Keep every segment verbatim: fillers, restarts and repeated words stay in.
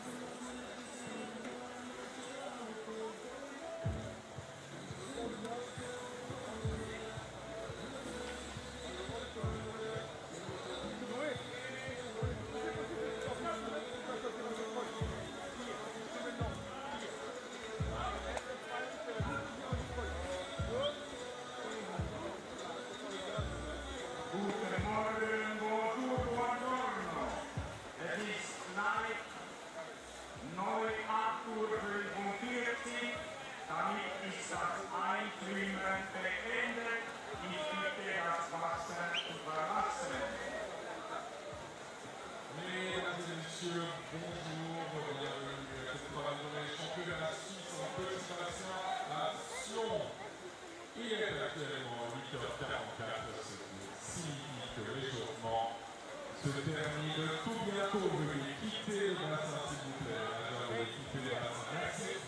Guten Morgen, bonjour, buongiorno. Es ist neun Uhr fünfundvierzig. Damit ist das Einflimmen beendet. Ich bitte das Wasser zu verlassen. Mesdames et messieurs, bonjour, bienvenue à cette troisième journée championnat suisse en petit bassin à Sion. Il est actuellement huit heures quarante-quatre, ce qui signifie que l'échauffement se termine tout bientôt. Veuillez quitter le bassin s'il vous plaît. Veuillez quitter le bassin. Merci.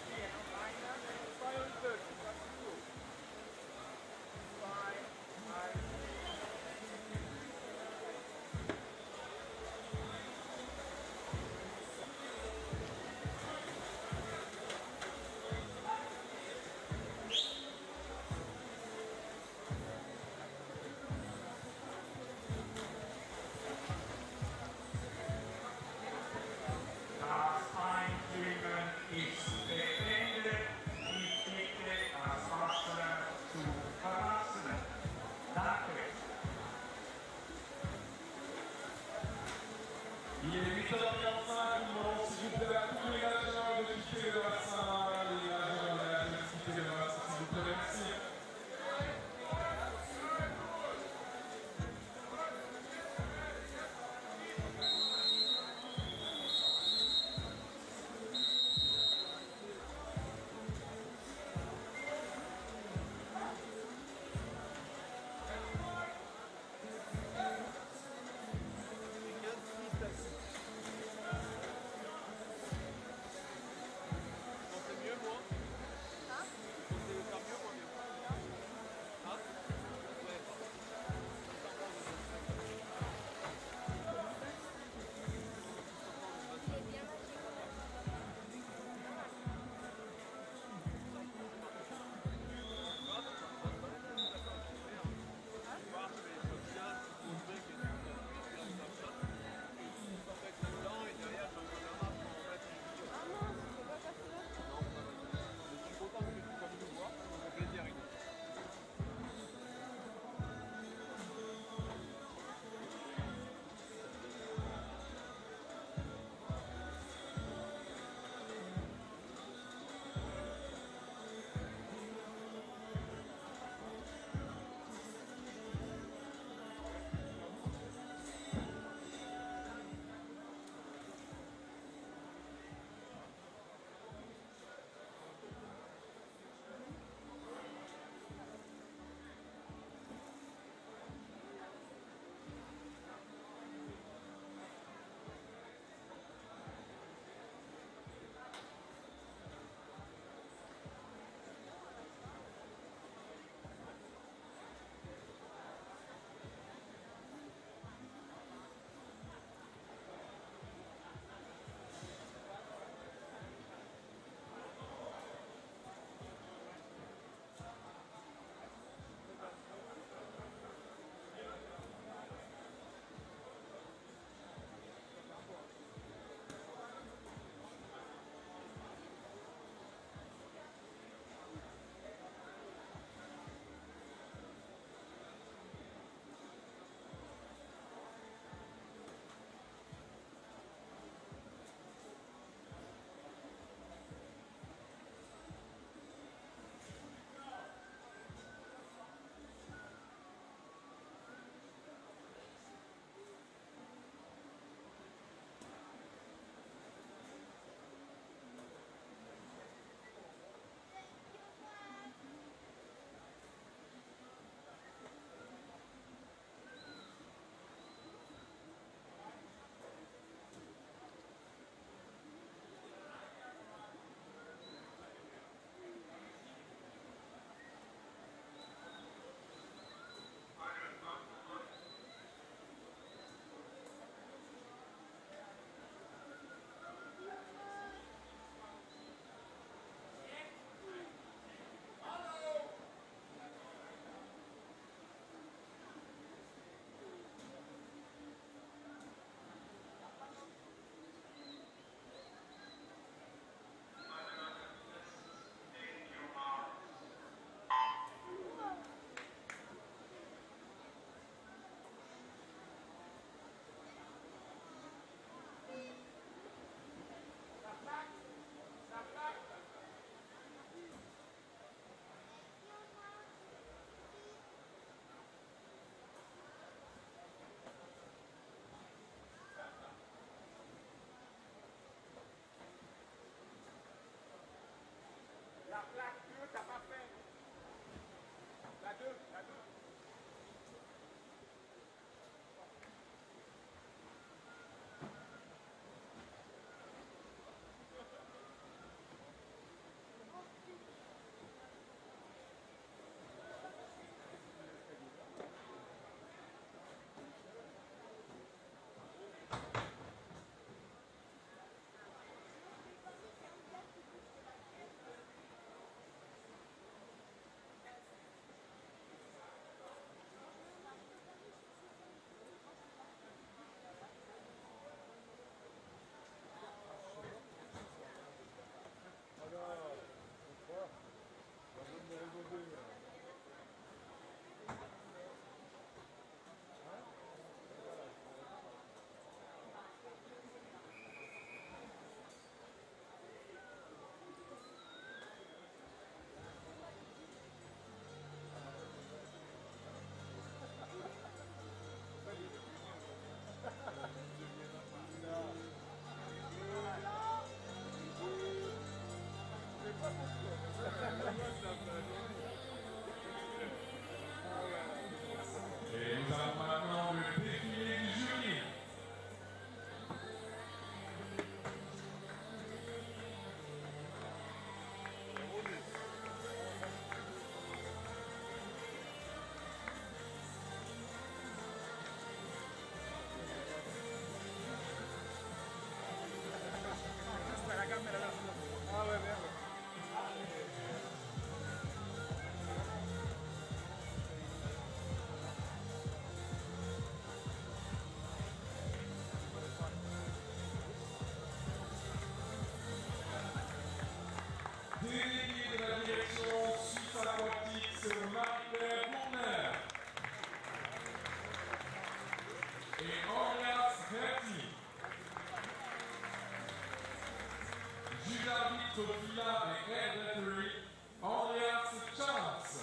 Juge arbitre Fila et Air Referee, Andreas Chance.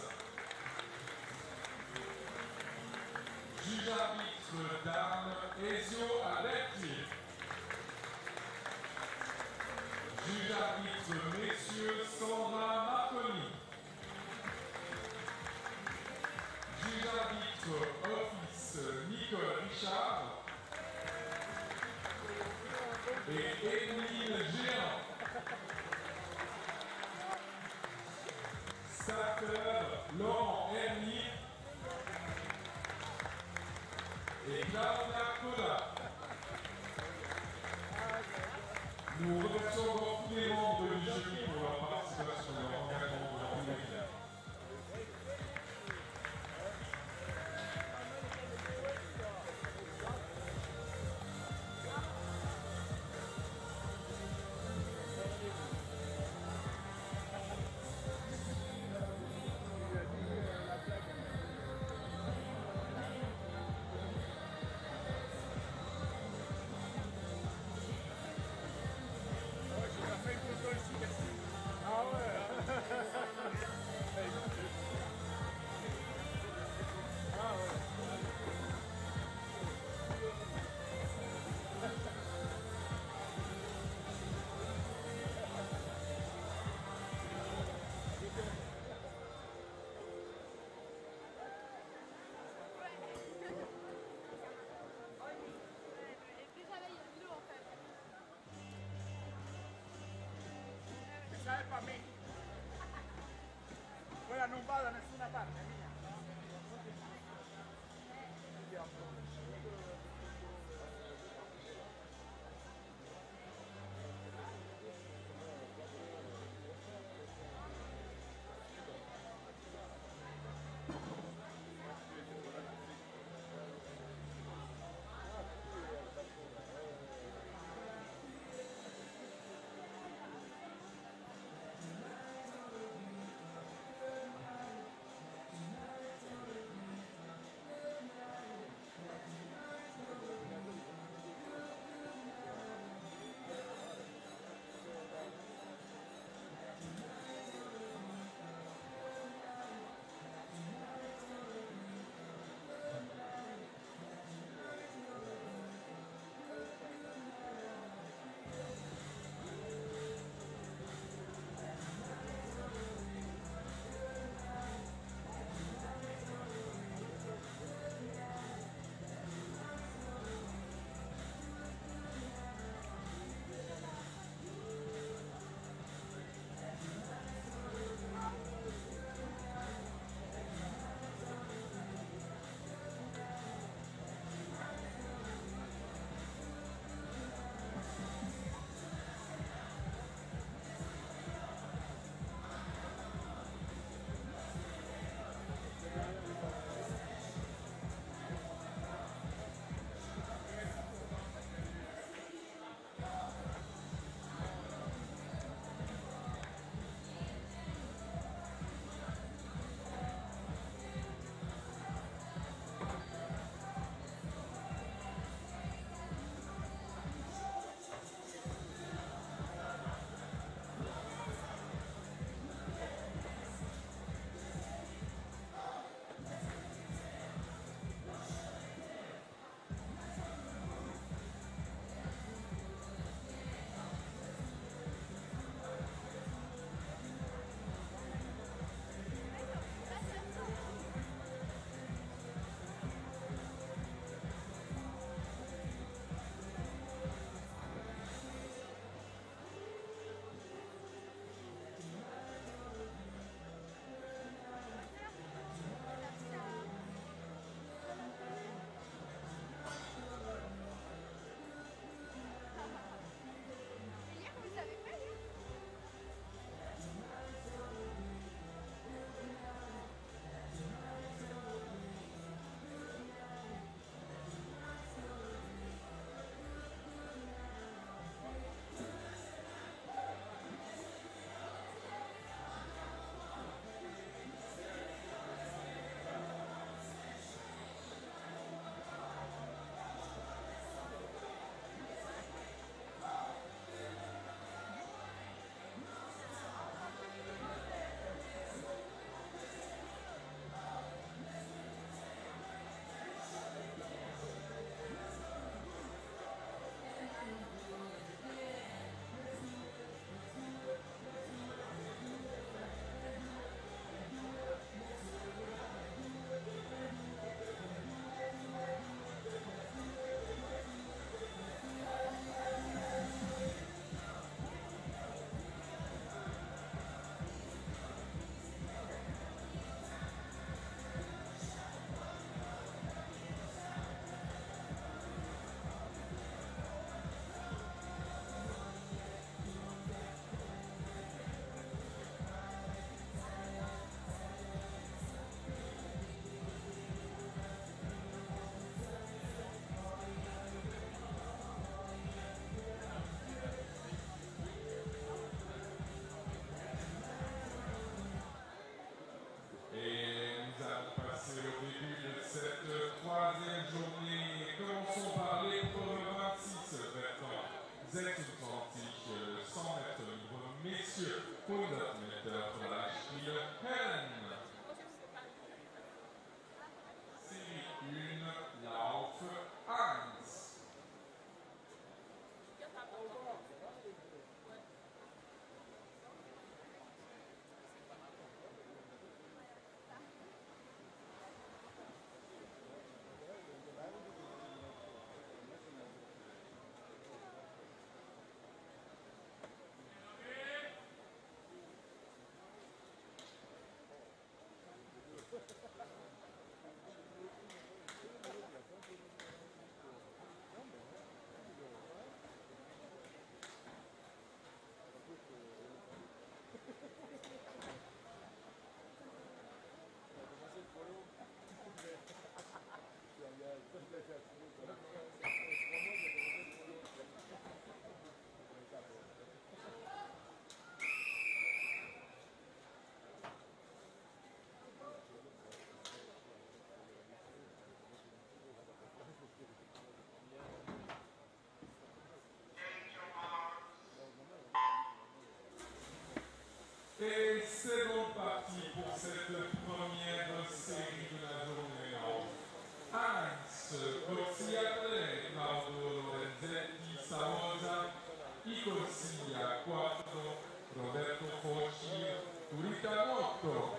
Juge arbitre Dame, Ezio Alberti. Juge arbitre Messieurs, Sandra Marconi. Juge arbitre Office, Nicole Richard. Et Émile Géant. Starter, Laurent Herny. Et Claudia Coda. Nous remercions encore tous les membres du jury pour leur participation et leur engagement pour la publicité. Questa è per me. Quella non va da nessuna parte, è mia. hundert Meter Freispiel Herren. Série un, Lauf eins. Et c'est donc parti pour cette première série de la journée. Heinz, Corsiatore, Claudio Lorenzetti, Savosa, i corsi a quattro, Roberto Focci, Turitanotto.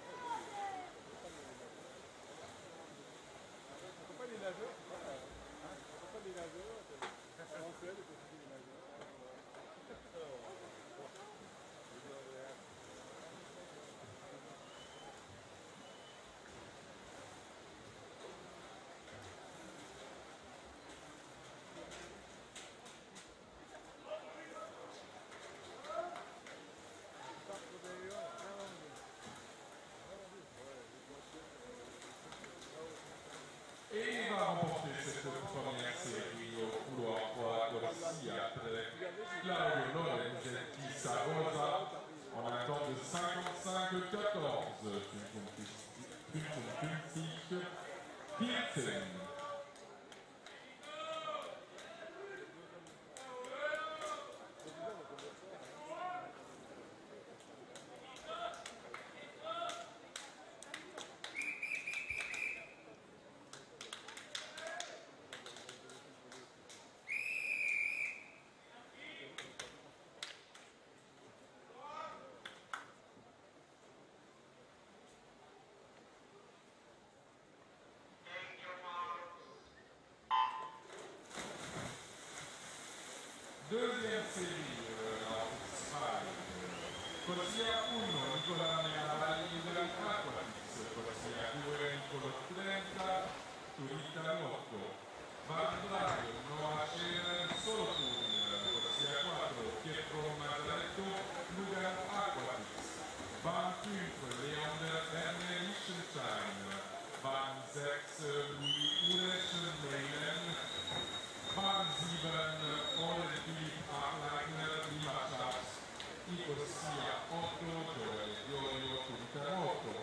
Et il va remporter cette première série au couloir trois Corsia après Claudio Lorenzetti Savosa en un temps de cinquante-cinq quatorze. Pilsen. Deuxième série, Corsia uno, Nicola Menavalli dell'Aquatix, Corsia due, Nicolo trenta, Turitanotto, Van Drago, Noah Scherer, Solotun, Corsia quattro, Pietro Mazzaretto, Lugan Aquatix, Van fünf, Leander Erne Liechtenstein, Van sechs, Louis Uresch, Meilen, Van sieben, Ole Philipp Achleitner, Limachat, i Corsia otto, Joel Giorgio Turitanotto.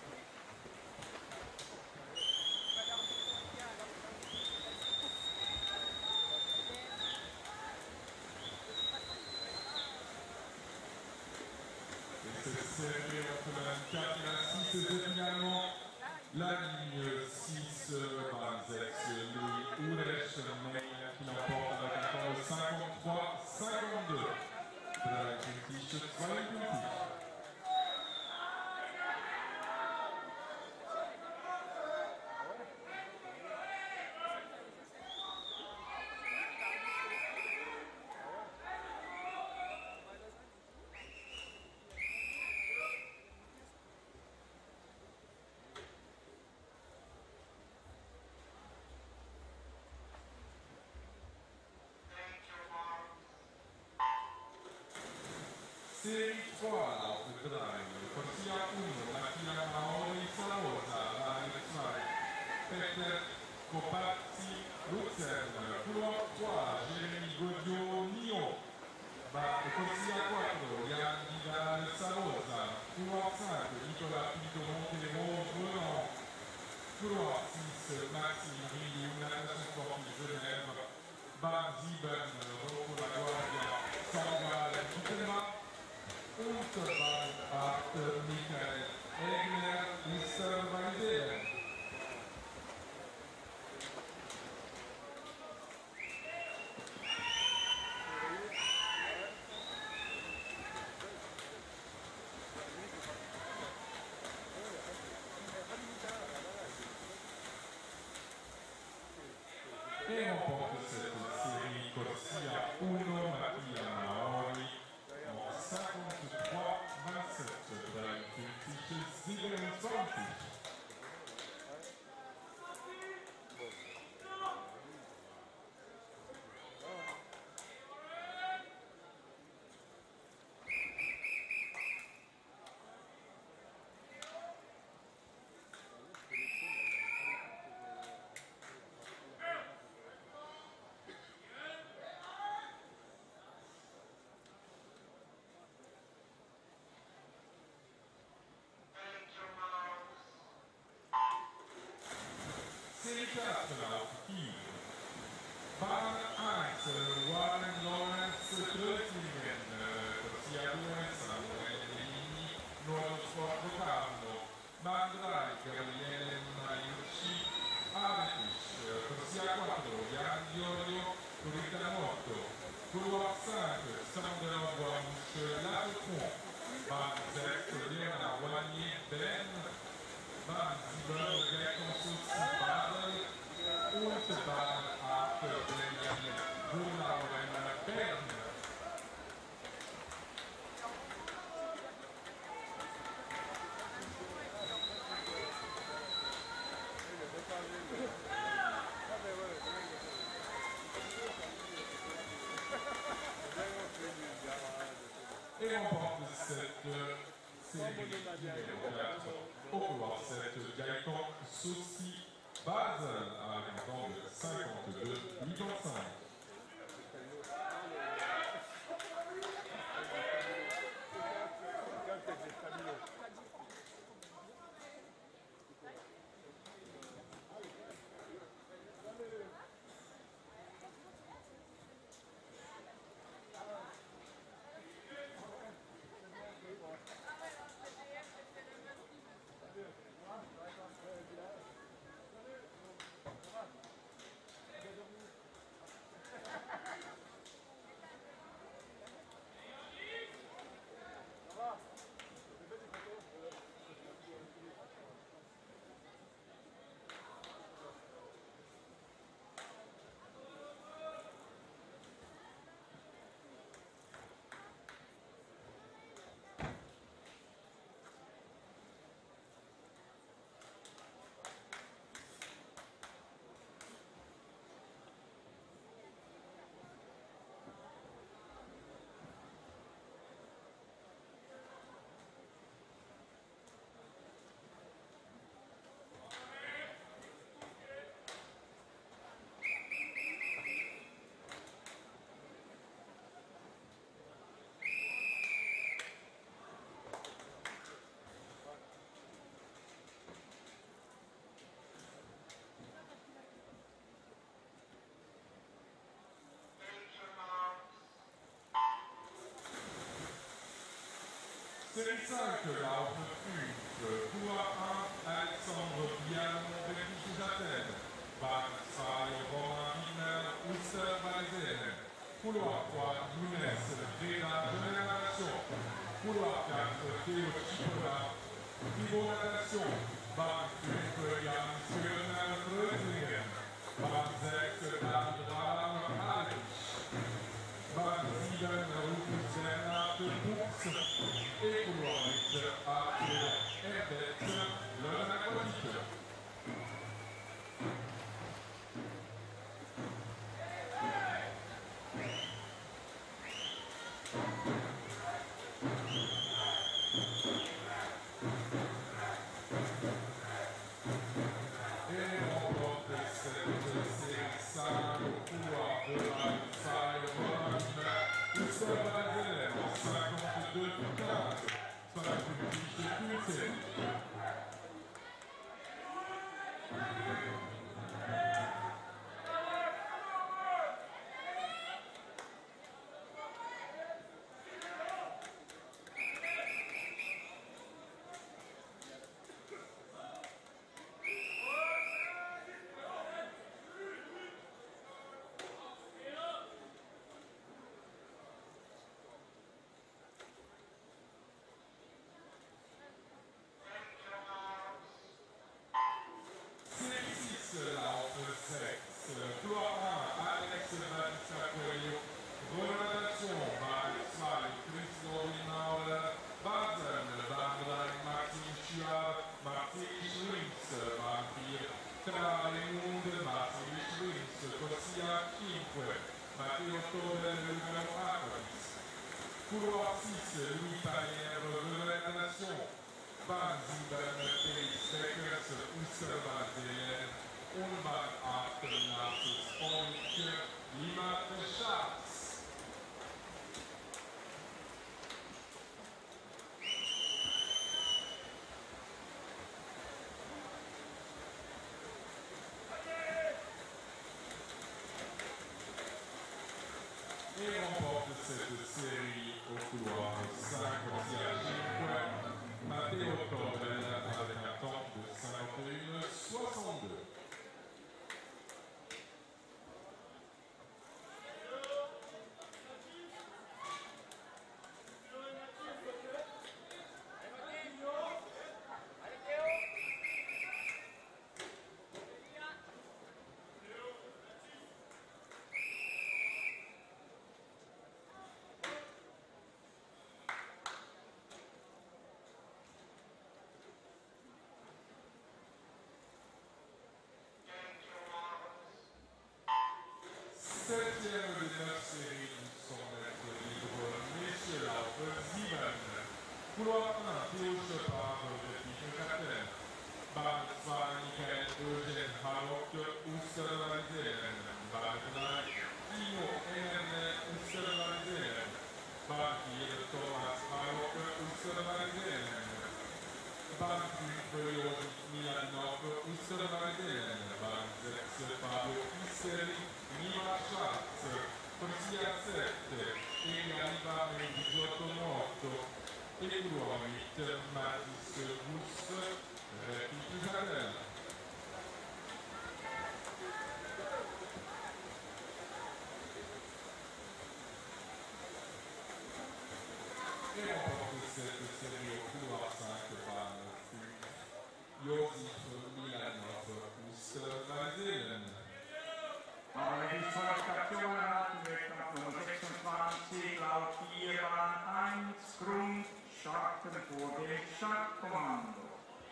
Et cette série entre la quatre et la six était finalement la ligne six, Van sechs, Louis Uresch, qui l'emporte avec un temps de cinquante-trois cinquante-deux. dreiundfünfzig zweiundfünfzig. Série trois, Lauf drei, Corsia uno, Mattia Maori Savosa, Van zwei, Peter Copazzi Luzern, couloir trois, Jérémy Gaudio Nyon, Corsia quattro, Yann Vidal Savosa, couloir cinq, Nicolas Pito Montelemo Renan, couloir six, Maxime Rilly, natation sportive Genève, Van sieben, Rocco La Guardia, Sangal Kitema, Unterband acht Michael Egner ist validé. Et remporte cette série Corsia uno Mattia Maori en cinquante-trois vingt-sept, dreiundfünfzig siebenundzwanzig. Serie Kiel. Bahn eins, Warren Lawrence Grötlingen, Corsia due, San Renini, Nuovo Sport Locarno. Bahn drei, Gabriele Mariucci, Aretis, Corsia quattro, Jan Giorgio, Turita Morto. Couloir cinq, Sander Guamuche, Lafont. Bahn sechs, Léonard Wagnier, Ben. Bahn sieben, Rekonstruktion Basel. Und Bahn acht, Benjamin Wurlauren, Bern. Et remporte cette série numéro quatre au couloir sept, Gaëtan Saucy Basel à un temps de cinquante-deux huit-vingt-cinq. Série cinq, Laufe fünf, Couloir un, Alexandre Bialon, Belgique d'Athènes. Bahn zwei, Romain Wiener, Oster Valzene. Couloir trois, Younes, Greda Génération. Couloir quatre, Théo Chicola, Pivot Natation. Bahn fünf, Jan Schöner, Grötlingen. Bahn sechs, David Rahm, Alex. Bahn sieben, Rufus Bernhard, Buchs. Et couloir huit, Arthur Herbert, le aquatique. Et remporte cette série cinq au couloir de la salle Romain Oster Valzene en cinquante-deux quinze. Par la politique de Pulsen. Couloir six, Louis Panière, Relais Nation. Bahn sieben, Felix Beckers, Husserl Valzelen, Unbahn acht, Narcissus Fonk, Lima Schatz. Et remporte cette série au couloir cinq, Matteo Corbel avec un temps de cinquante et un soixante-deux. Septième des neuf séries sont maîtres libres, messieurs Laufe, Sieben. Couloir un, Théo Chopard, Jessica Catel. Bahn zwei, Michael Eugène Harlock, Husserl Valzelen. Bahn drei, Timo Enne, Husserl Valzelen. Bahn vier, Thomas Harlock, Husserl Valzelen. Bahn fünf, Josef Milanov, Husserl Valzelen. Bahn sechs, Fabio Iseri, Lima Schatz, Corsia sette, Elianiva diciotto otto, e couloir huit, Mathis Bus, République Jardin. Et remporte cette série au couloir cinq, Bahn fünf, Josef Milanov, Husserl Valzelen. Aber die Qualifikation hatten wir auf Nummer sechsundzwanzig, Laut vier, Bahn eins, Grund, starten vor dem Startkommando.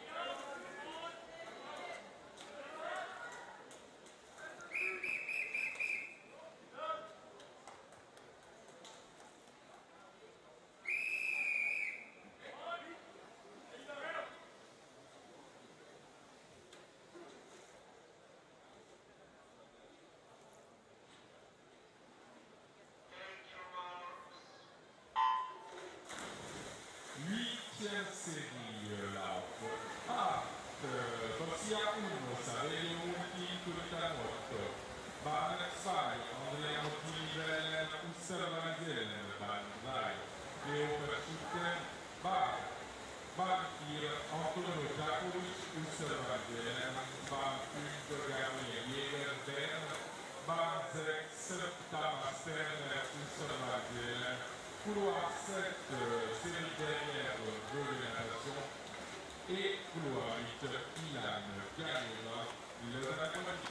Huitième série, Lauf acht, Corsia uno, Saverio Multi, Turcanotto. Bahn zwei, Andrea Motti-Livellen, Husserl Valzelen. Bahn drei, Leo Verschütten, Bahn. Bahn vier, Antonio Jakovic, Husserl Valzelen. Bahn fünf, Gabriel Jäger, Bern. Bahn sechs, Thomas Sterner, Husserl Valzelen. Couloir sept, série dernière, Relais Nation. Et couloir huit, Ilan Gagnola, le Dragonite.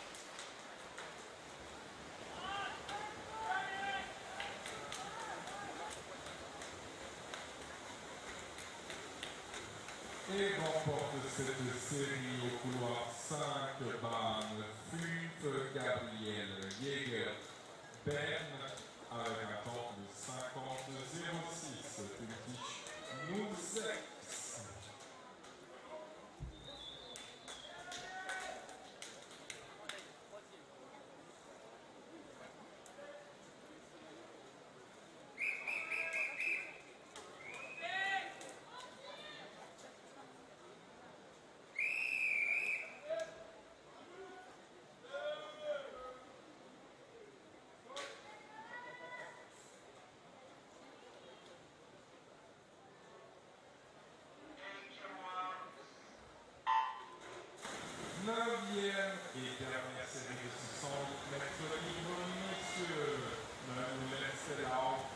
Et remporte cette série au couloir cinq, Bahn fünf, Gabriel Jäger, Bern, avec un temps de cinquante zéro six, Pultich null sechs. Neuvième et dernière série de six cents mètres libres, messieurs. Manuel Lauf.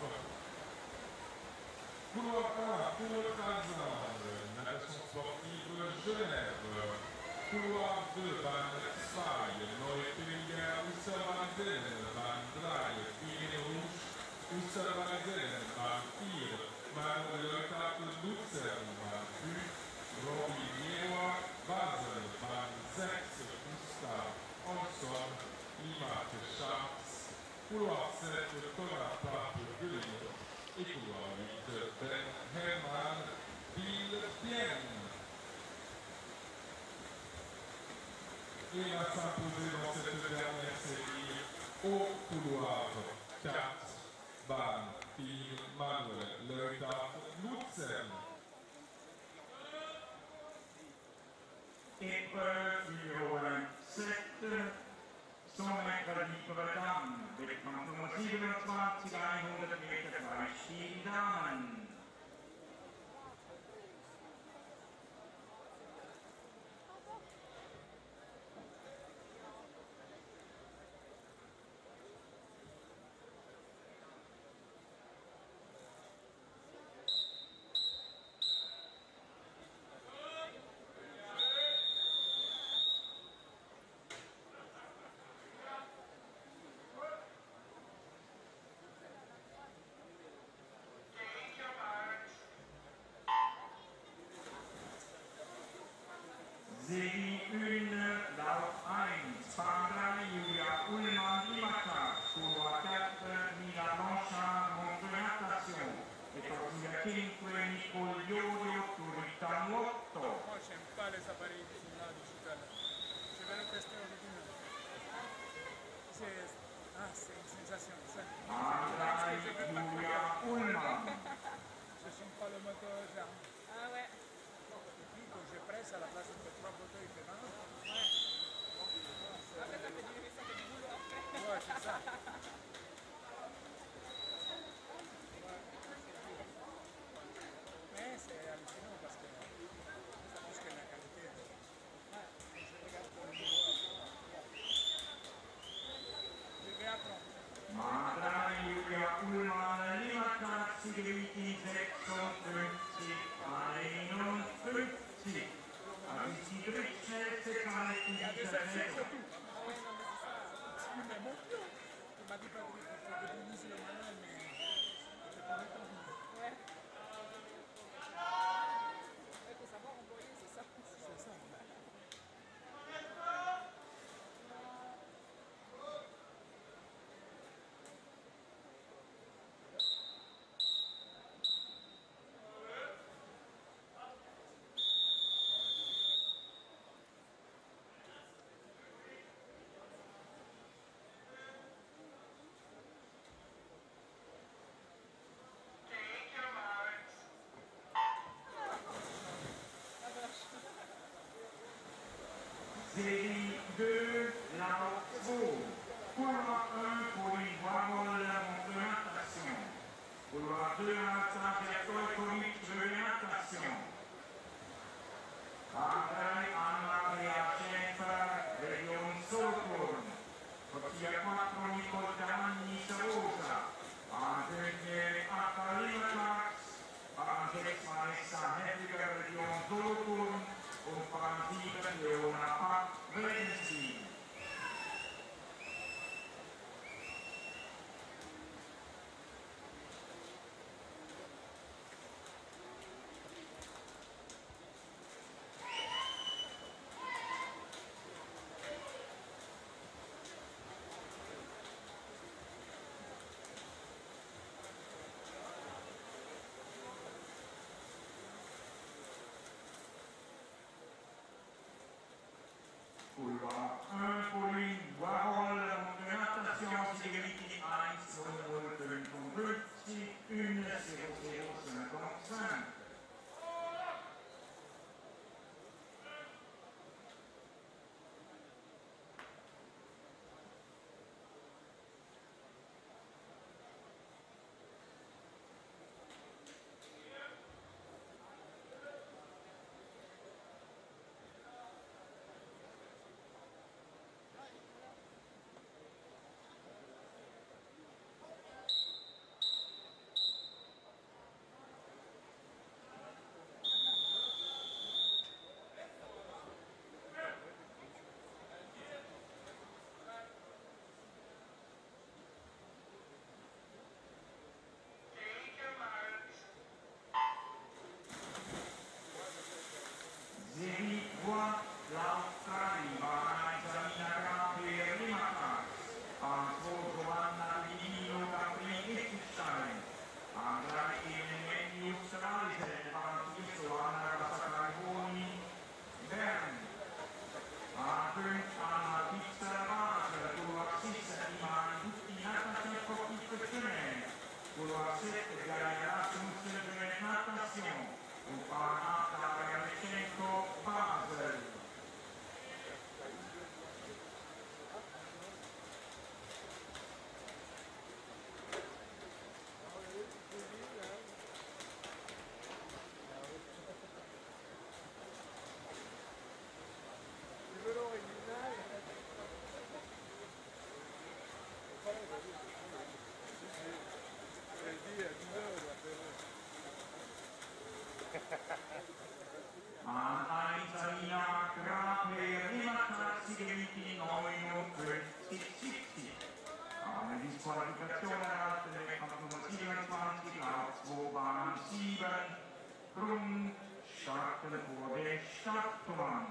Couloir un, Couloir Kazan, natation sportive Genève. Couloir deux, Bahn zwei, Neupillinger, Husserl Valzelen. Bahn drei, Irene Rouge, Husserl Valzelen. Bahn vier, Manuel Luzern. Bahn fünf, Robin Jewa, Basel. Bahn sechs, Gustav Olsson, Lima Schatz. Couloir sept, Thomas Pape de Lyon. Et couloir Villepien. Et va s'imposer dans cette dernière série au couloir quatre. Bahn, Team Manuel, Leutard, Lutzen. Épreuve numéro vingt-sept, zum mercredi Bretagne, Wettkampf Nummer siebenundzwanzig, hundert Meter Freistil Damen. Serie eins, Lauf eins, Bahn drei, Julia Ullmann, Limata, Couloir quatre, Mila Blanchard, Montre Natation, e corsia cinque, Nicole Iorio, Turritano otto. Moi, j'aime pas les appareils là digital. Je vais le tester original. C'est ah, c'est une sensation. Ça. Bahn drei, Julia Ullmann. Je sens pas le moteur. Genre. Ah ouais. Quand j'ai presse à la place de trois photos différents. Ouais. Après, ça fait du, ça fait du boulot après. Ouais, c'est ça. Mais c'est hallucinant parce que ça touche que la qualité. Ouais. Je regarde pour le niveau. Je vais apprendre. Bahn drei, Julia Ullmann, Limata, Sigriti sechsundfünfzig, einundfünfzig. Also die drittschnellste Zeit in Il y a des dieser accès Saison. surtout. Ah ouais, non, mais c'est ça. Tu me montres. Tu m'as dit pas de utiliser le manuel, mais je connais ton vie. Ouais. Il faut savoir envoyer, c'est ça. C'est ça. Série deux, Lauf zwei. Couloir un pour une voile montre natation. Couloir deux, Anastasia Stojkovic, jeu natation. Bahn drei, Anna-Maria Schäfer, Region Solothurn. Corsia quattro, Nicole Giovanni Rosa. Bahn fünf, Akka Limatax. Bahn sechs, Vanessa Heffiger, Region Solothurn. Und Bahn sieben, Leona Pack, Wedensee. Couloir Grund starten vor den Startmann.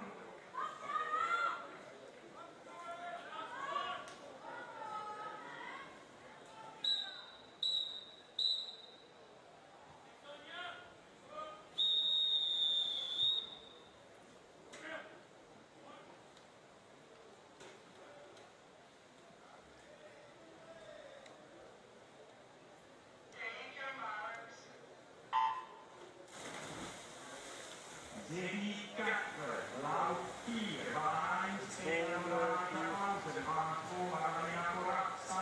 Serie quatre, Lauf vier, Bahn eins, Außen, Bahn zwei, Arena Corazza,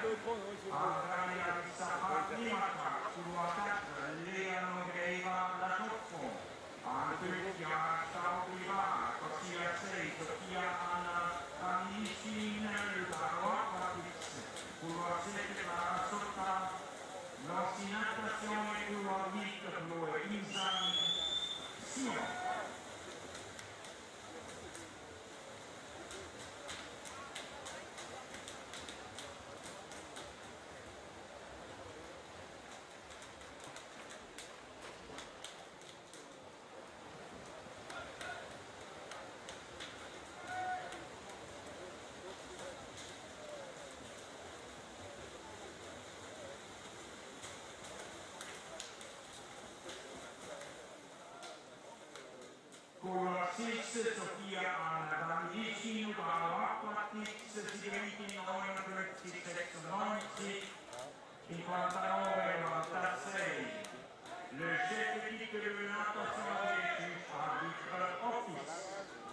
Arena Sabatimata, sulla quattro, Leano Greva, la Ciocco, Antucchia, Saupriva, Corsia sei, Sofia Anna, Amici, Lugano, Aquatix, sulla sette, la Sotta, l'ostinatazione, sulla vita, sulla Insan, Sion. six, Sofia Anna, Dandici, Lugano, Aquatix, Sigriti, neunundfünfzig, sechsundneunzig, cinquantanove, novantasei. Le chef d'équipe de natation des juges arbitre office.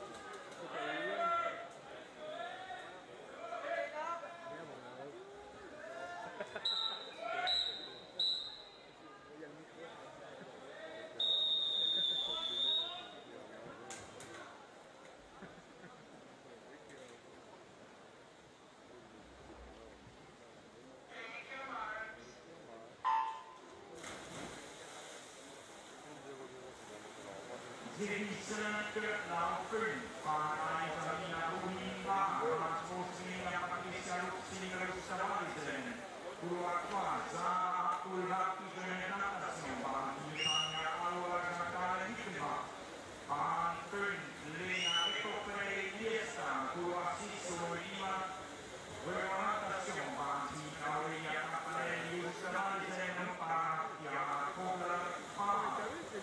Serie cinq, Lauf fünf, Bahn eins, Alina Buhimba, Bahn zwei, Silvia Patricia Luxi, Russavaisen, Kurva trois, Zara Abdulhaki, Jeune Natation, Bahn vier, Tanja Auer, Natale Wickenbach, Bahn fünf, Lena Ecopre, Fiesta, Kurva six, Oliva, Römer Natation, Bahn sieben, Aurelia Capparelli, Russavaisen, Partia, Kobler, Bahn.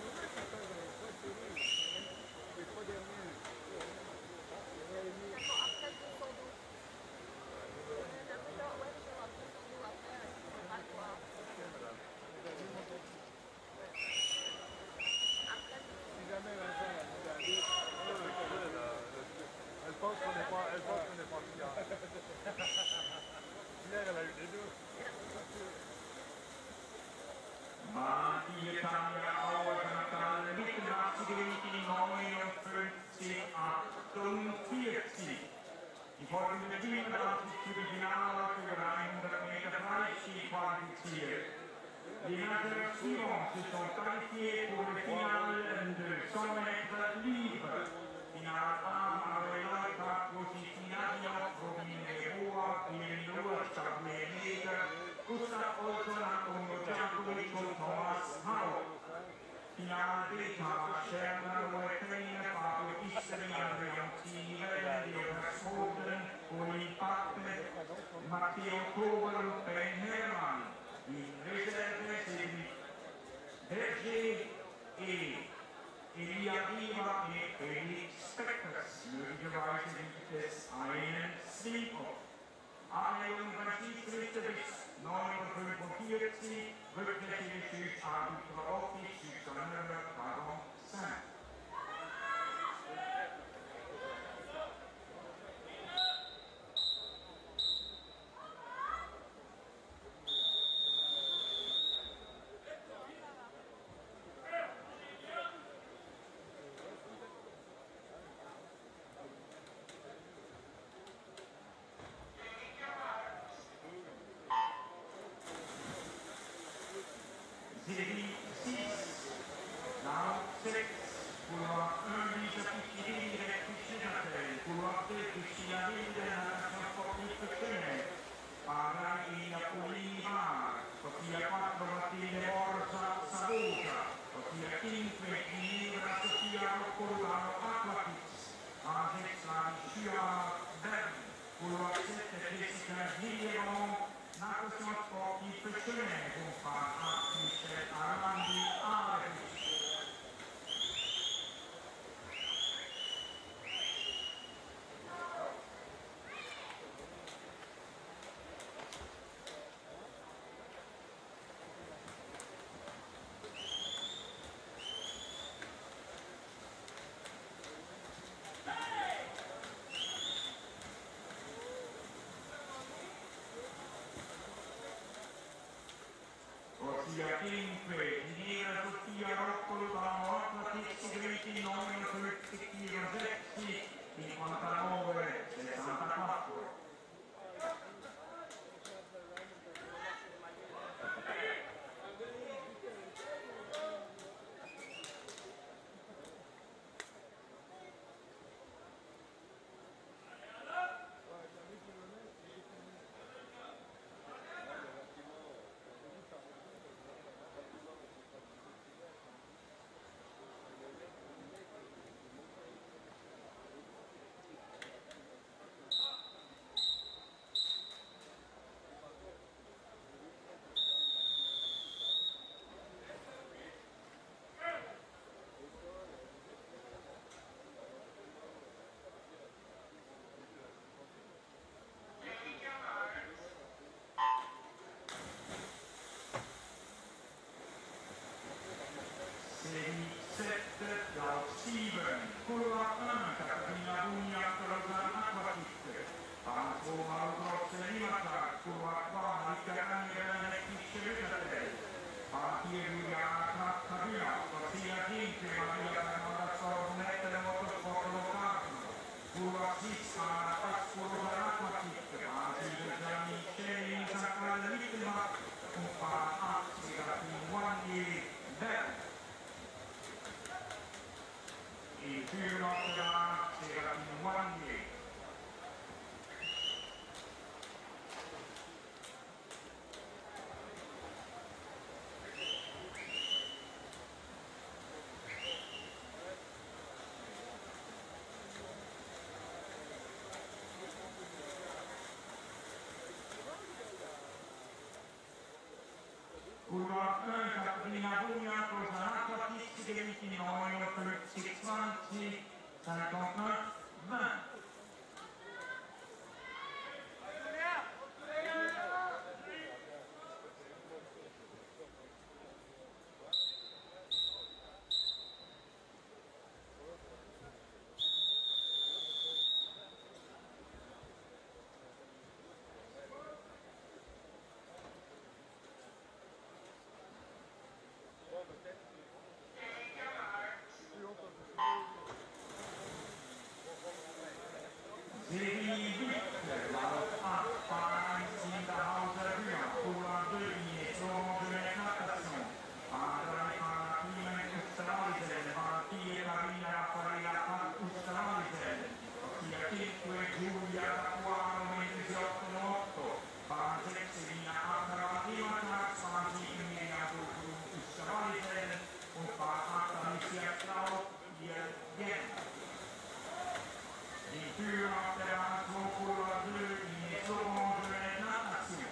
Elle pense qu'on n'est pas, elle pense qu'on n'est pas fiers. Hier, elle a eu les deux. Martin Tanja Auer, Natale Wickenbach, Sigriti, neunundfünfzig, achtundvierzig. Die folgenden Teams haben sich für die Finale für hundert Meter Freistil qualifiziert. Les nageurs suivants se sont qualifiés pour le final de cent mètres libre. Finale un, Manuela Positinario, Romine Rua, Pimenua, Charlie Neger, Gustav Olsson, Antonio Giacovic und Thomas Hau. Finale B, Tara Scherner, Moetrein, Fabio Istri, Andrea Zini, Leonas Hoden, Pauline Pappe, Matteo Kober und Ben Hermann. In Reserve sind Berger et Elia Riva et Felix Speckers. Möglicherweise gibt es einen Sleep-Off. Anmeldung beim Schiedsrichter bis neun Uhr fünfundvierzig, rückwärtige Schiedsarbitre Office, Schiedsrichter Pardon cinq. Série six, Lauf sechs, couloir un, Lisa Pichiri, directrice Nathalie, couloir deux, Christina Wilde, natation sportive féminine, Paraina Poliva, Sofia quattro, Matilde Borsa, Savuta, Sofia cinque, série sept, Laut sieben, couloir un, Caterina Bugna, Lausanne Aquatique. Pantro Malgrosse Limata, couloir trois, Marika Angela Nettische Ritterfeld. Partie Giuliana Cabina, Corsia cinque, Maria Fernanda Sornette, Motorsport Locarno. Couloir six, Anna Pascolo Aquatique. Partie Gianni Sceli, Sacral Littima. Couloir acht, Serafin Wandi, Bell. Il più notterà Serafin Wandi. Couloir un, Caterina Bugna, Lausanne Aquatique, veintineuf, fünfzig, zwanzig, cinquante-neuf, vingt. Série huit, Laut acht, Verein Sinterhauser Bühne, Couloir deux, Liaison de natation. Andrei Panatinen Ustralisen, Partie Carina Raffaella Pan Ustralisen. Corsia cinque, Giulia Capuano, ventotto otto. Pan sei, Selina Acra Limata, Santi Emilia Ustralisen. Und Pan acht, Alicia Strauch, Jen. Il più alterato couloir deux, Liaison de natation.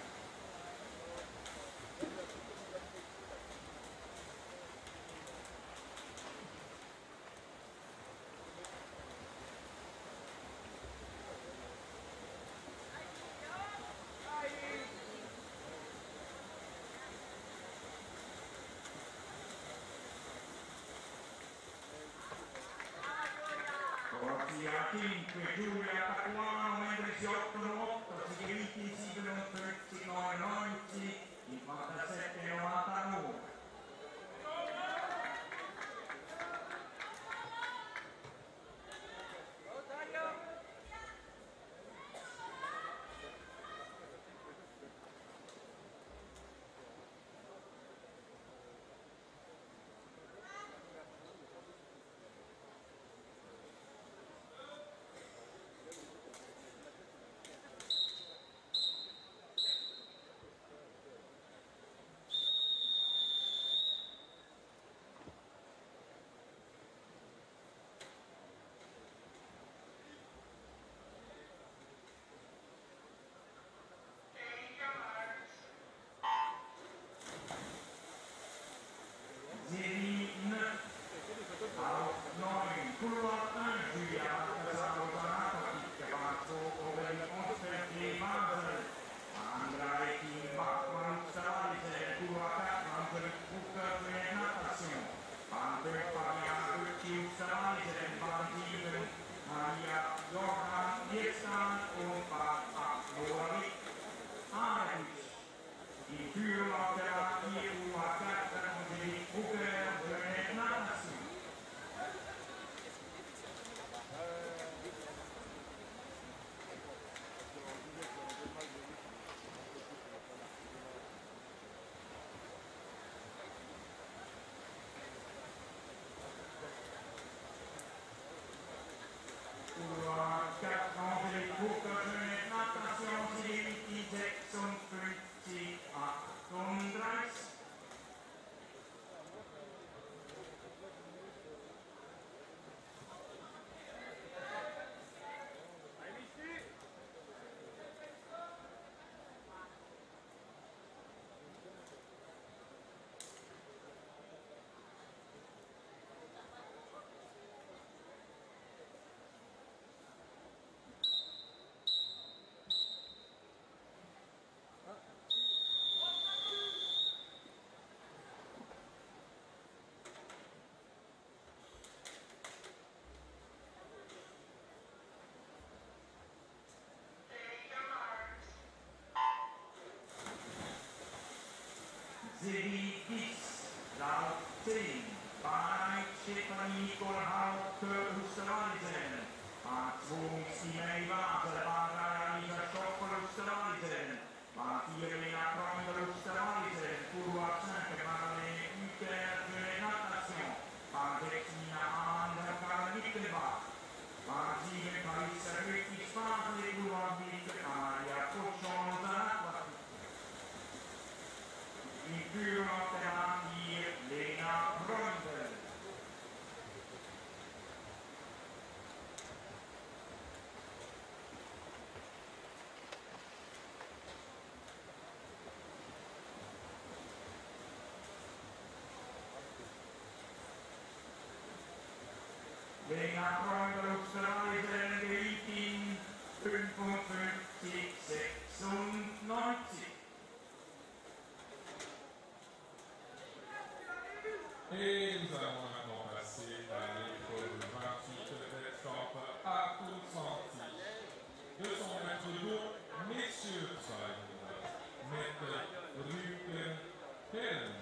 Corsia cinque, Giulia Capuano, mentre si otto otto, Sigriti siebenundfünfzig, neunundneunzig, cinquantasette, novantanove. fifteen. Baan Stefanie Nicole Hauke Oesterhuizen. Baan twee Simei Water. Baan Lisa Schoffel Oesterhuizen. Baan vier Lena Kronder Oesterhuizen. Couloir cinq. Baan U T R Jeune Natation. Baan sechs Nina Amanda Karl Wittenbach. Baan sieben Parisa Rütti Spartel. Couloir huit Maria Pochon Aquatique. In Führung auf der Bahn hier Lena Brundel. Lena Brundel Oesterhuizen gewinnt in fünfundfünfzig sechsundneunzig. Et nous allons maintenant passer à l'épreuve vingt-huit Wettkampf achtundzwanzig. deux cents mètres d'eau, messieurs zwei Meter Rücken Herren.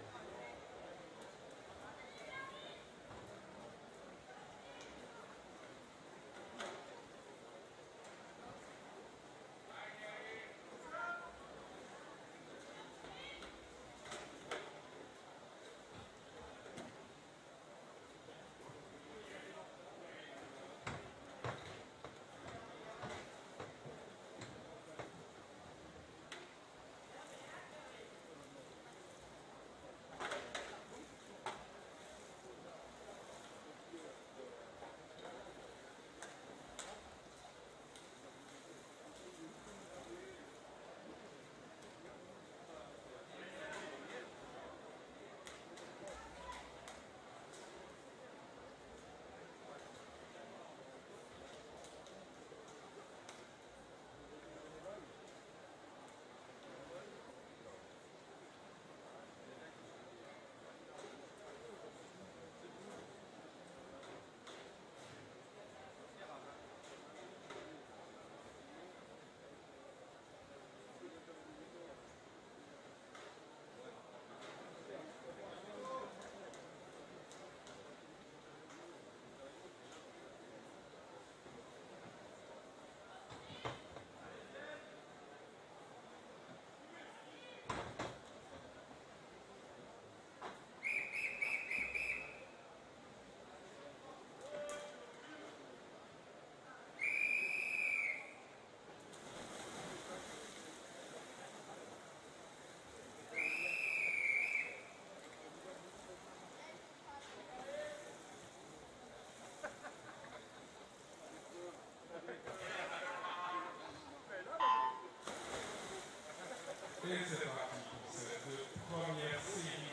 Et c'est parti pour cette première série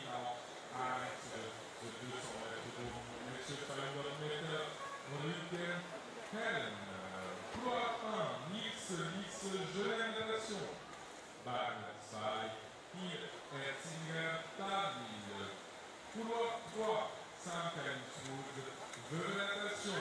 à de deux cents mètres d'eau. Monsieur Fallenberg-Meter, Rücken Herren. Couloir un, Nils, Nils, Jeune Natation. Bahn zwei, hier Erzinger, David. Couloir trois, Saint-Calixwood, Jeune Natation.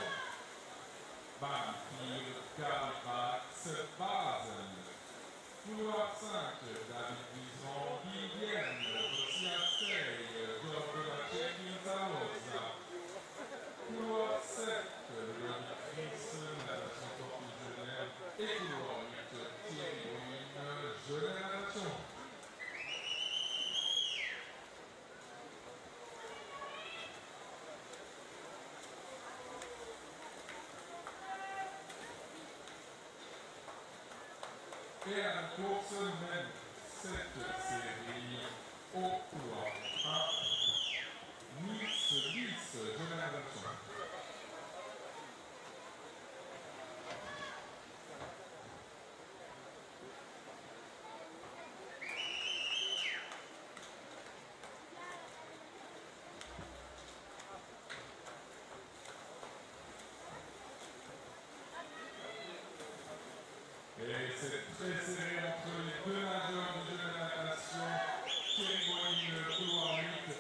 Bahn vier, Karl Bartz, Basel. Couloir cinq, David Bison, Vivienne, Marseille, Georges de la Tchéquie, Zaloza. Couloir sept, Loïc Fils, Natation Sportive Genève. Et couloir huit, Thierry Ruine, Jeune Natation. Et à la course même cette série au couloir un, Nils, dix, Jeune Natation. Et c'est très serré entre les deux nageurs de Jeune Natation, Thierry Boine, couloir huit,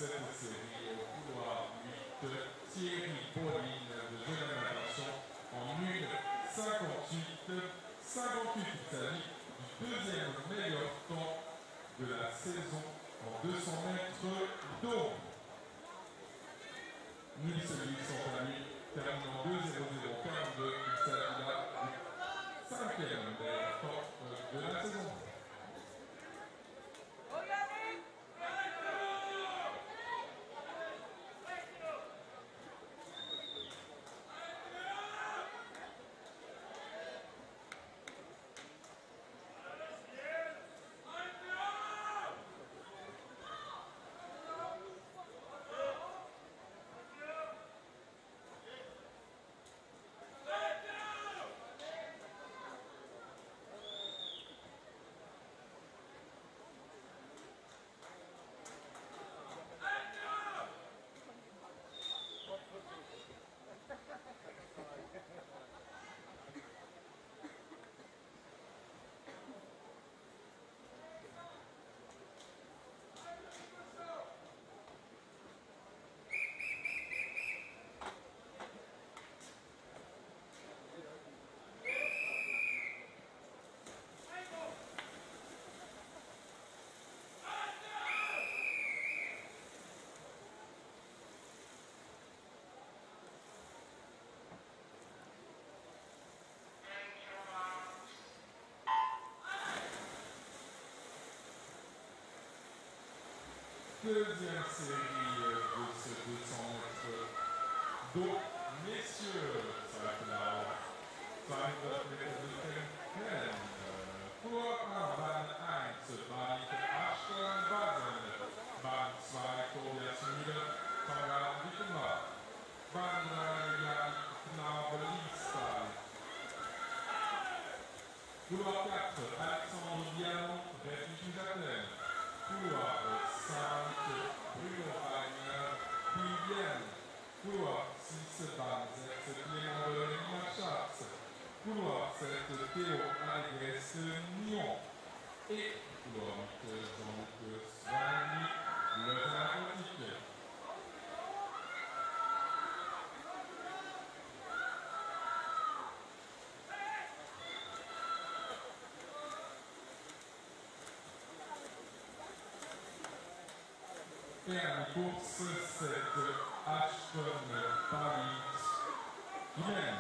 cette série au couloir huit, Thierry Pauline de Jeune Natation en une cinquante-huit cinquante-huit. Il s'agit du deuxième meilleur temps de la saison en deux cents mètres d'eau. Nils Luis Santani termine en deux zéro zéro quarante-deux. Il s'agit là du cinquième meilleur temps de la saison. Deuxième série de ce deux cents mètres d'eau. Messieurs, ça va être là. zweihundert Meter Rückenrennen. Couloir un, Bahn eins, Bahn Ashton Basen. Bahn zwei, Tobias Müller, Tangan Wittenbach. Bahn drei, Jan Knabel-Liestal. Couloir quatre, Alexandre Diamant, Réfugié d'Athènes. Couloir cinq, Bruno Wagner, Vivienne. Couloir six, Bahn sechs, Clément de Limachatz. Couloir sept, Théo Algrès, Nyon. Et couloir huit, Jean-Luc Svani, le Atlantique. Et à la course, c'est Ashton Paris qui mène.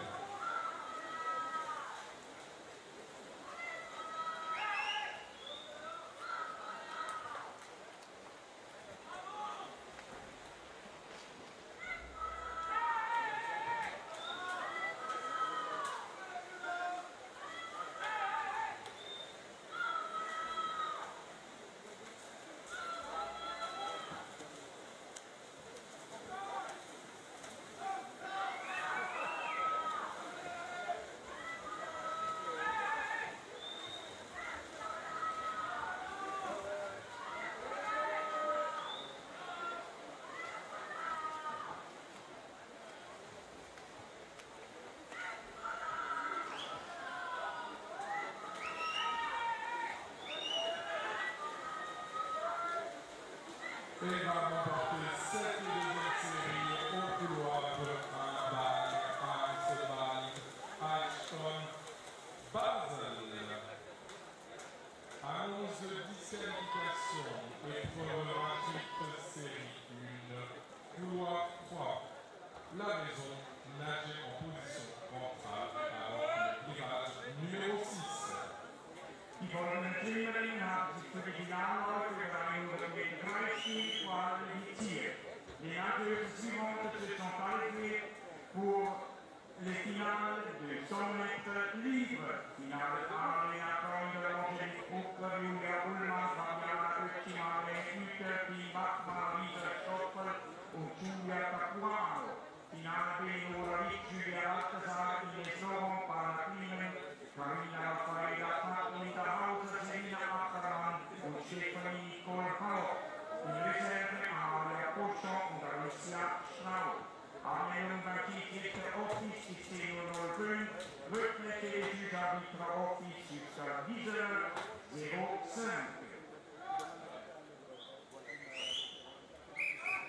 Et va remporter cette deuxième série au couloir un Bahn eins, Bahn Ashton Basel. À onze disqualifications, épreuve vingt-huit, série un, couloir trois. La maison nager en position ventrale avant le virage numéro six. Die folgenden Teamerinnen haben sich für die Finalläufe über hundert Meter Freistil qualifiziert. Les nageurs suivantes se sont qualifiées pour les finales de cent mètres libres. Finale A, Lena Freunde, Angelique Bucker, Julia Ullmann, Fabiana Oettinger, Marlene Hüter, Pim Bachmann, Lisa Stoffel und Giulia Capuano. Finale B, Nora Witt, Julia Balthasar, Ines Loron, Paula Klimen, Carolina Raffaella, Patricia Hauser, Selina Ackermann und Stefanie Nicole Hauck. In Reserve Amalia Pochon und Alicia Schraub. Anmeldung beim Kickletter Office ist zehn Uhr null fünf. Rückblicke des Südarbitra Office jusqu'à dix heures zéro cinq.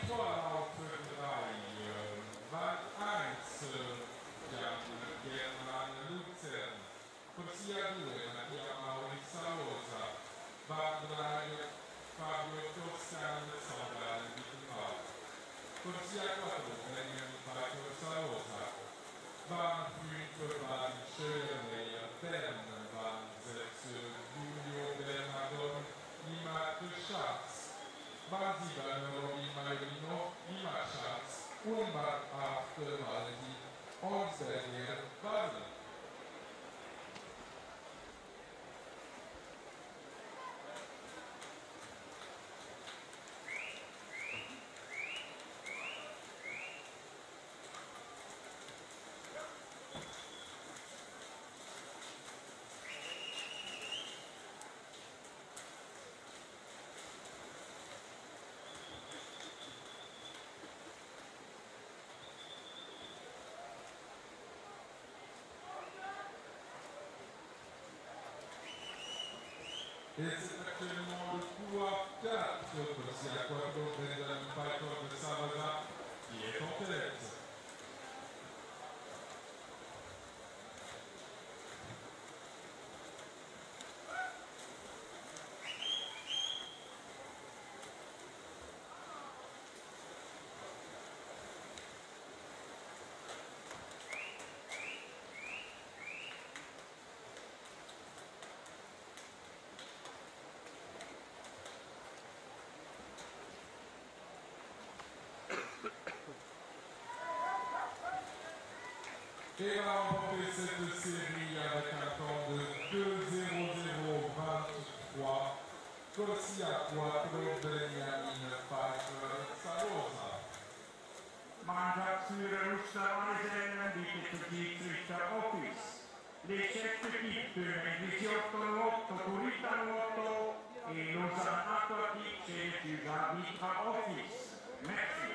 trois Laufe drei, Wahl eins, Gian German Luzern, Corsia due, Mattia Maurizio Rosa, Wahl drei, Fabio Toscan, Sandra Vittenbach, Corsia quattro, Daniel Corsa Rosa, Wahl fünf, Wahl Schöne, Bern, Wahl sechs, Giulio Bernardon, Lima Schatz, Wahl sieben, Robin Marino, Lima Schatz, und Wahl acht, Waldi, und Daniel Waldi. Et c'est actuellement le couloir quatre, Corsia quattro, Benjamin Python de Savaza, qui est en tête. Et va remporter cette série avec un temps de deux zéro zéro vingt-trois. Corsia quattro, Benjamin Pfeiffer, Savosa. Mannschaftsführer Schiedsrichter Office. Le sette equipe diciotto otto, Puritano otto e Lausanne Aquatique du arbitre Office. Merci.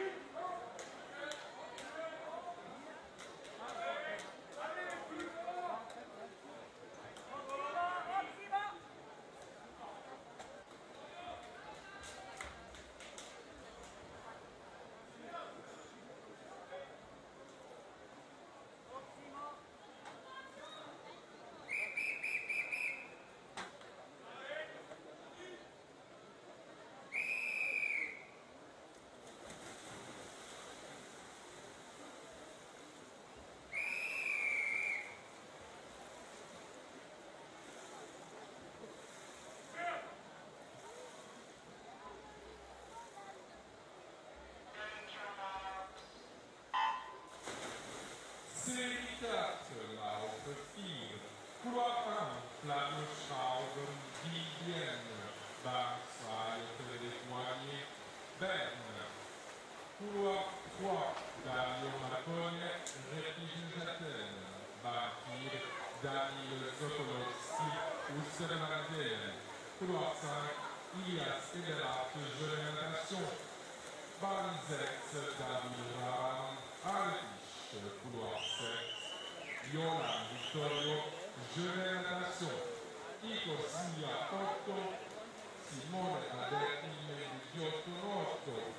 Série quatre, Laufe vier, Couloir un, Flammenschrauben, Vivienne, Bar zwei, des Poignets, Berne. Couloir trois, Dario Marcone, Repligenjaten, Bar vier, Daniel Sokolovski, Ostermandel. Couloir cinq, Ilias Eberhardt, Génération. Bar sechs, David Raban, Artisch. Couloir sept, Yola Vittorio, Génération, Ico Signa otto, Simone Adetti, diciotto otto.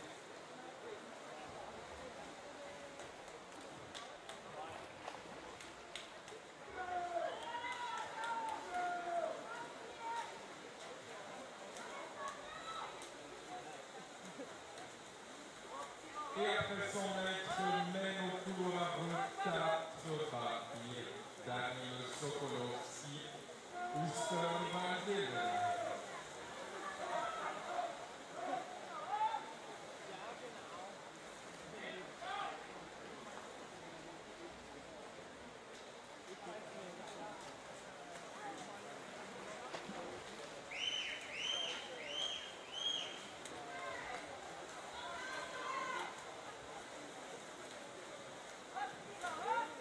Et après son maître, mène au couloir quatre, Barbier, Daniel Sokolovski, Ostermandel.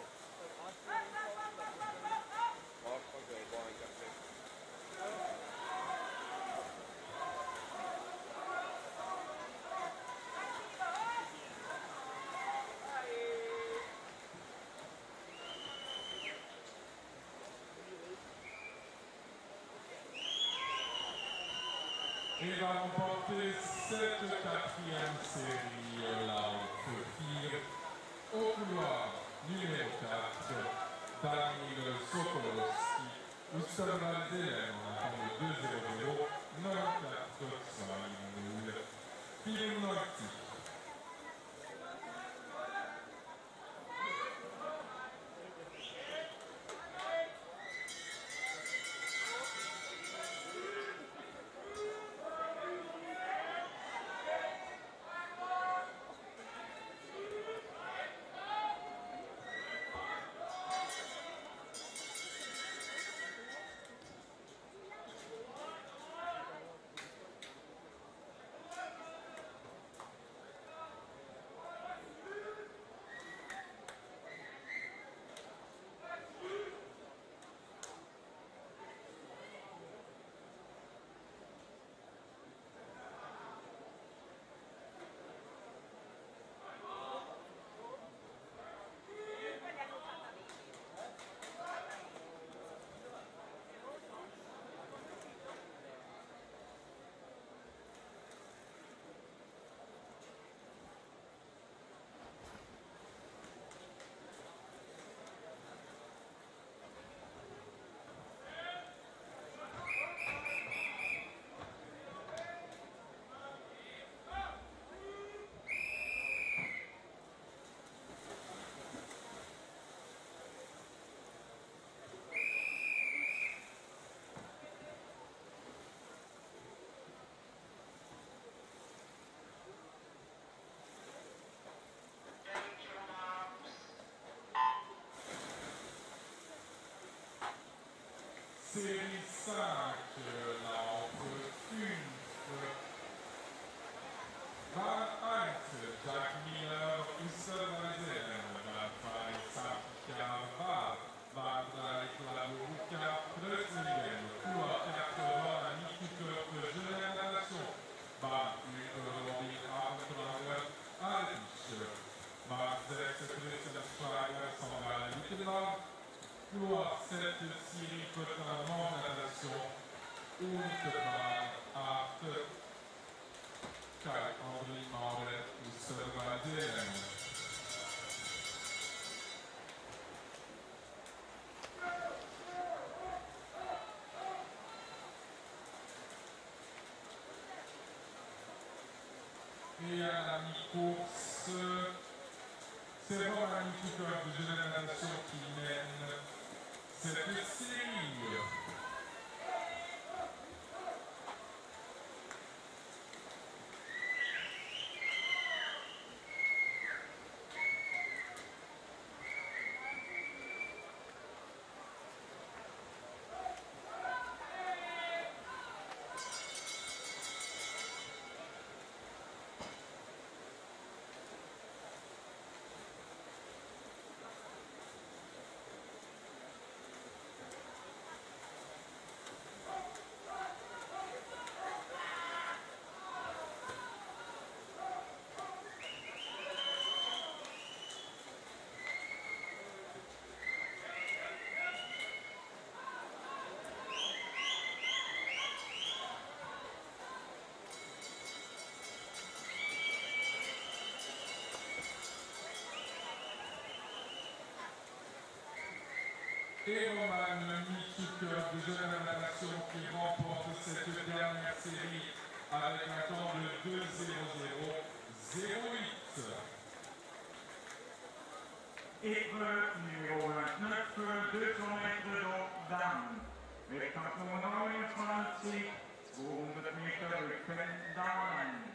Marco, go blind, I think. et va remporter cette quatrième série là au tir au couloir numéro quatre, Daniil Sokolowski, Ustava Zelen, on attend le deux zéro zéro, quatre cinq, Pinotti. Série cinq, là entre Unf, Van Heinz, Jack Miller, Ustava Zelen, Van Fay, Sapka, Var, Van Dijk, Laboruka, Preslingen, couloir quatre-vingts, Nikitov, Génération, Van Uber, Robin Abendtrauer, Alice, Van sechs, Christian Schreiber, Sandra Wittenbach, couloir sept, Cyril Cotin, Natation, und Bahn acht, Kai-André Mauret, Ustava Zelen. Et à la mi-course, c'est vraiment un Nikitov de Génération qui mène cette série. Et Roman Nikitov de Génération qui remporte cette dernière série avec un temps de deux zéro zéro zéro huit. Épreuve numéro vingt-neuf, deux cents mètres dames. Wettkampf Nummer neunundzwanzig, zweihundert Meter Rücken Damen.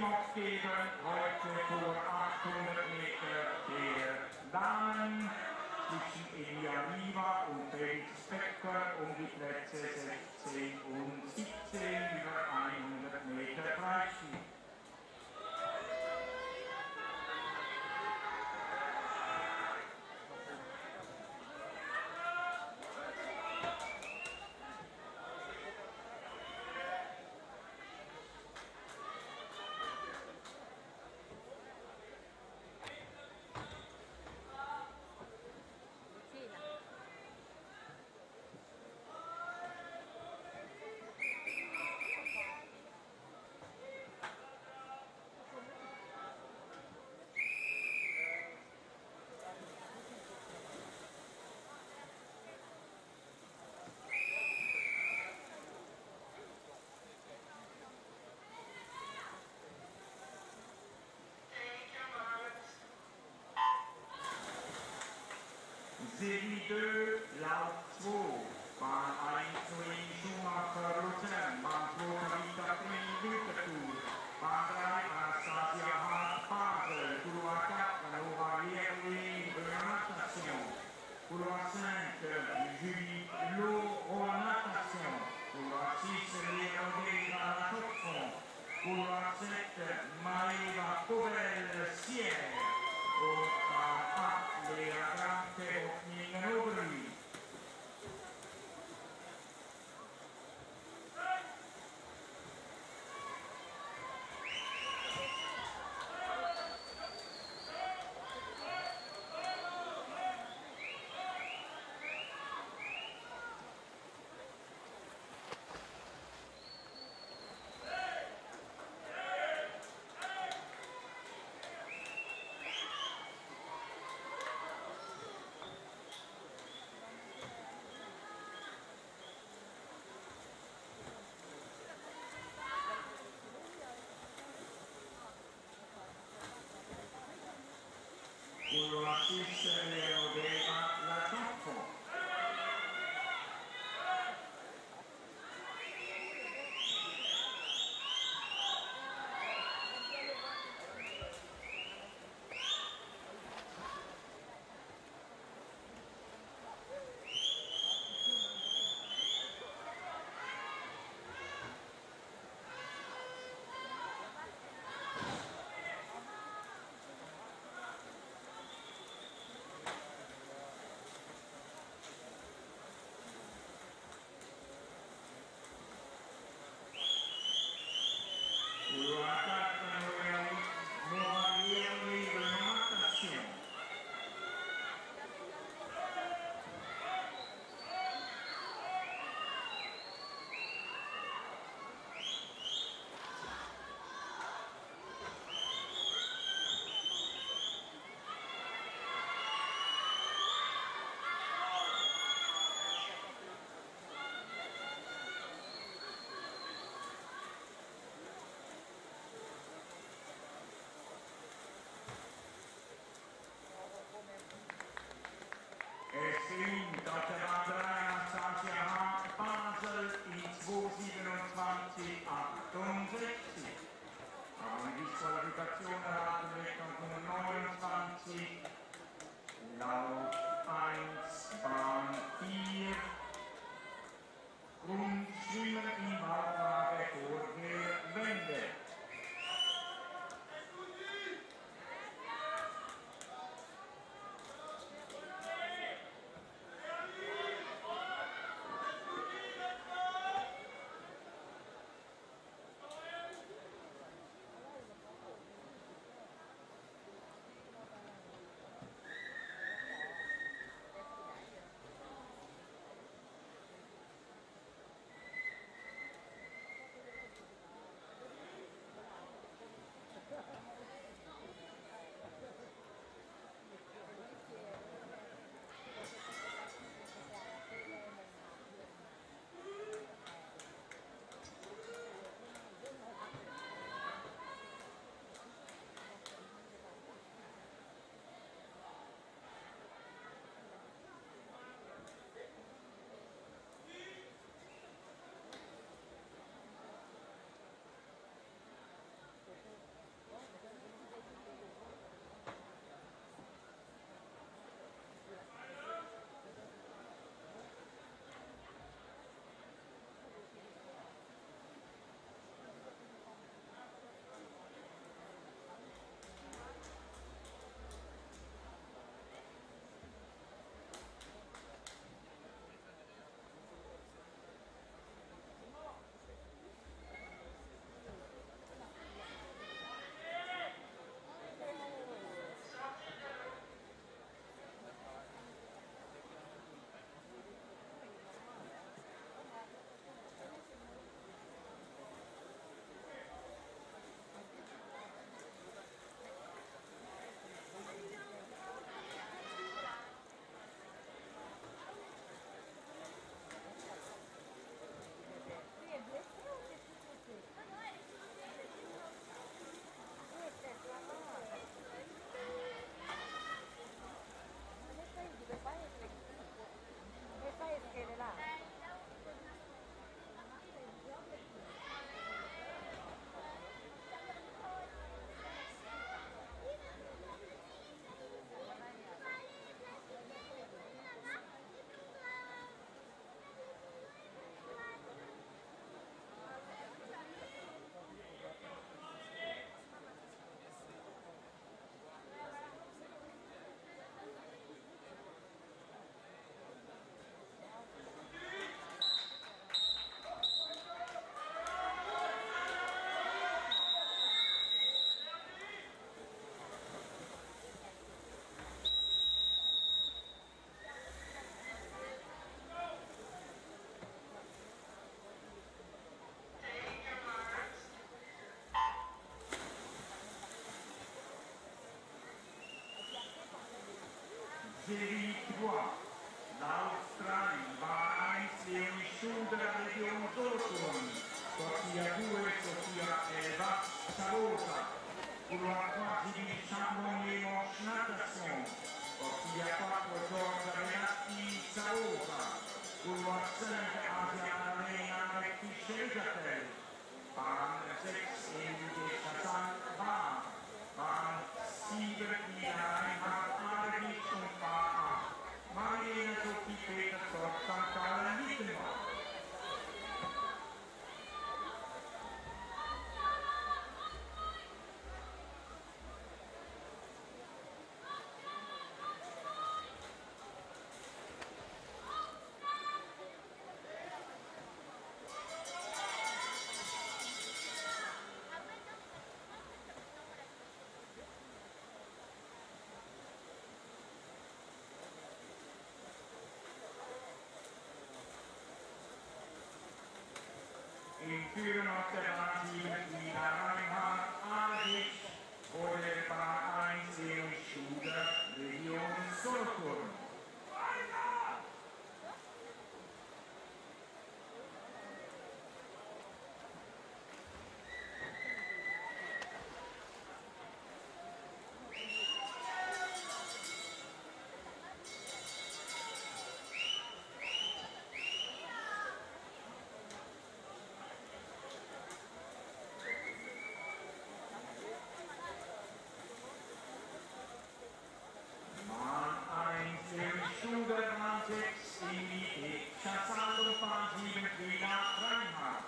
abgeben, heute vor achthundert Meter der Damen zwischen Elia Riva und Felix Becker um die Plätze sechzehn und siebzehn über hundert Meter Freistil. Serie deux, Lauf zwei, Bahn eins, Noemi Schumacher, Luzern, Bahn zwei, Tabitha Prini, Winterthur, Bahn drei, Anastasia Hart, Basel, Couloir quatre, Laura Lierli, Natation, Couloir cinq, Julie Lo, Natation, Couloir six, Léa Odega, La Chaux-de-Fonds, Couloir sept, Maëva Covel, Sierre, und Bahn acht, Lea Granke, Opening. Couloir six, Léa Odega, La Chaux-de-Fonds. Couloir quatre, Nova Lierli, Natation. Region Solothurn, corsia due Sofia Elba Savosa, couloir trois Jimmy Chambon-Léon Natation, corsia quattro Giorgia Renati Savosa, couloir cinq Asia Arena Rectichegatel, Bahn sechs Emil Chassan Bahn, Bahn sieben Ina Reinhard Aderich und Bahn acht Marlene Sophie Petersdorf Sankt Gallen Wittenbach. In Führung auf der Bahn sieben Nina Reinhard Aderich wurde Bahn eins Leon Schuder, Region Solothurn. sechs Emil Chassan und Bahn sieben Nina Reinhard.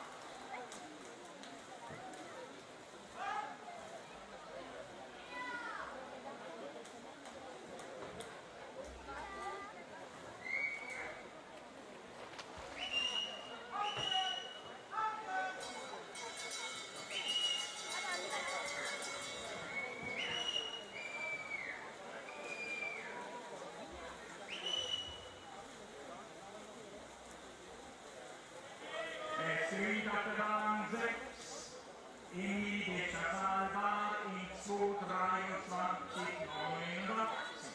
Bahn sechs, Emil Chassan Bahn in zwei dreiundzwanzig neunundachtzig.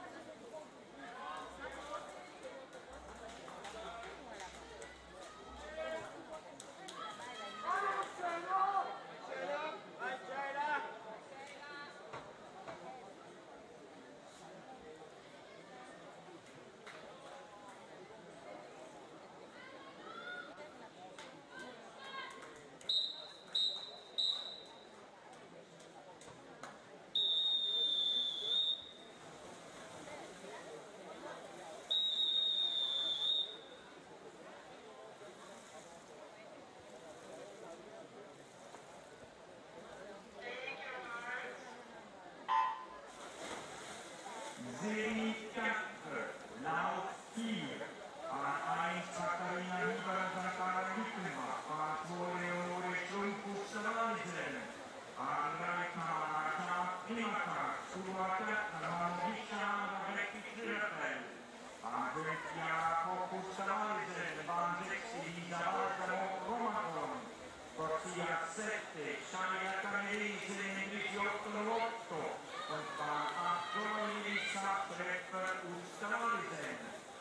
Serie quatre, Lauf vier, Bahn eins Katharina Hieber Sankt Gallen Wittenbach, Bahn zwei Leonore Schlumpfuß Weisen, Bahn drei Kamara Primaka, Couloir quatre, Bahn Richard Rectichegatel, Bahn fünf Jakob Weisen, Bahn sechs Elisa Balsamo Romaton, corsia sette, Shania Canelese diciotto otto, und Bahn acht Elisa Treffer Osterweisen.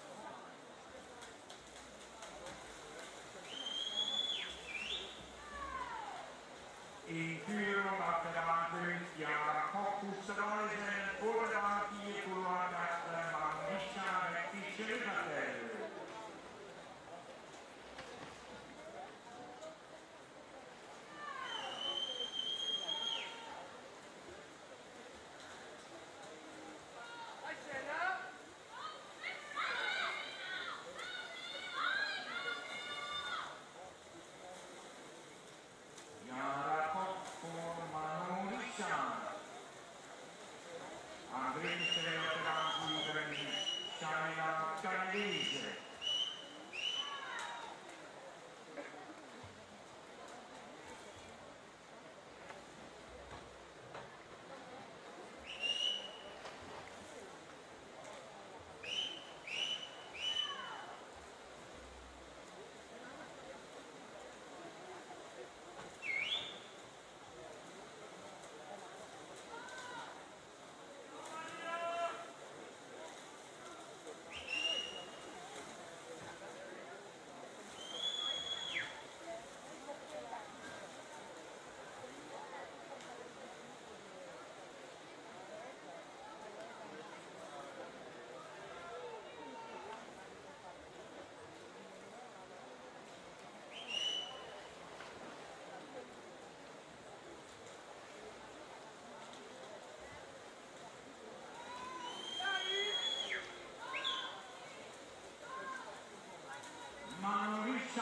In Führung auf der Bahn fünf Jakob Osterweisen, vor der Bahn vier Couloir quatre, Bahn Richard Rectichegatel. Yara Kopf vor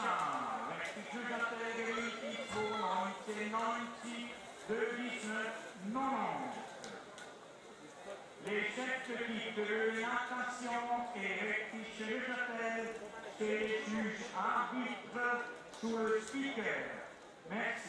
Richard, rectificateur neunzehnhundertneunzig, deux dix-neuf quatre-vingt-dix. Les chefs d'équipe de natation et rectificateur et les juges arbitres sous le speaker. Merci.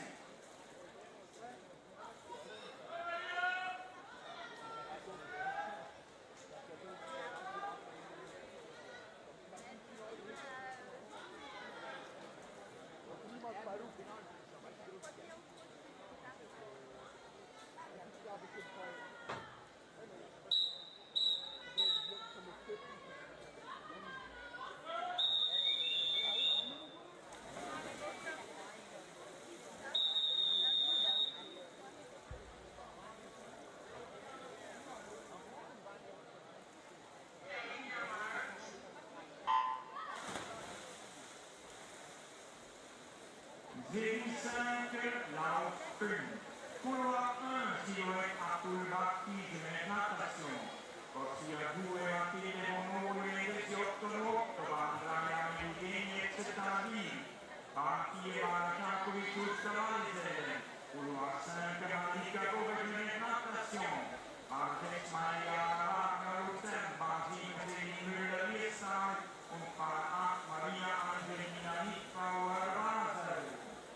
Série cinq, lauf fünf. Couloir un, silhouette à poule baptise de natation. Ossia due mattine monole diciotto otto, Vandraiani Vigeni e Settantini. Banchi e Vanacciacovi sul Cavalese. Couloir cinq, Malika Cove de natation. Martes Maria Wagner Luzern, Basile Müller Liesau und Fahrer acht Maria Angelina Nietbauer Basel.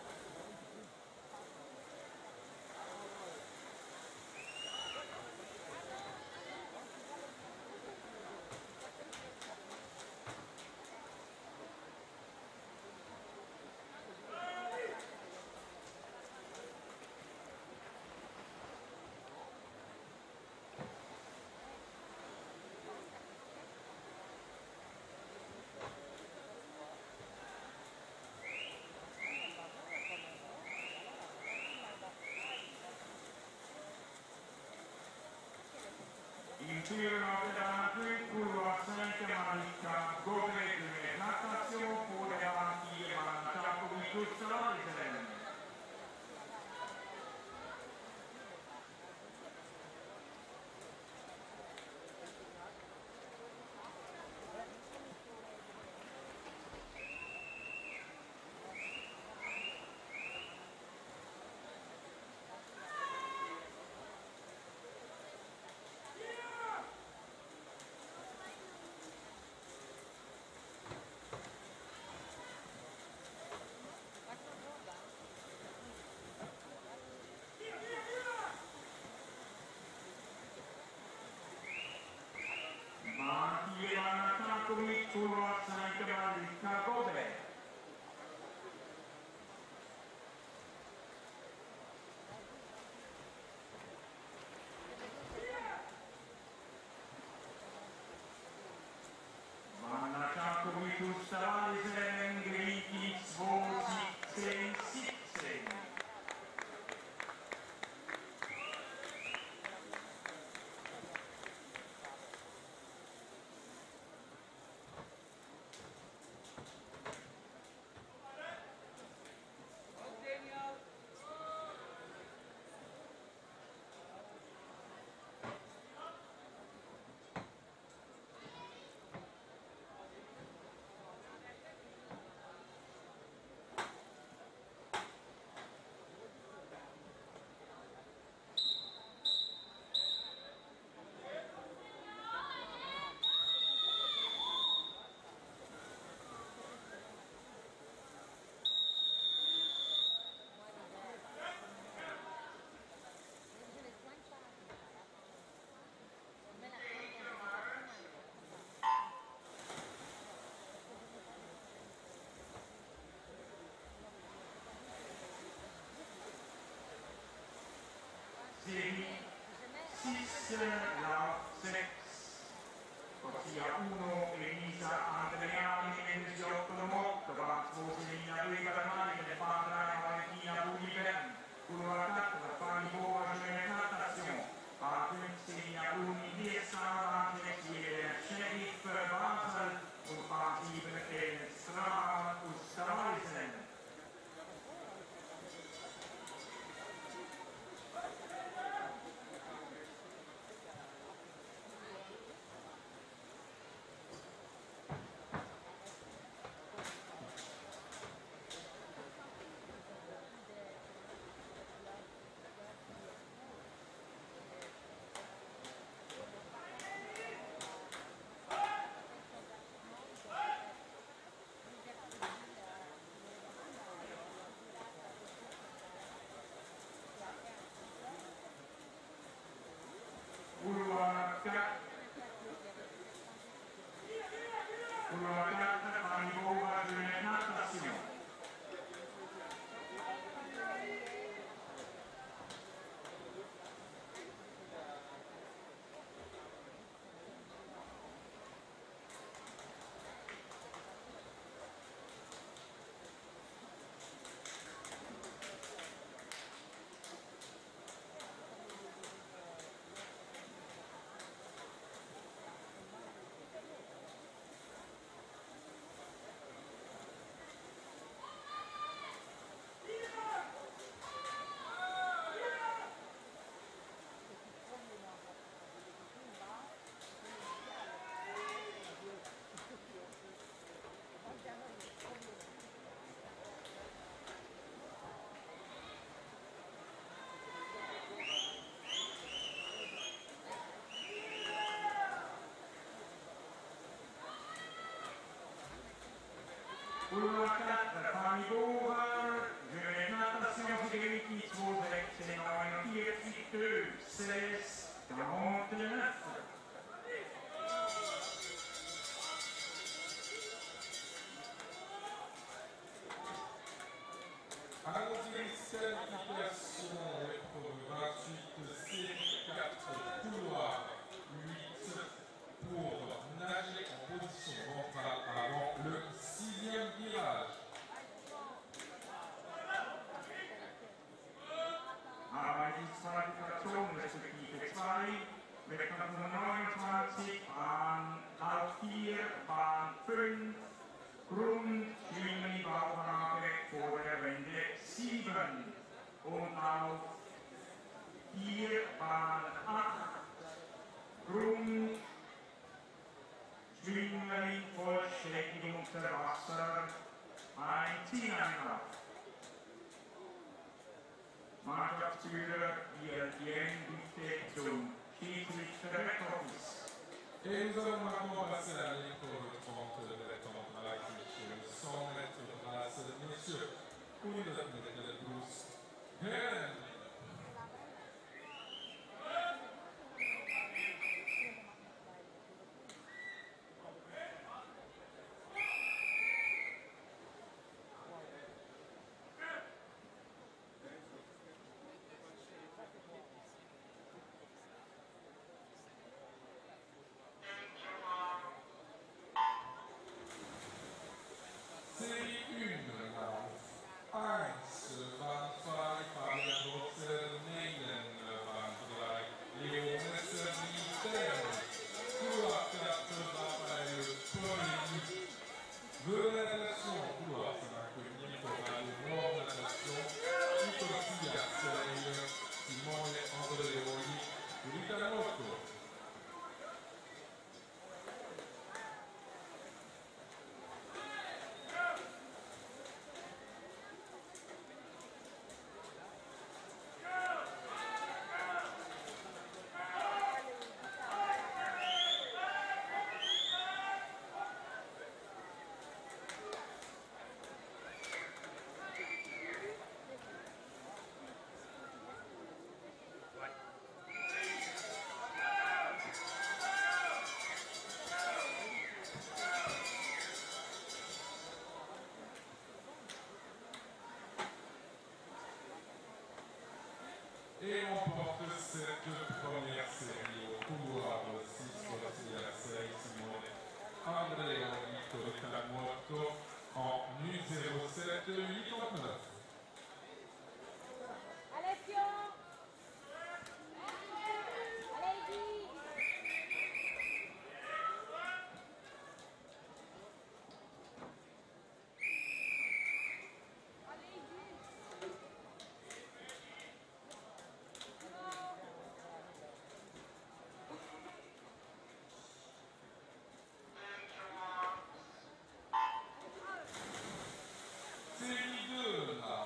In tiro della couloir cinq, Malika Cove de natation pour les Banchi e Vanacciacovi sul Cavalese. Banchi e Vanacciacovi couloir cinq, Malika Cove. Vanacciacovi sul Cavalese, Griti zwei siebzehn siebzehn. Série six, lauf sechs. Ossia uno, Elisa Andreani, diciotto otto, Vanzvo Selina due Bernali, Pandra Valentina Bugibern, couloir quatre, Fanny Bova de natation. Banque Selina Uni, Liesau, Banque Sheriff Basel und Banque Strahlen und Cavalese. Allons-y, qualification, épreuve vingt-huit, série quatre, couloir, huit pour nager en position ventrale avant le sixième virage. Aber die Qualifikation respektive zwei, Wettkampf Nummer neunundzwanzig, Bahn Lauf vier, Bahn fünf, Grund, Schwimmen, Bauchnabel vor der Wende sieben und auf vier, Bahn acht, Grund, Schwimmen, vollständig unter Wasser, ein Zieleinlauf. Mannschaftsführer Etienne bitte zum Schiedsrichter Rechtsoffice. Et nous allons maintenant passer à l'épreuve trente mètres pratique, cent mètres brasse, messieurs, hundert Meter Brust, Herren. Série un, Lauf eins, Bahn zwei, Fabian Drosel, Neylen, Bahn drei, Leo Messer, Militaire, couloir quatre, Raphaël Paulini, de la natation, couloir cinq, Nicolas Nord natation, Nicolas Garcelle, Simone Andreoli, Rita Motto. Et on porte cette première série au couloir six, Sorcier Simone Andreoli, Rita Motto en U zéro sept quatre-vingt-neuf. Alessio! Alleghi! Série deux,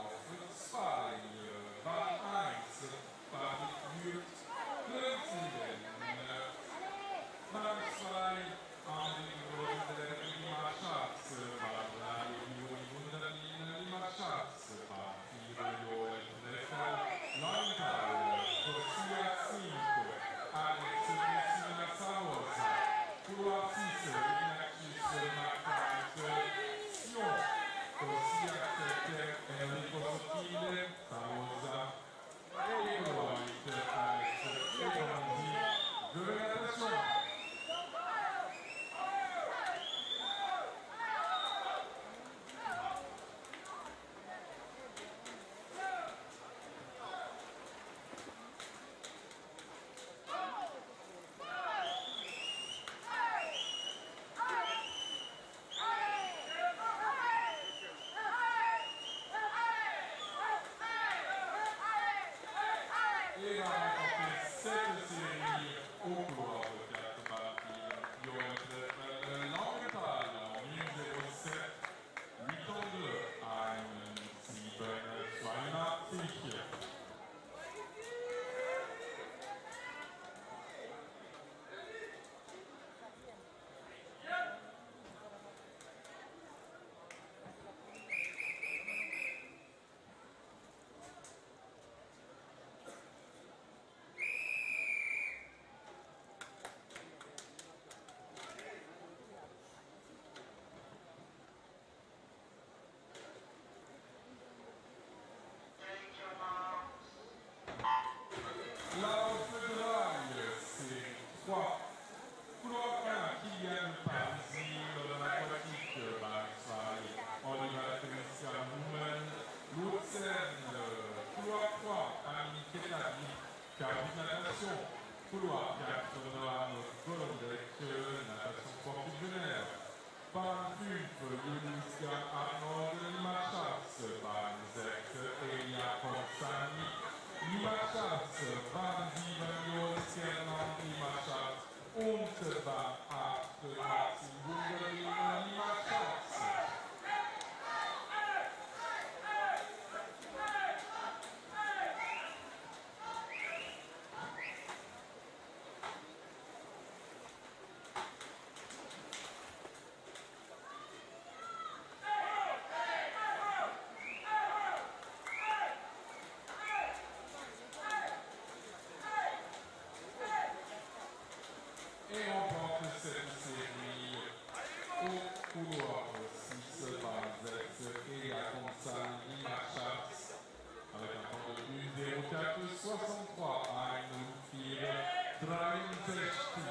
Cardiff natation, couloir quatre, Noam Golondek, natation sportive Genève. Parfuf, Yuliska Arnold Limachas, Banzek, Elia Consani, Limachas, Banzi, Vanio, Sernan Limachas und Van Acht, Martin Bungelin Limachas. Et on porte cette série au couloir six, Banzek, Elia Consani, Limachas, avec un temps de but zéro quatre soixante-trois, Aynul Fir, dreiundsechzig.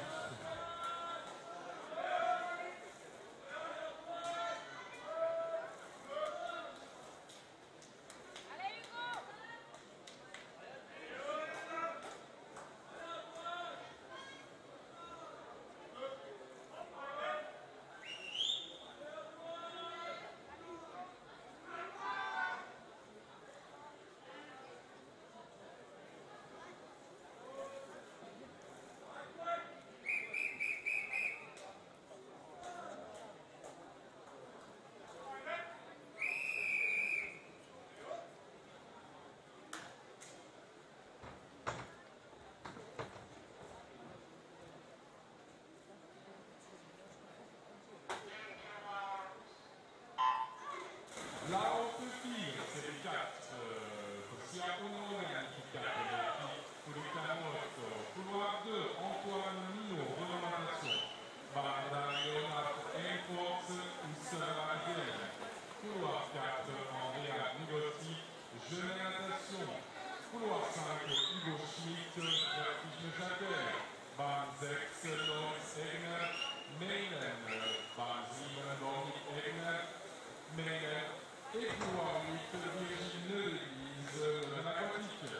La haute file, c'est les quatre, Sia Ono, quatre, pour le Camotto, couloir deux, Antoine Mino, remontation, Banda Leonard, Enforce, Oussama Zelen, couloir quatre, Andrea Nigotti, jeune natation, couloir cinq, Hugo Schmidt, Vertige Châtel, Banzek, Loris Egner, Meilen, Banzim, Dominique Egner, Meilen, et couloir huit, Virginie Ledelise, de l'aquatique.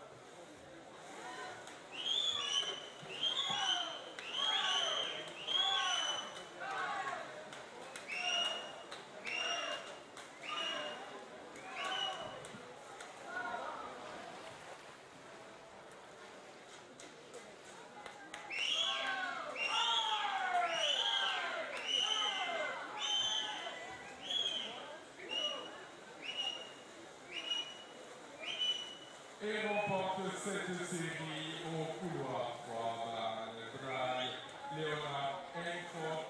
Et remporte cette série au couloir trois, Braille, Léonard Enfort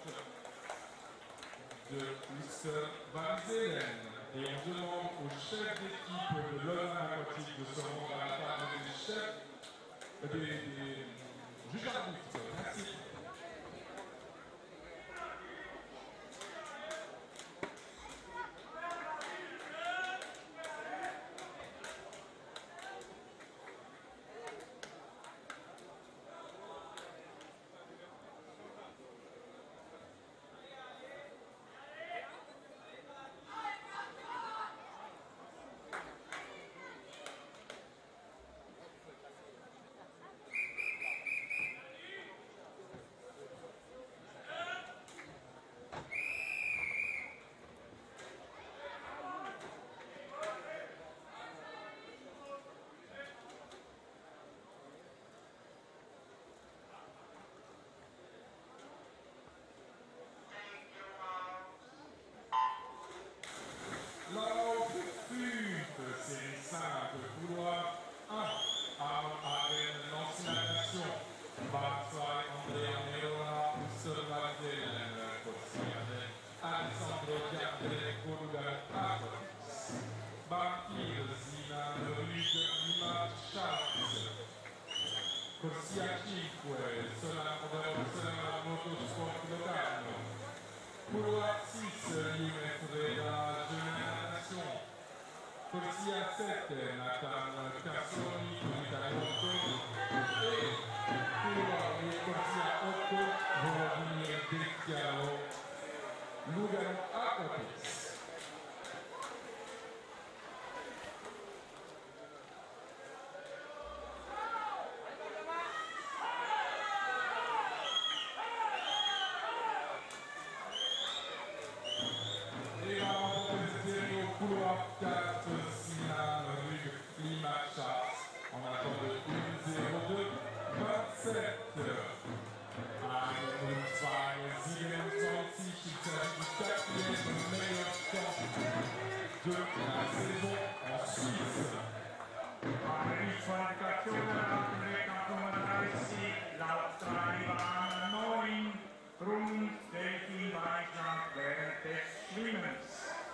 de Husser Van Zelen. Et on demande au chef d'équipe de l'Olympique aquatique de se rendre à la table des chefs, des, des juges arbitres. Merci. Série cinq, couloir un, Arm Hagen, Nancy Natation, Barzai, Andrea Nerola, Husser Van Zelen, Cossiade, Alessandro Chiappere, Corugal Aquatis, Barkir, Zina, Rug, Lima, Charles, Corsia cinque, Sola Motorsport Locarno, couloir six, Lime Freda, Jeune Nation, Corsia sept, Nathan Cassoni, Italia e couloir huit, Corsia otto, Volodymyr Decchiaro, Lugano Aquatis. quatre Sinan Rug Klimacha en attente de un zéro deux vingt-sept. Ein zwei siebenundzwanzig, il s'agit du quatrième meilleur temps de la saison en Suisse. Eine Disqualifikation erhalten wird nach Nummer dreißig, laut Treiber neun, Grund Delfinbeistand während des Schwimmens.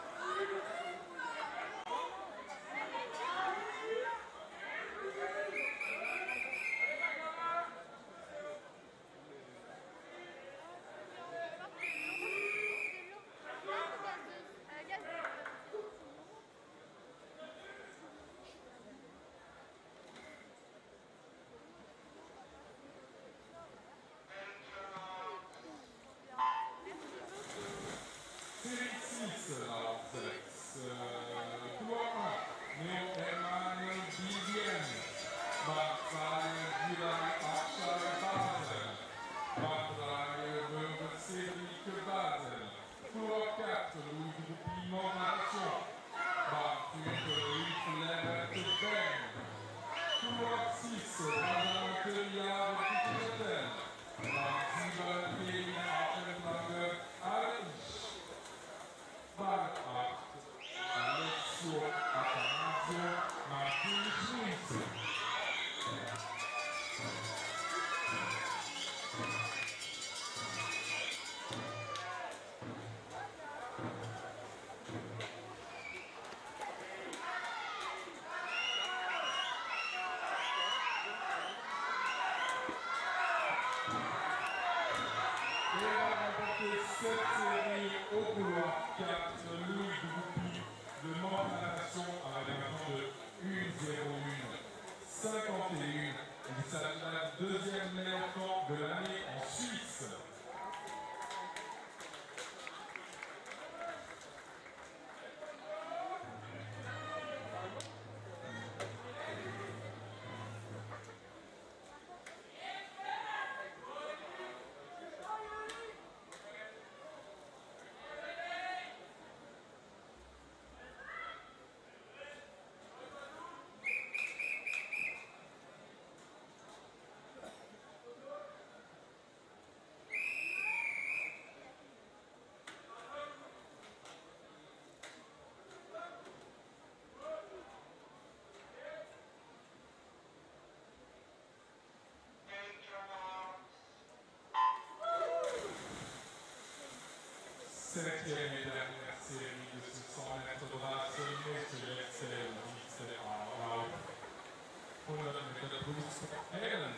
Septième et dernière série de ce cent mètres brasse, Monsieur Lexel, Dixel, Rauf, hundert Meter Brust, Helen,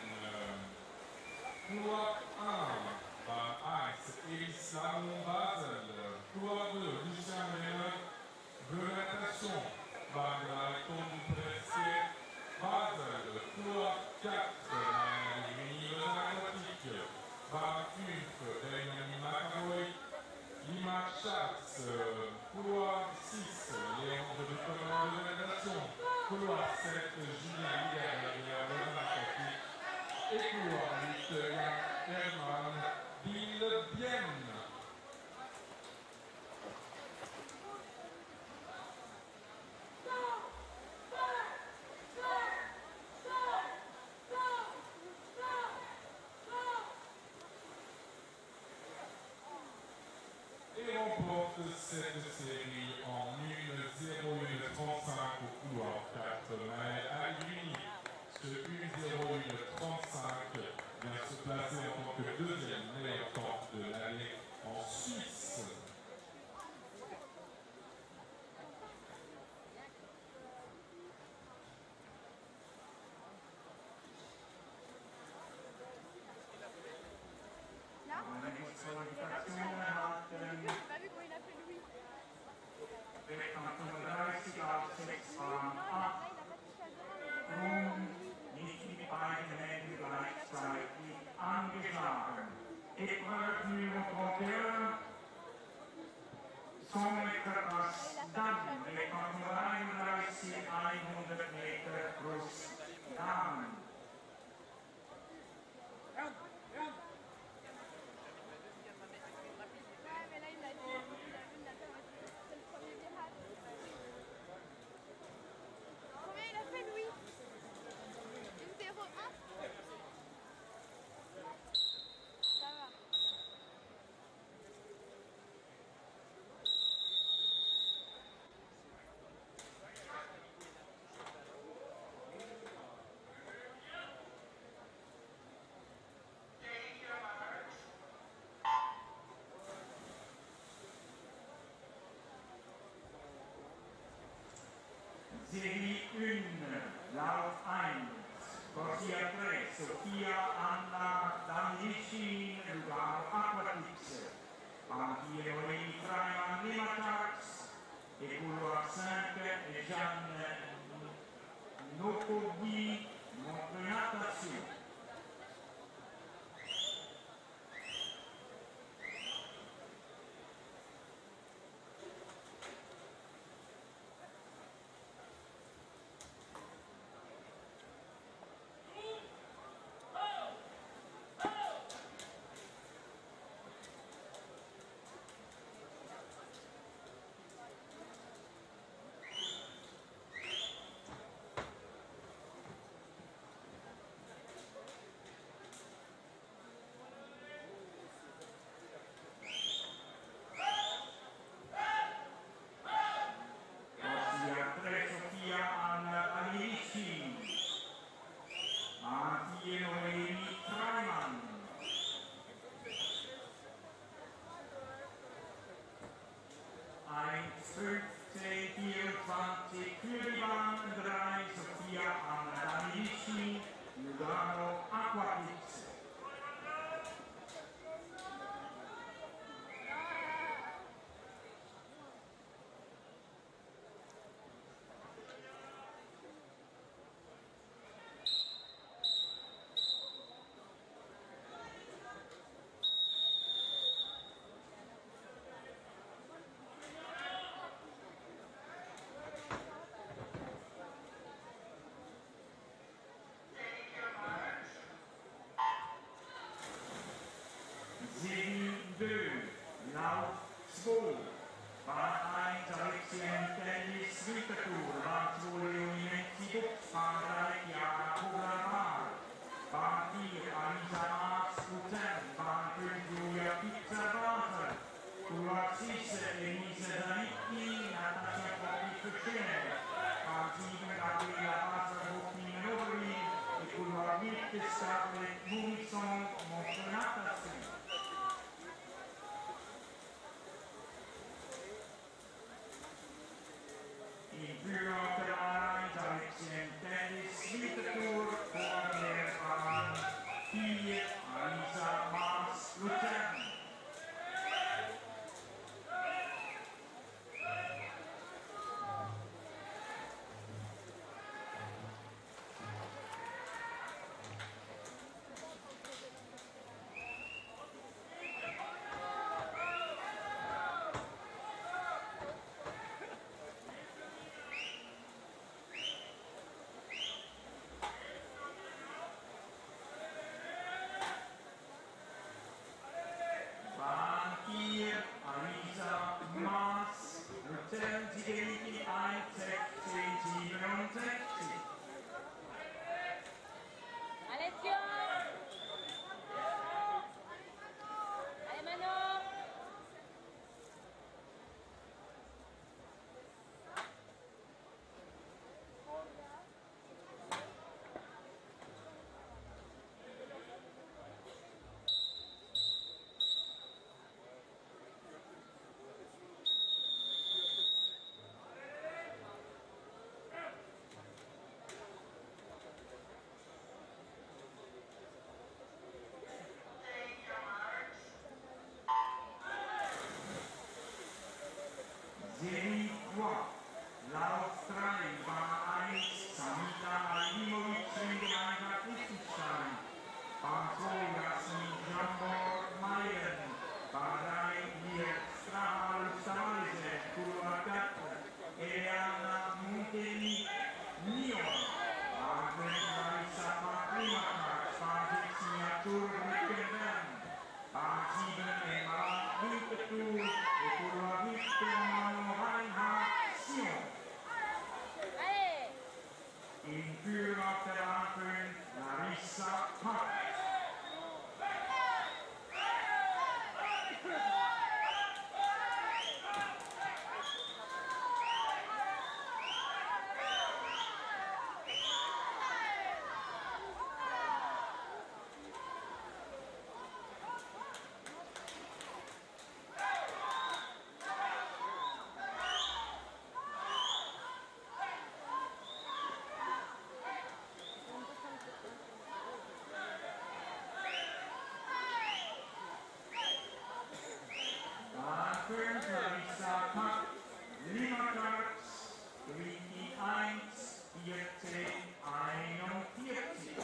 couloir un, Bahn eins, Elislam Basel, couloir deux, Lucien Ménard, bleu natation, Bahn drei, Tondi Pressier, Basel, couloir quatre, Mini aquatique, Bahn fünf, Benjamin Macaroy, Lima Schatz, couloir six, Léandre de Commande de la Nation, couloir sept, Julien Hidalgo, et couloir huit, Yann Hermann, Villebienne. Et remporte cette série en un zéro un trente-cinq au couloir quatre, Maël Agruni. Ce un zéro un trente-cinq vient se placer en tant que deuxième meilleur temps de l'année en Suisse. Eine Disqualifikation erhalten. T'as vu comment il a fait Louis? Série un, Lauf eins, Corsia tre, Sofia Anna Danilici, Lugano Aquatix, Banquier Noémie Freiman Limatax, et couloir cinq, Jeanne Nokobi, Montre Natation. Série trois, Lauf drei, Bahn eins, Samita Alimovic, Ringelaiva Liechtenstein, Bahn zwei, Jasmin Jambor Mayen, Bahn drei, hier Strahal Stavalese, Couloir quatre, Eleana Monteli, Nyon, Bahn fünf, Larissa Maklimaka, Bahn sechs, Miniatur Rickenberg, Bahn sieben, Emma Winterthur, Couloir huit, Reinhard Sion. In Führung auf der Bahn fünf, Larissa Hart. eins, vierzehn, einundvierzig.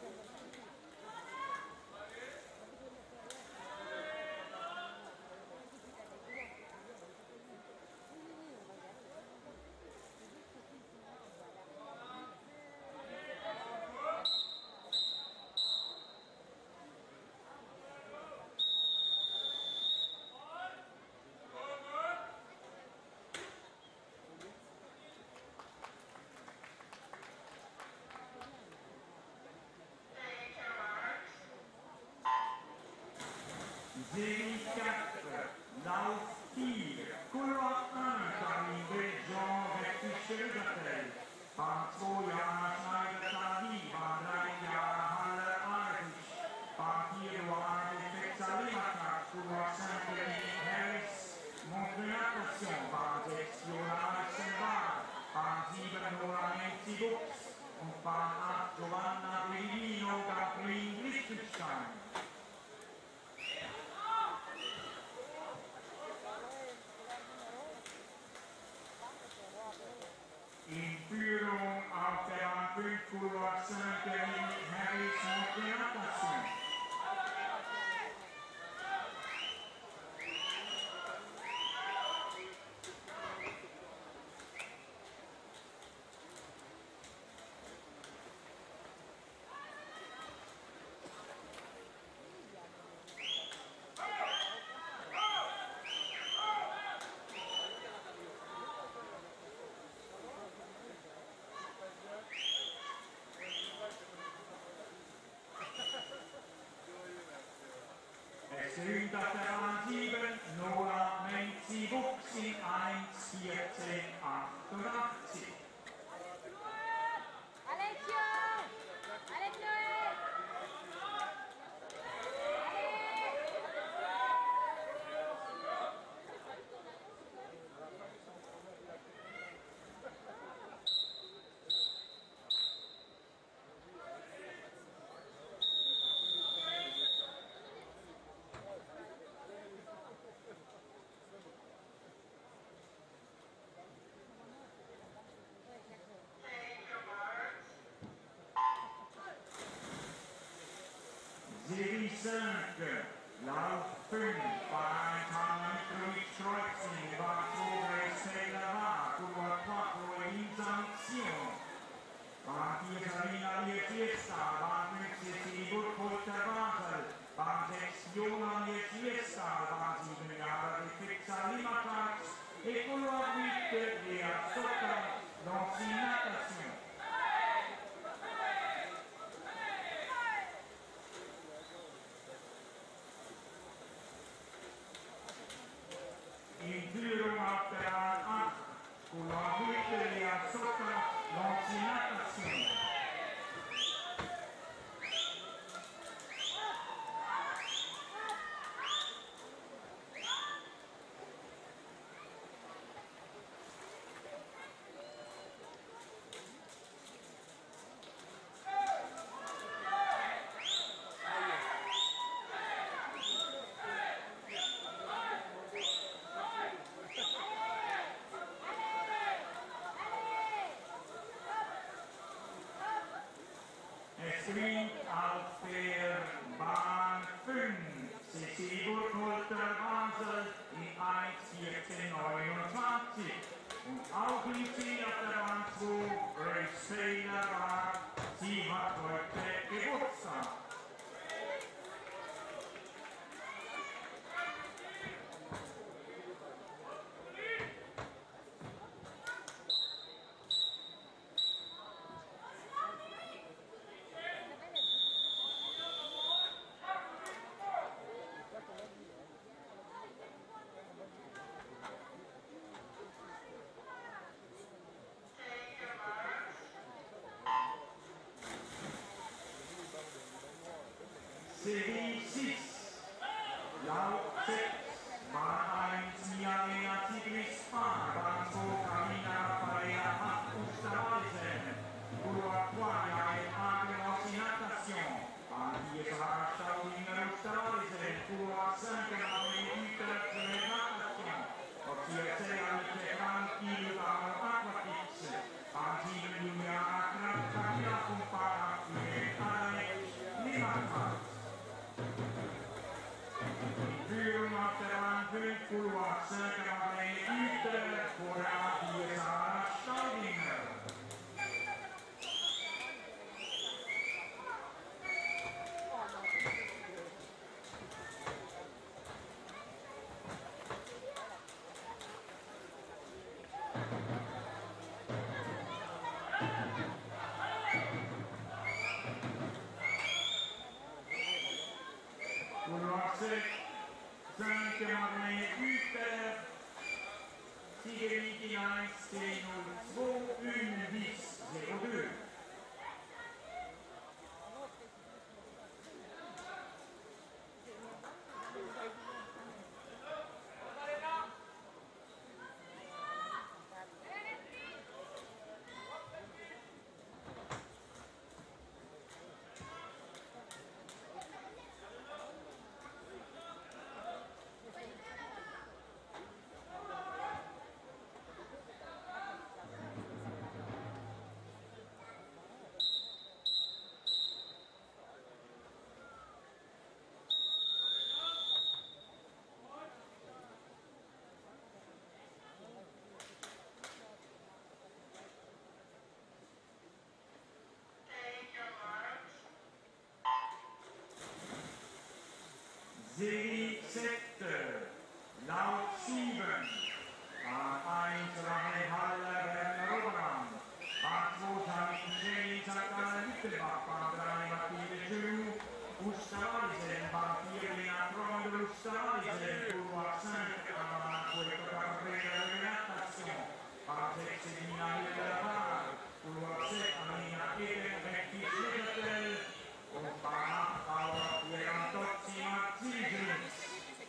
Série quatre, Lauf vier, couloir un, Charlie Jean Rectificatel, Bahn zwei, Jana Schneider Charlie, Bahn drei, Jana Halle Ardisch, Bahn vier, Johann Defekter Limaka, couloir cinq, Denis Harris, Montréal, Bahn sechs, Johann Alexander, Bahn sieben, Nora Nancy Bux und Bahn acht, Giovanna Divino, Gabriel Liechtenstein. In Führung auf der Bahn fünf, Couloir cinq, Denis Harris, Montréal. Es sind auf der Bahn sieben, Nora Nancy Bux in eins, vierzehn, achtundachtzig. Alessio! Alessio! Série cinq, Lauf fünf, Bahn Mitrovic Kreuzing, Bahn zwei, Stella Couloir trois, Louisa Mission, Bahn vier, Sarina Lietfiesta, Bahn fünf, Cecilie Burkholter Basel, Bahn sechs, Johann Lietfiesta, Bahn sieben, Jara Defekta Limatax, et Couloir huit, Léa Sotta, dans une natation. In Führung auf der Bahn acht, Couloir huit, Léa Sotta, dans une natation. Es winkt auf der Bahn fünf, Cecilie Burkholter Basel in eins, vierzehn, neunundzwanzig. Und auch in C auf der Bahn zwei, Grace Taylor war, sie hat heute Geburtstag. Série six, Lauf sechs, Bahn eins, Miamena Tigris Spa, Bahn zwei, Carina Raffaella acht, Osterweisen, Couloir trois, Jael Agros in Natation, Bahn vier, Sarah Staudiner Osterweisen, Couloir cinq, Marie Hüter für Natation, Portier zehn, Anite Franchi, Lugano Aquatix, Bahn Serie sept, Laut sieben, Bahn eins, Rahel Haller, Werner Obermann, Bahn zwei, Janine Jenny, Zakana Mittelbach, Bahn drei, Mathilde Giroux, Ustareisen, Bahn vier, Lena Frondel, Ustareisen, Couloir cinq, Anna Cueto Cabrera, Renatation, Bahn sechs, Elina Hilder, Couloir sept, Alina Eden, Recti Schlegertel, und Bahn acht, Laura Pierantozzi, Marzigens.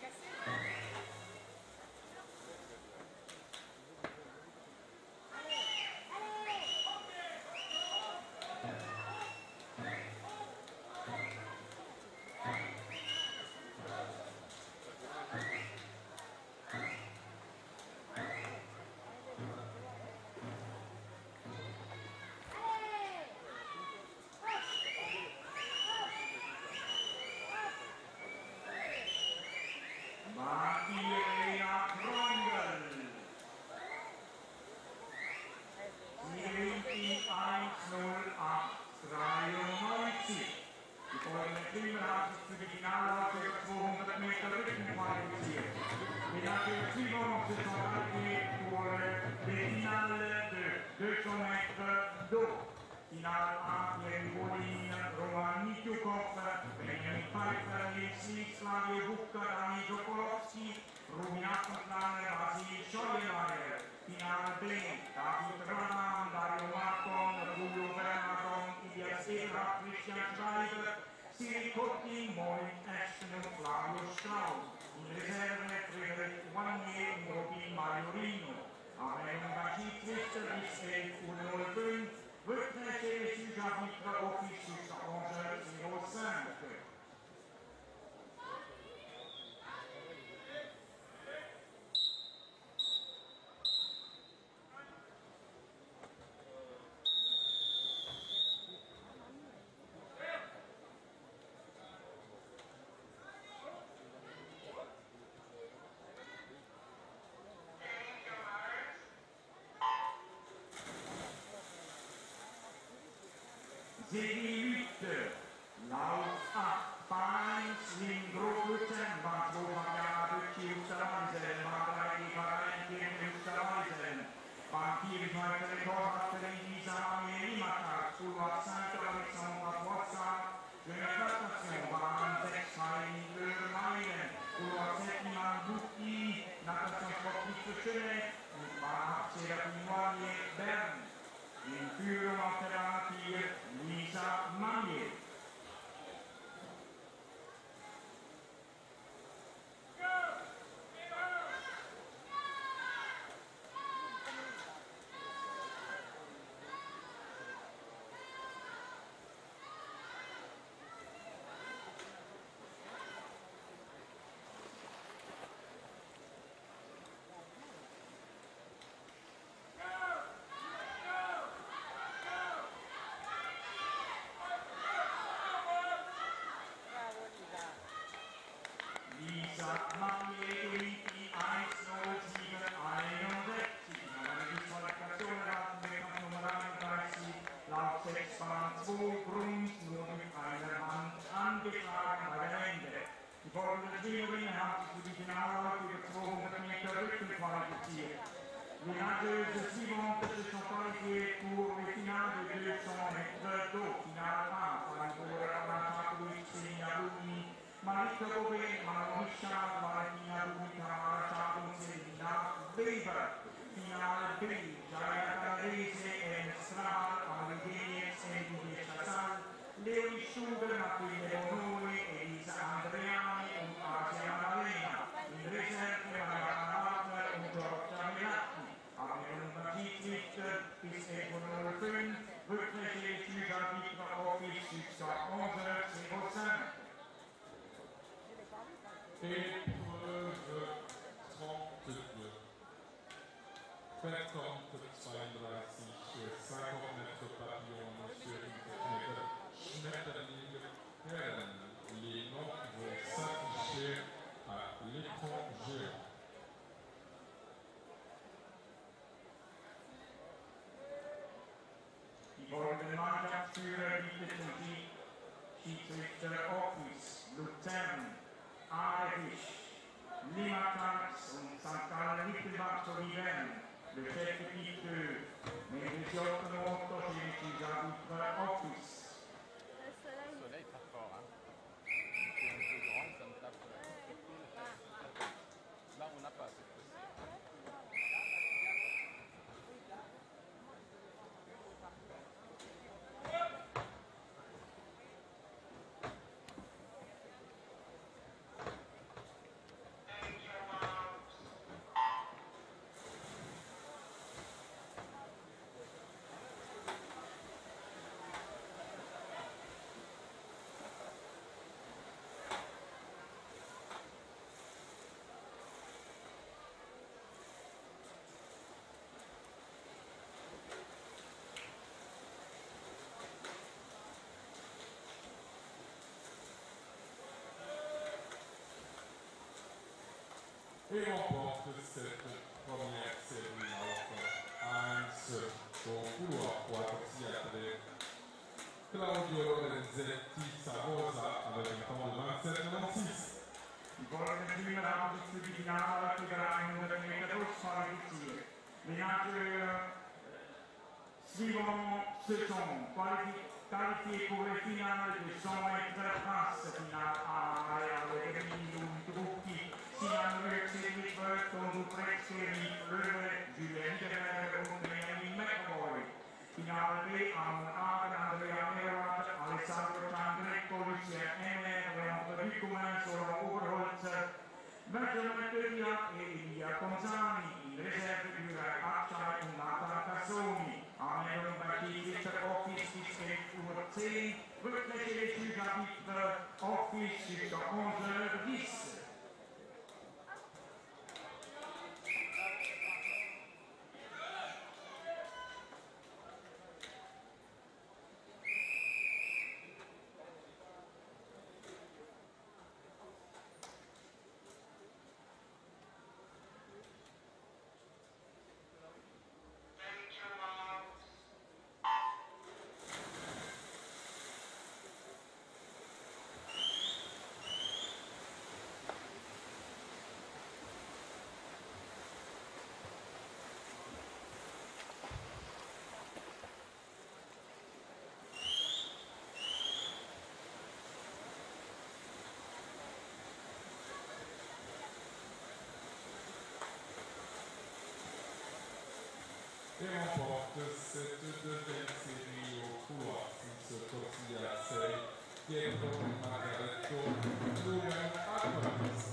Serie huit, Laut acht, Bahn eins, Lindgren, Bahn zwei, Mariana Böttchi, Ustareisen, Bahn drei, Eva Reinken, Ustareisen, Bahn vier, Michael Torwart, Lisa Marie Limata, Couloir cinq, Alexandra Poisson, Renatation, Bahn sechs, Heini Löhleinen, Couloir sept, Iman Bouki, Natation sportive für Schöneck und Bahn acht, Seraphine Moirier, Bern. In Führung auf der Bahn vier, Lisa Manier. Folgende Mannschaftsführer bietet den Schiedsrichter Office, Luzern, Arefisch, Limatax und Sankt Gallen Mittelbach sowie Bern beschäftigt nicht peu, mais les autres motos chez les arbitres office. Le soleil très fort, hein. C'est un peu grand, ça me tape. Là, on n'a pas cette fois-ci. Et remporte cette première série Alpha Heinz au couloir trois de Claudio Lorenzetti Savosa avec un temps de vingt-sept quatre-vingt-six. Die goldene Spielraum ist für die Finalleute der hundert Meter Brustqualifiziert. Les nageurs suivant ce sont qualifiés pour les finales de cent mètres passe, finale A, alle Emilio Trucchi, Sian Röxel, Burton, Duprexel, Löwe, Julien Niederberger und Benjamin McAvoy. Finale B, Amon Aden, Andrea Merat, Alessandro Giangreco, Lucien Emmer, Leon Ricumen, Solo Oberholzer, Benjamin Tövia e Elia Conzani, in Reserve Juraj Akçay und Nathan Cassoni. Anmeldung bei Kiesischer Office bis elf Uhr zehn, Rücklässe les juges arbitres Office jusqu'à onze heures dix. Et remporte cette deuxième série au couloir six Corsia sei Pietro Margaretto numero quattordici.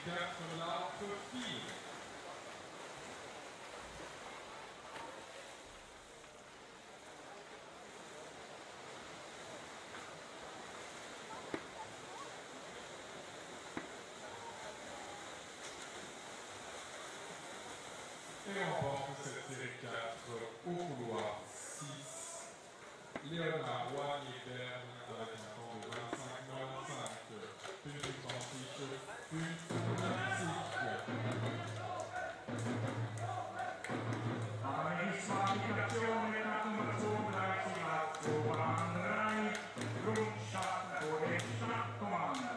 quatre, Laufe vier. Et on remporte cette série quatre au couloir six. Léonard Roy-Berne avec un temps de vingt-cinq quatre-vingt-cinq. Une défensive, une politique. Alla disqualificazione la combattuta si va sopra Andrai, Rumshat, Boresha, comanda.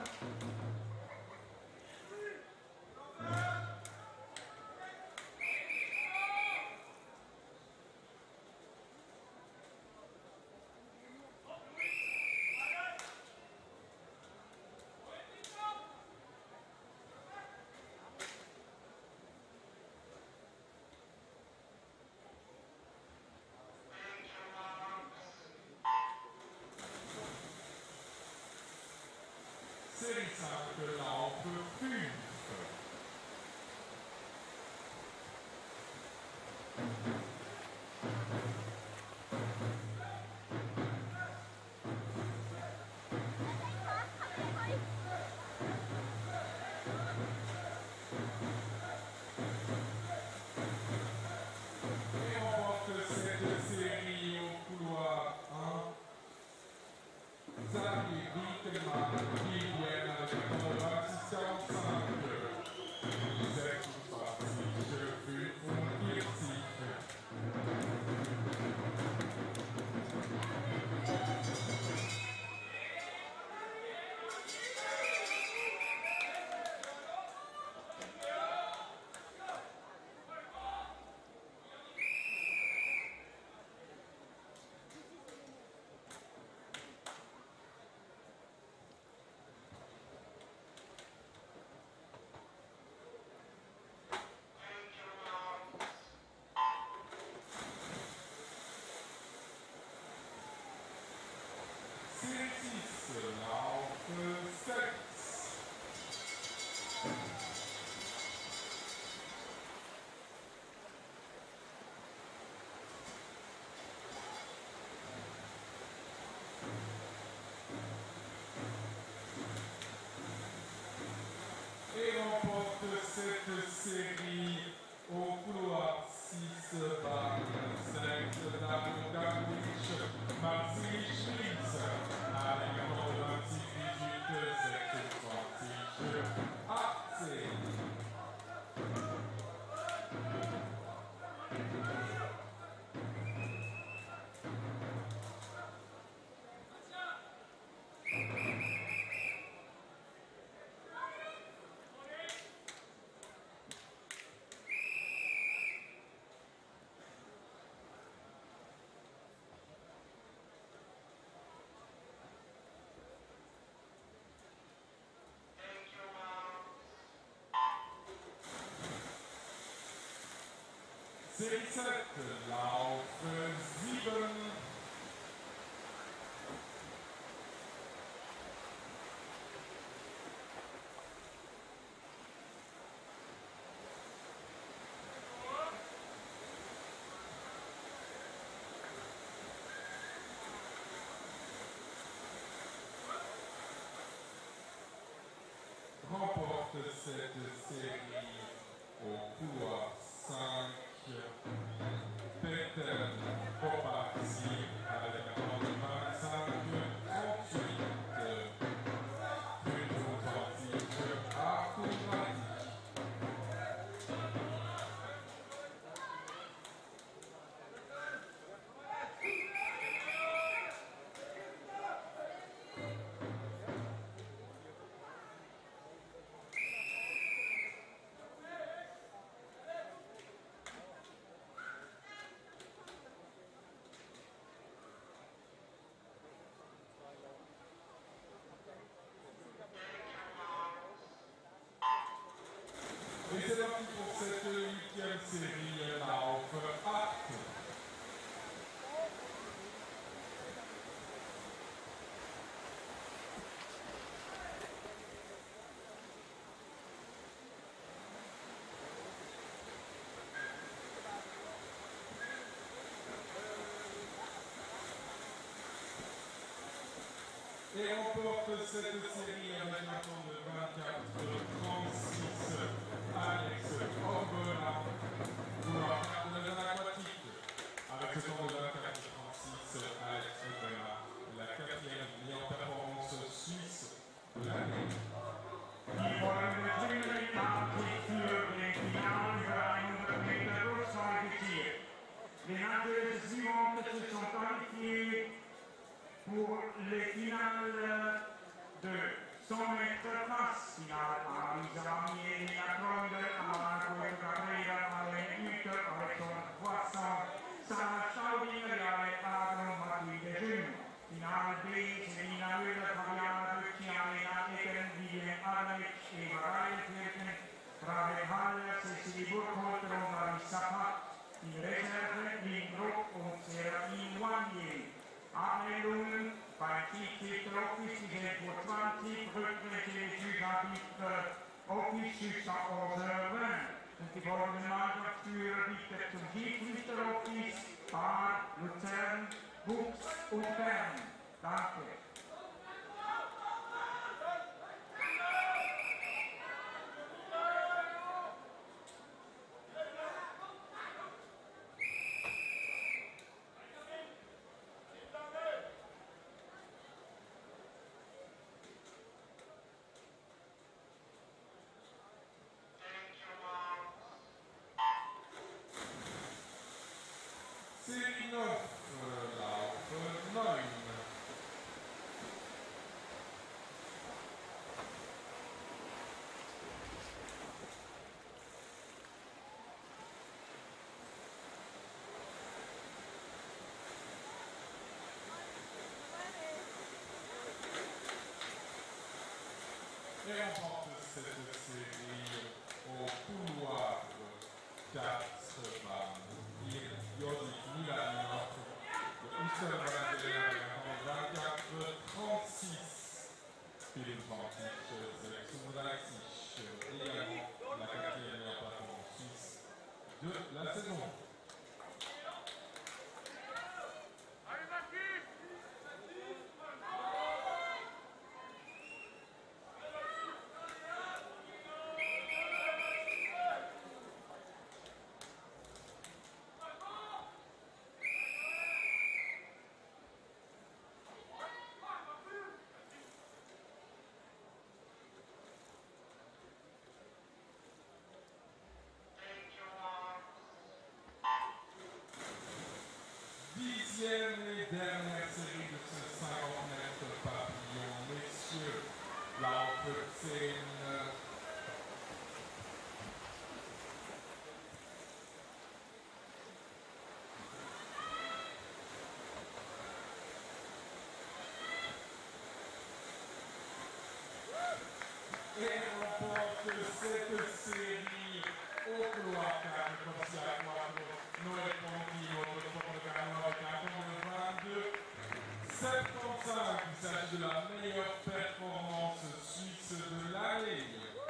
Série cinq, Laufe fünf. Et remporte cette série au couloir un. Xavier Wickelmann, qui vient avec un temps de vingt-six quarante-cinq. sechsundzwanzig fünfundvierzig. Série six, Laufe sechs. Et remporte cette série au couloir six, barre cinq, Dario Gavric, Marcel Schmitz, avec un temps de vingt-six dix-huit, sechsundzwanzig achtzehn. Série sept, Laufe sieben. Remporte cette série au couloir cinq. Peter Popaci avec un temps de vingt-cinq trente-huit. Une tentative acrobatique. et remporte cette série avec un temps de vingt-quatre trente-six. Alex Orbola, couloir quatre de la zone aquatique. Avec ce temps de vingt-quatre trente-six, Alex Orbola est la quatrième meilleure performance suisse de l'année. Die folgende Triumphantheit für den Finale über hundert Meter Rückseite qualifiziert. Les nageuses suivantes se sont qualifiées pour les finales de cent mètres face, finale à Misami et Nina Kronde, à Puerto Cabrera, à Lenhutte avec son croissant, Sarah Staudinger et avec Aaron Mathilde June. Finale B, Selina Höhler, Fabiana Böttcher, Lena Ecken, Vivian Arnett et Mareille Kirchen, Ravel Haller, Cecilie Burkholter und Larissa Pack. In Reserve Lindruck und Serafin Wannier. Anmeldungen beim Titel Office sind vor zwanzig, Rücktritte Südhabitte Office jusqu'à onze heures vingt. Und die folgenden Mannschaftsführer bieten zum Schiedsrichter Office, Bar, Luzern, Buchs und Bern. Danke. Série neuf, Lauf neun. Et remporte cette série au couloir quatre. Josip Milanov de Husserl vingt-quatre trente-six. Philippe Bantic, Sexoudalexich, également la quatrième meilleure performance suisse de la saison. Dixième et dernière série de ce cinquante mètres papillon, messieurs, Lauf zehn. Et remporte cette série au couloir quatre, Corsia quatre, Noël Ponti, notre propre Carlo avec un temps de vingt-deux soixante-quinze. Il s'agit de la meilleure performance suisse de l'année.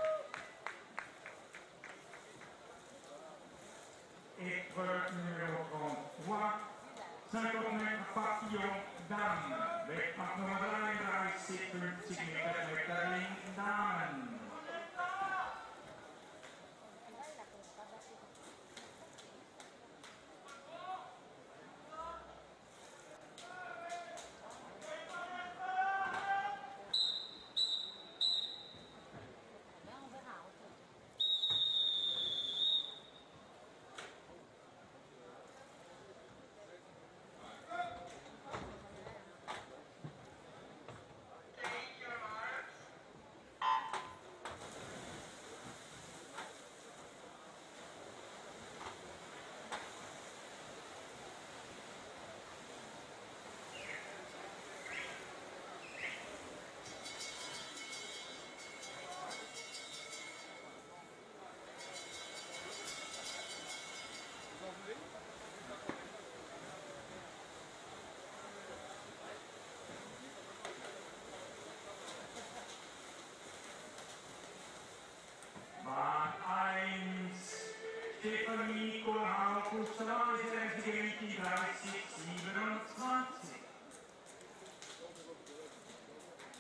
Épreuve numéro trente-trois, cinquante mètres papillon Damen. Wettbewerb dreiunddreißig, fünfzig Meter Kletterling Damen. Bahn eins, Stefanie Kohlhauer, Kusterreise, dreißig, siebenundzwanzig.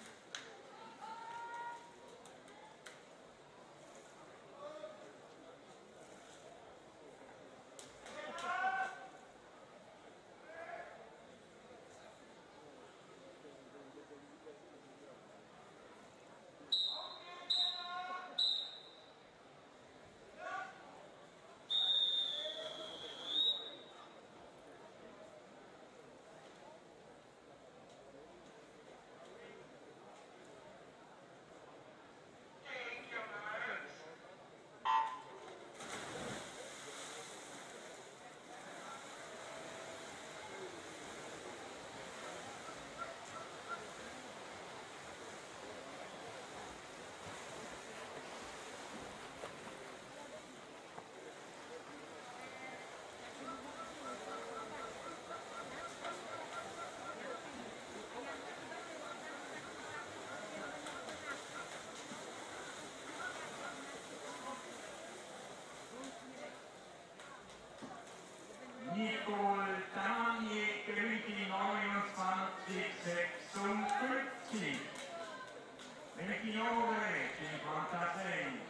ventinove cinquantasei.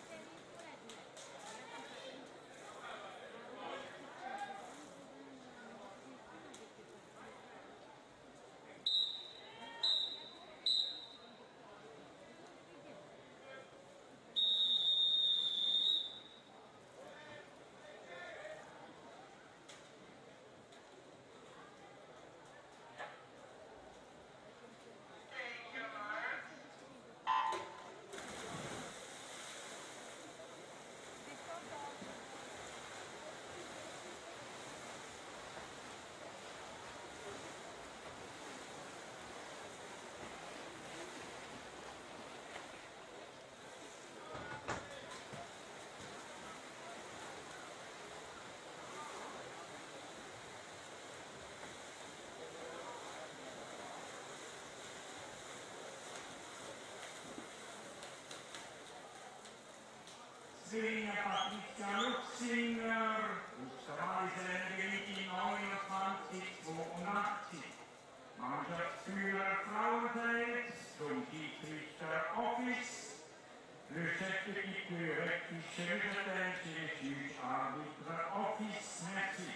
Svenja Patricia Luxinger, Österreicher Gewitin neunundzwanzig zweiundachtzig. Mannschaftsführer Frauenfeld zum Schiedsrichter Office. Le chef d'équipe rectifié Neuchâtel chez les juges arbitres Office. Merci.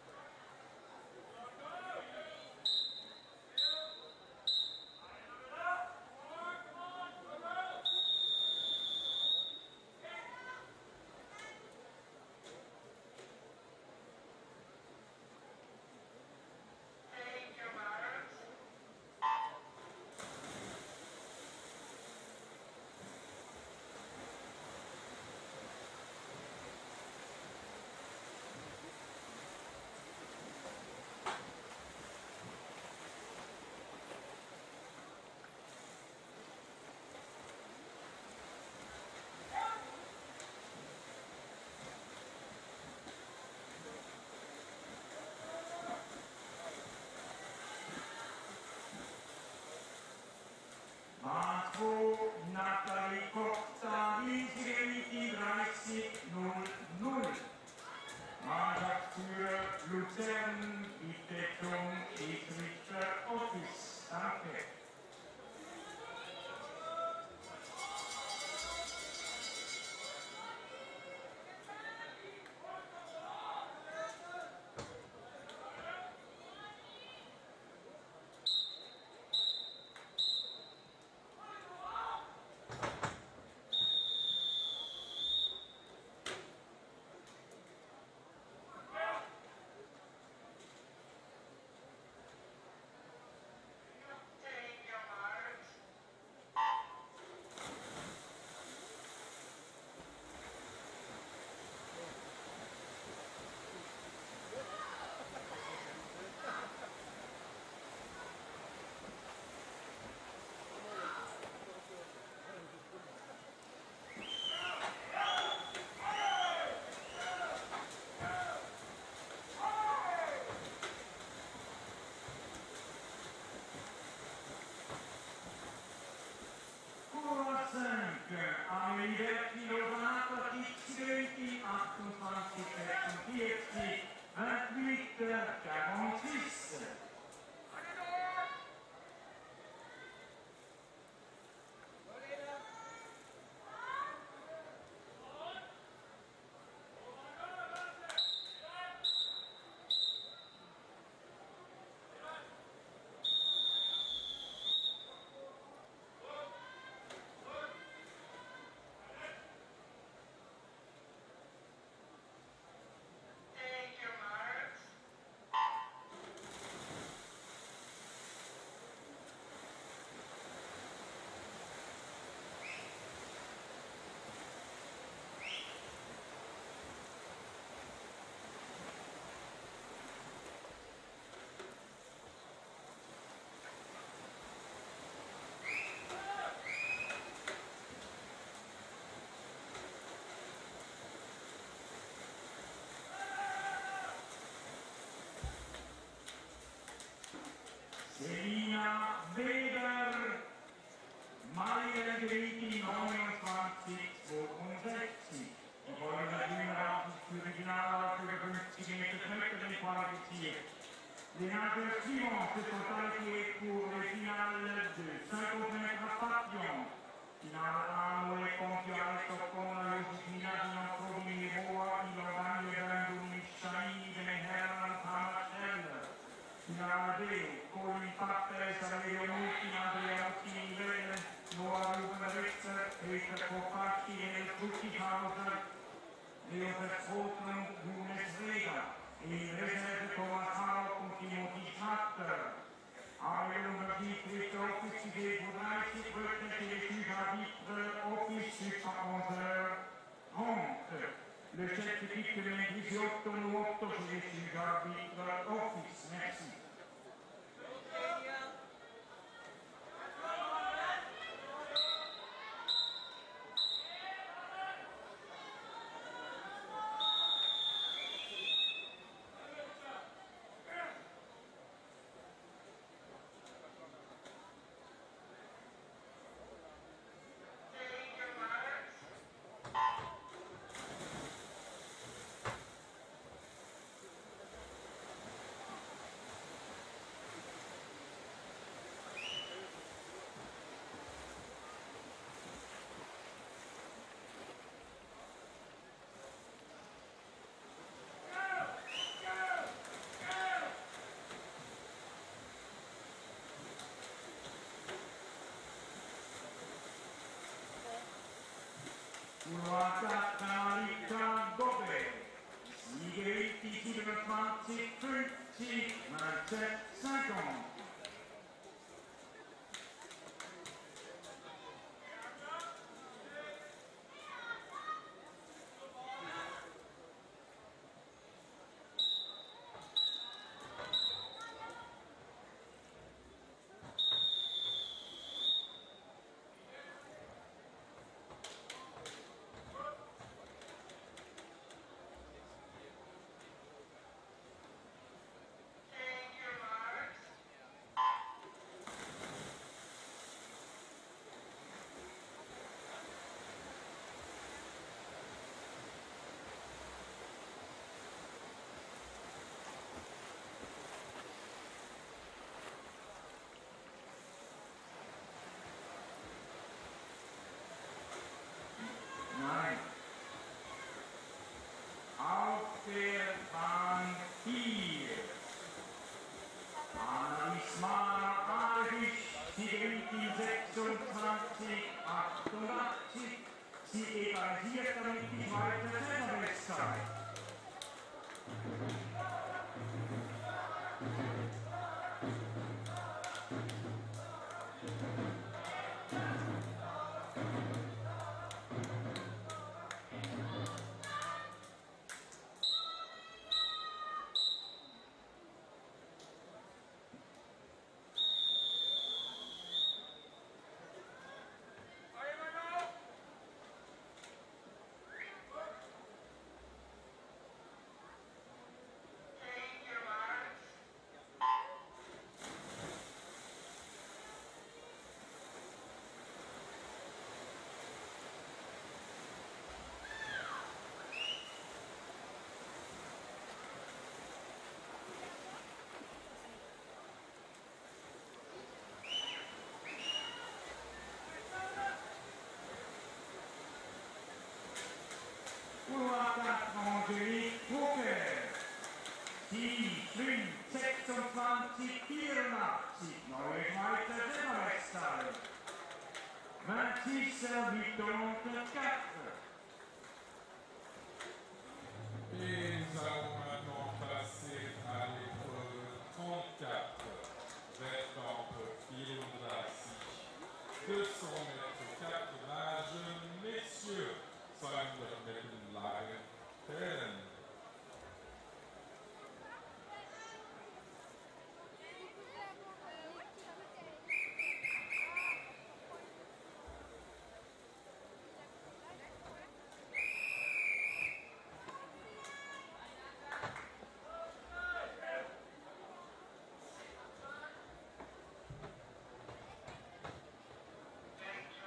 Marco Natalie Costa, Dienstgebiet dreißig null null. Mannschaftsführer Luzern, bitte zum Schiedsrichter Office. Danke. achtundzwanzig sechsundvierzig, vingt-huit quarante-six. Selina Weber, Meilengewicht neunundzwanzig zweiundsechzig. Die goldene Bühne hat sich für die Finale für fünfzig Meter Knöchel qualifiziert. Les nageurs suivants se sont qualifiés pour le final de cinquante mètres papillon. Finale anno e compie Stockholm Josefina di nostro Boa, die Loranje werden Shani den Herren Hammerstelle. Finale B, Colin Pappe, Saverio Mutti, Andrea Mutti, Noah Ruben Ritzer, Peter Kopacki, Henrik Fruchthauser, Leo Verschroten, Jonas Rega, in Reserve Thomas Harlock und Timothy Schnatter. Ariel Dietrich, Office de Bournaïs, Brücke, juge arbitre, Office jusqu'à onze heures trente. Le chef d'équipe de l'Indisiotto Nuotto, je les juge arbitre, Office. Merci. Kanalika Gobbe, Siegeriti siebenundzwanzig, fünfzig, neunzehn, cinquante. Nein. Auf der Bahn vier. Annalismana Arisch, Siegeriti sechsundzwanzig, achtundachtzig. Sie egalisiert damit die zweite Saisonbestzeit. Angelique Pucke, die schwimmt sechsundzwanzig, vierundachtzig, neue zweite Saisonbestzeit. vingt-six, huit, quatre. Et nous allons maintenant passer à l'épreuve trente-quatre, Wettkampf vierunddreißig, deux cents mètres quatre nages, messieurs, zweihundert Meter Lagen, Herren. Thank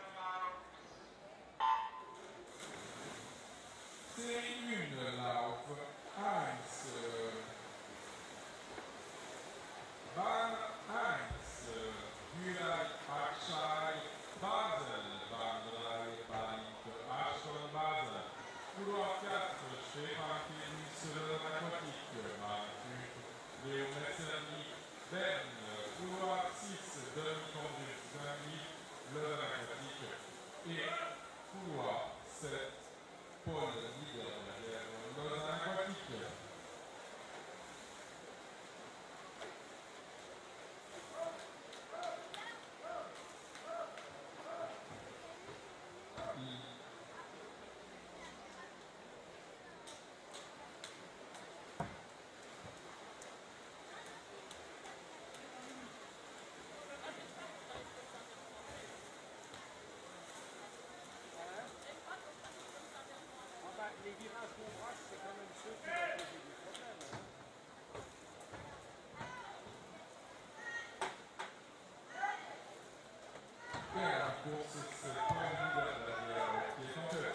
Léo Messerly, Bergne, couloir six, demi-conduite, Zingli, Levin aquatique, et couloir sept, Paul Niederberger, Lausanne aquatique. Les virages qu'on brasse, c'est quand même ceux qui vont poser des problèmes. Hein. Et à la course, c'est Paul Niederberger qui est en tête.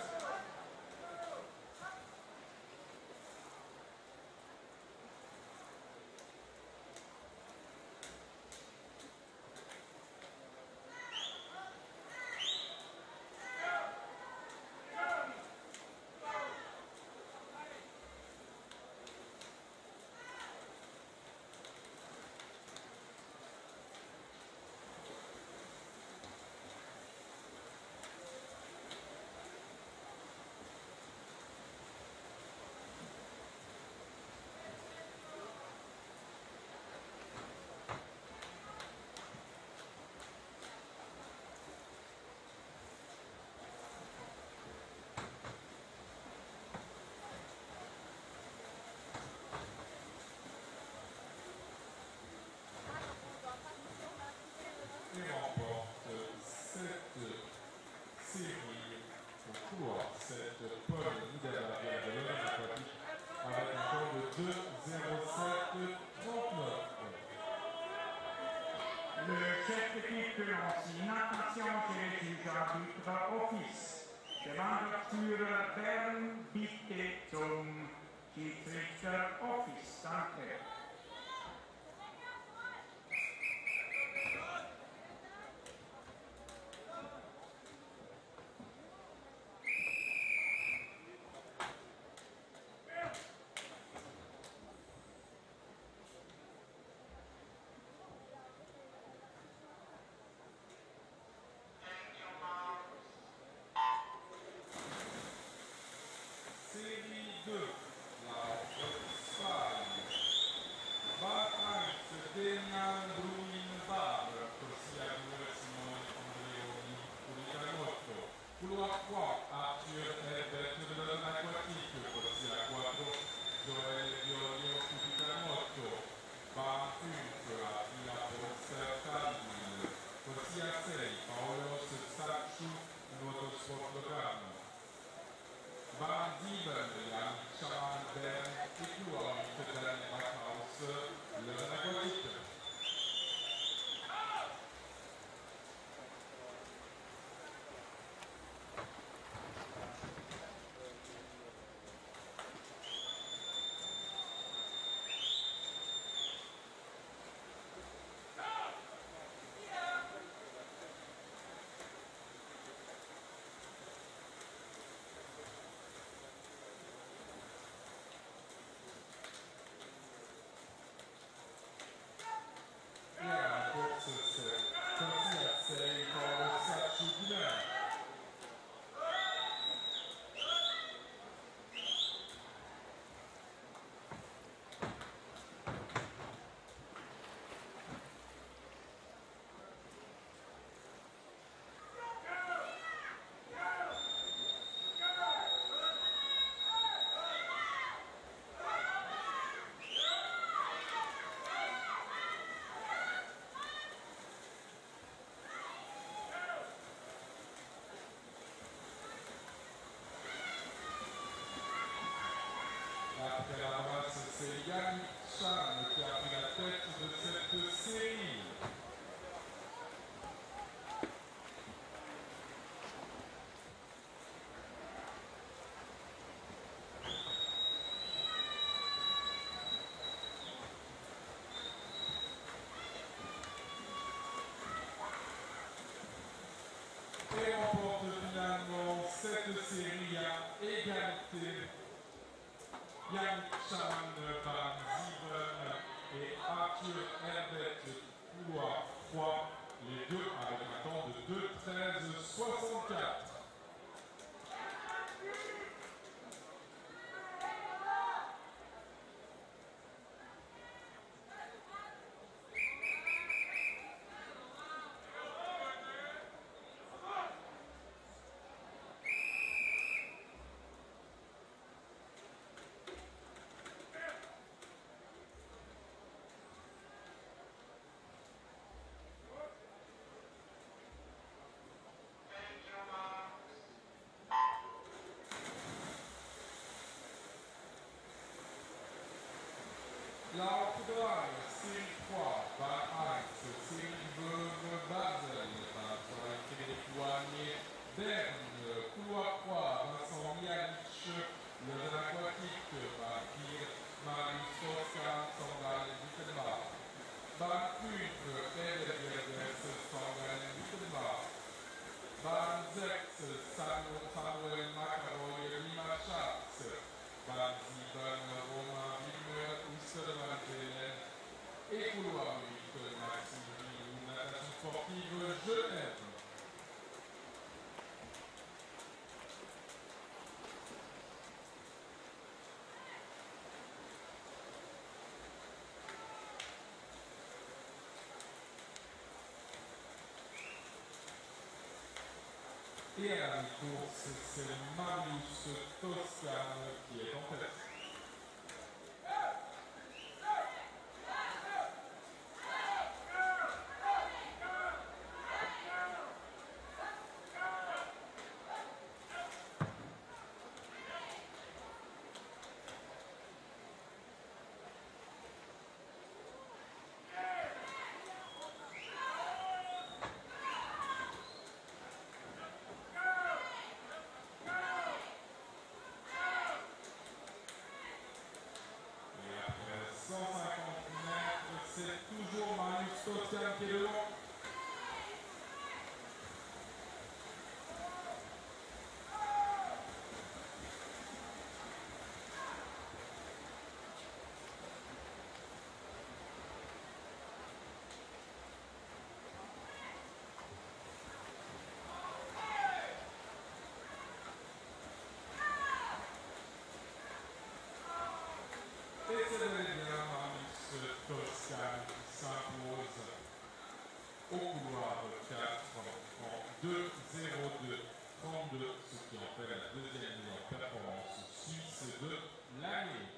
Et remporte cette série au couloir sept, Paul Niederberger de Lausanne aquatique avec un temps de deux zéro sept trente-neuf. Le chef d'équipe de Nancy, natation chez les juges arbitres Office. Demande für Bern bitte zum Schiedsrichter Office. Danke. Série deux, la Salle. Bar eins, Demian Bruin Bar, corsia due, Simone Andreoni, Ulicanotto. Couloir trois, Arthur Herbert de Lausanne aquatique, corsia quattro, Joël Violio Ulicanotto. Bar cinque, Attila Polster-Tallinn, corsia sei, Paolo Sacciu, Nuotosport Locarno. Bar sieben, Jan Schaman Bern, Couloir huit, Daniel Backhaus, Lausanne aquatique. Arthur Herbert, couloir trois, les deux avec un temps de deux treize soixante-quatre. Lauf drei, Série trois, Bahn eins, Série Veuve Basel, Bahn zwei, Frédéric Loigné, Berne, couloir trois, Vincent Mialic, le jeune aquatique, Bahn vier, Marius Sosa, Sandal Wittenbach, Bahn fünf, Edelberges, Sandal Wittenbach, Bahn sechs, Samuel Macaroy, Lima Schatz, Bahn sieben, Romain Wimmer, Osterwald-Zellen et couloir huit, Maxime natation sportive Genève. Et à la course, c'est Marius Toscan qui est en tête. Toscan qui est devant. Et c'est bel et bien Marius Toscan qui s'impose au couloir quatre en deux zéro deux trente-deux, ce qui en fait la deuxième meilleure performance suisse de l'année.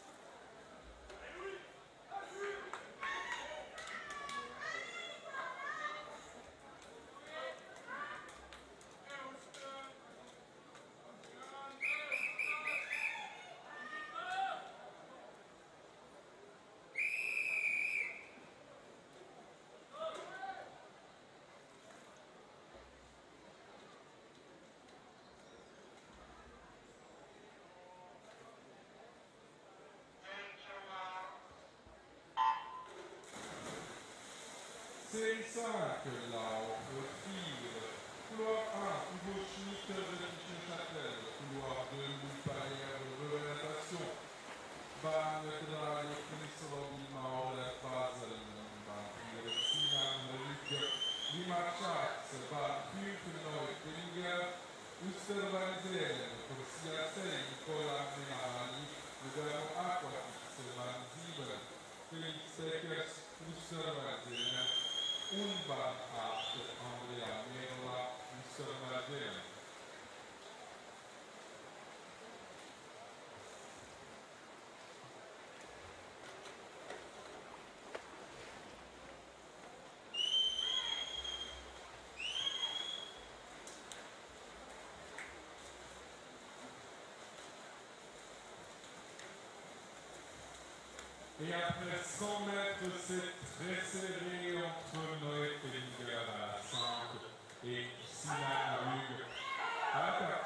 Série cinq, Lauf vier, couloir un, Hugo Schmitt de Tiefenchâtel, couloir deux, Louis Palière de Renatation, Bahn drei, Christophe Lima, Olaf Basel, Bahn vier, Sinan Lüge, Lima Schatz, Bahn fünf, Neufellinger, Osterwald-Zellen, Corsia sechs, Nicolas Menali, Lugano Aquatix, Bahn sieben, Felix Beckers, Osterwald-Zellen, und Bahn acht, Andrea Merola, Osterwald-Zellen. Et après cent mètres, c'est très serré entre Noé Fellinger à la cinq et Sinan Lüge à la quatre.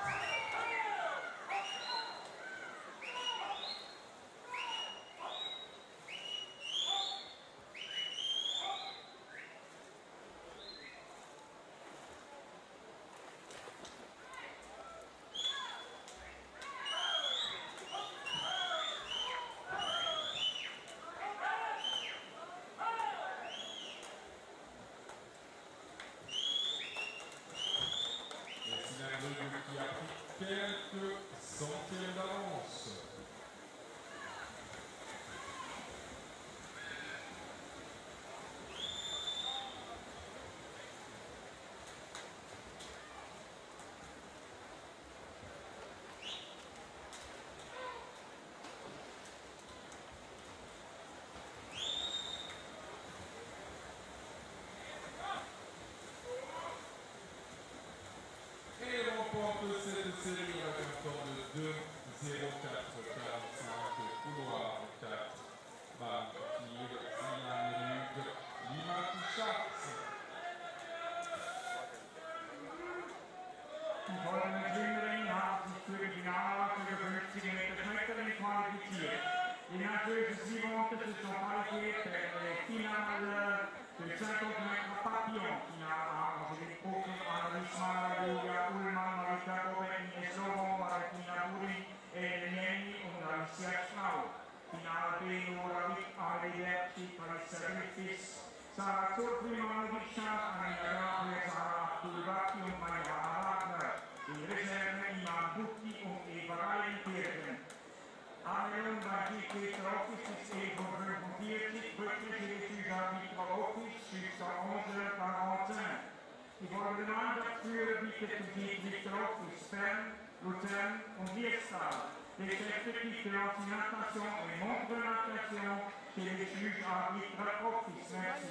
Kaiserrichs, Sarah Zurflimanowitscha, Anja Gabriel, Sarah Kulwacki und Mariana Wagner, die Reserve Iman Butti und Eva Reinkirchen. Anmeldung bei G P Office ist elf Uhr fünfundvierzig, rückliche Regie Arbitre Office, jusqu'à onze heures quarante-cinq. Die folgende Mannschaftsführer bietet zum Schiedsrichter Office Bern, Luzern und Liestal. Les effectifs de l'anti-natation et montre-natation chez les juges arbitres Office. Merci.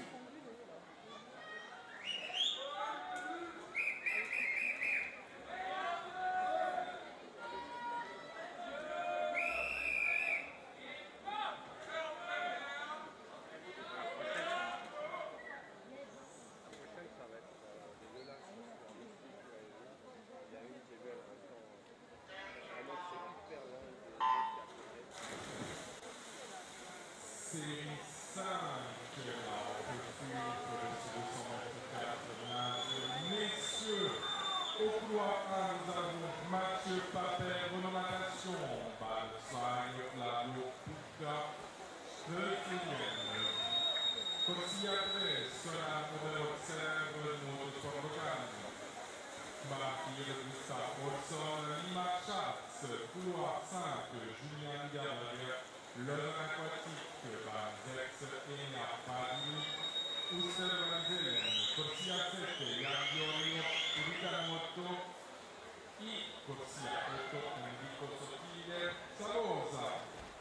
Série cinq, la ouverture pour le deux cent vingt-quatre. Messieurs, au couloir un, nous avons Mathieu Papin, renomination, Balsagne, Flavio Pucca, Steutlingen. Consigliere, Sola, Modelo Serve, Nuovo Sport Locale. Martyr, Gustave Olson, Lima Schatz, couloir cinq, Julien Gabriel. L'heure aquatique, Banzex, Ena, Padini, Ussel Vanzelen, Corsia sette, Iagiolino, Uricanoto, I, Corsia otto, Enrico Sottile, Salosa.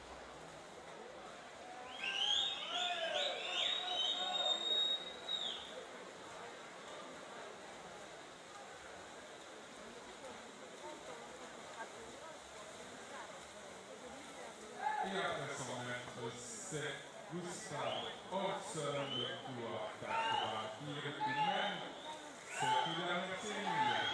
Et après son maître, c'est Gustave Olson, le couloir quatre, Vampire, tout de même, c'est Kylian Série.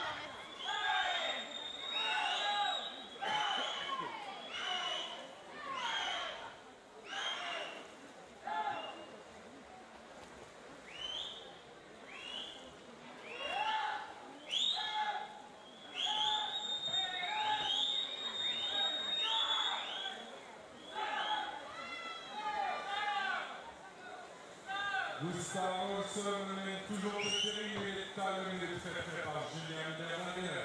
Gustave Olson mène toujours le série, il est talonné de très près par Julien Derrière.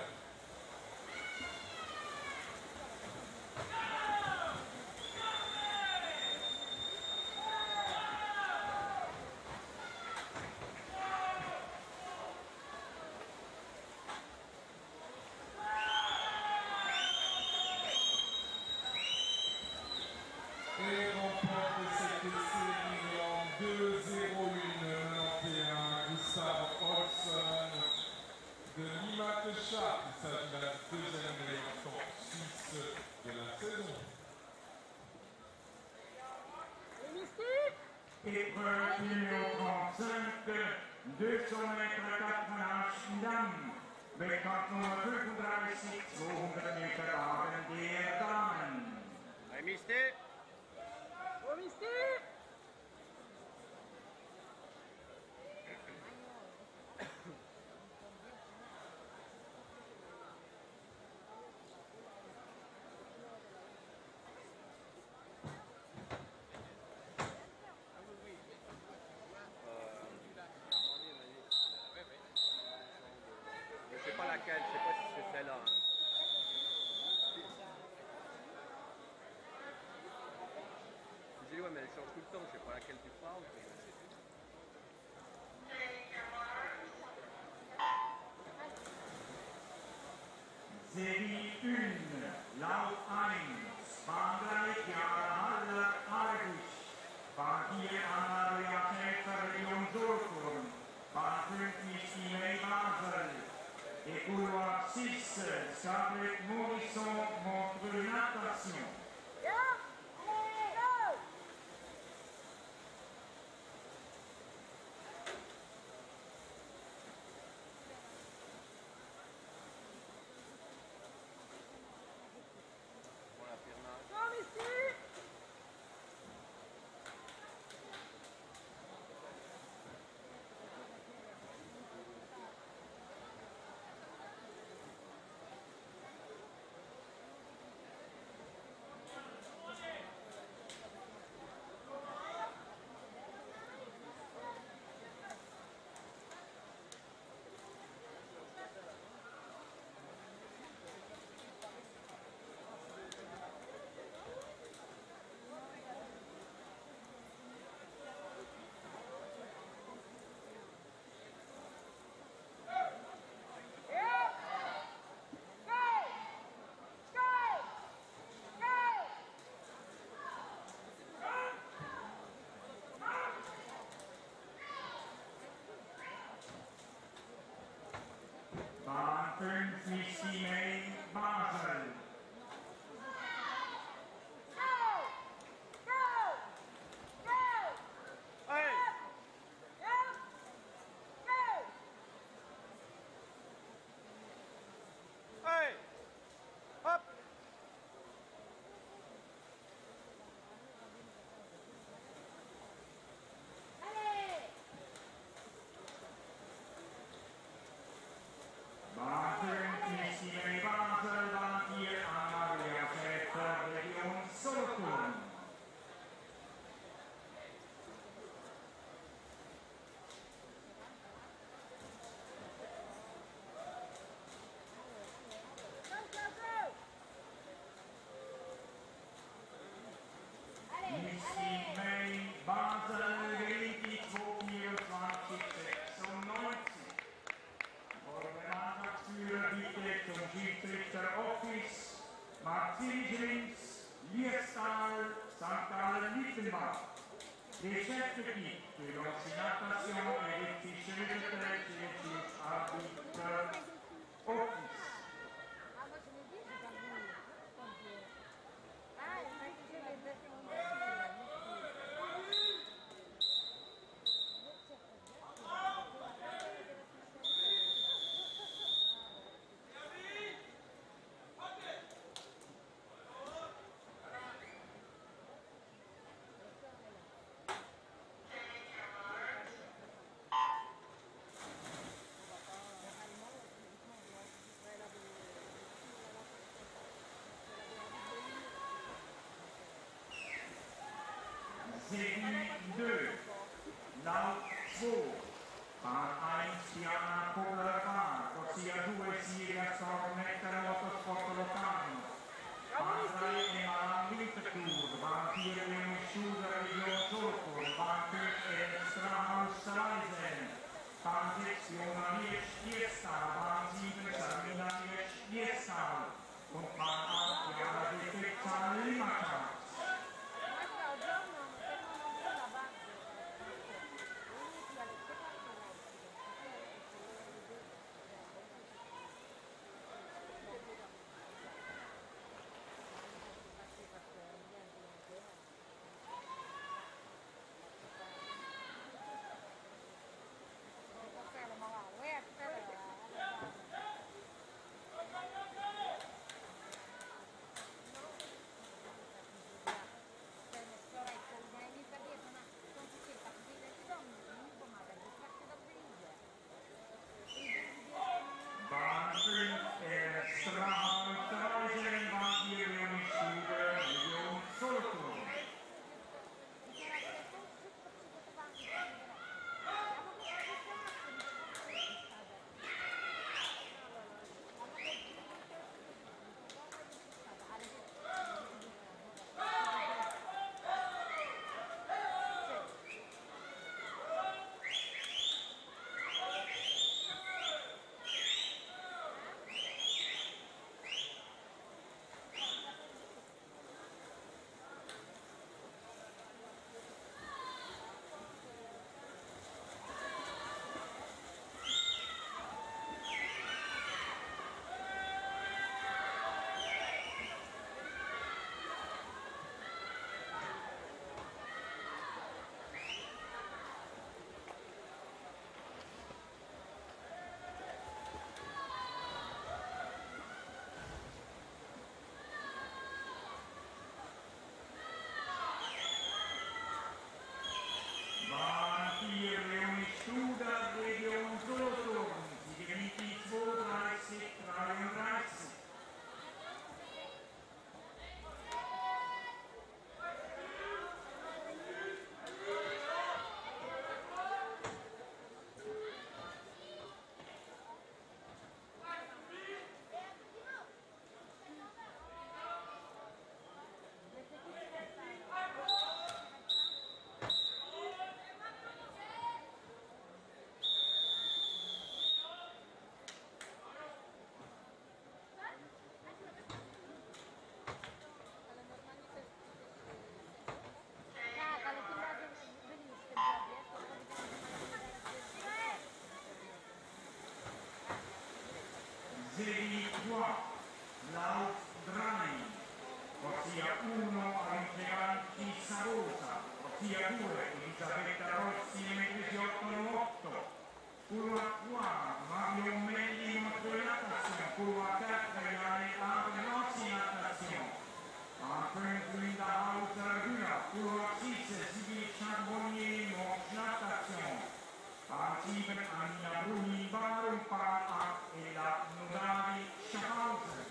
Et remporte cette série en deux zéro un, Gustave Olson de Limatecha. Il s'agit de la deuxième meilleure temps suisse de la saison. Épreuve numéro trente-cinq, deux cents mètres quatre-vingts Damen. Wettkampfnummer fünfunddreißig, zweihundert Meter Damen der Damen. Hey, Mister! Oh, Mister! Je sais pas laquelle, je sais pas si c'est celle-là. Hein. Je dis ouais mais elle change tout le temps, je sais pas laquelle tu parles. Serie un, Lauf eins, Bahn drei, Chiara Haller, Argus, Bahn vier, Anna-Maria Schäfer, Region Solothurn, Bahn fünf, Miss Basel, et couloir six, Scarlett Morisson, montre-natation. équipe qui lance une natation et les petits cheveux de tête et les petits arbitres office. Ah, moi je l'ai dit, j'ai pas vu. Quand je- Ah, il m'a dit que les deux sont Série deux, Laut zwei, Bahn eins, Diana Kogler-Bahn, Corsia due, Siria Stormetta Motorsport Locarno, Bahn drei, Emalan Winterthur, Bahn vier, Leon Schuder, Region Solothurn, Bahn fünf, Strahaus Reisen, Bahn sechs, Jona Lietsch-Liestal, Bahn sieben, Sarmina Lietsch-Liestal und Bahn acht, Jana Defektal Limata. Bahn fünf, Strahaus Reisen, Bahn vier, Leon Schuder, Region Solothurn. Bahn vier, Leon Schuder, Region Solothurn, Siegerlinie zweiunddreißig, dreiunddreißig. Ah, kalau tinggal beli sekejap ya, kalau Serie trois, Laut drei, Corsia uno, Angelanti Sarosa, Corsia due, Elisabetta Rossi, Metresi otto otto, Curva quattro, Mario Melli, Montoya-Natazione, Curva quattro, Iane Arnossi Natazione, Bahn fünf, Linda Hauser-Hühner, Curva sechs, Sibyl Charbonnier, Natazione, Bahn sieben, Anina Bruni, Bahn und Bahn acht, Ella Nodari, Schaffhausen.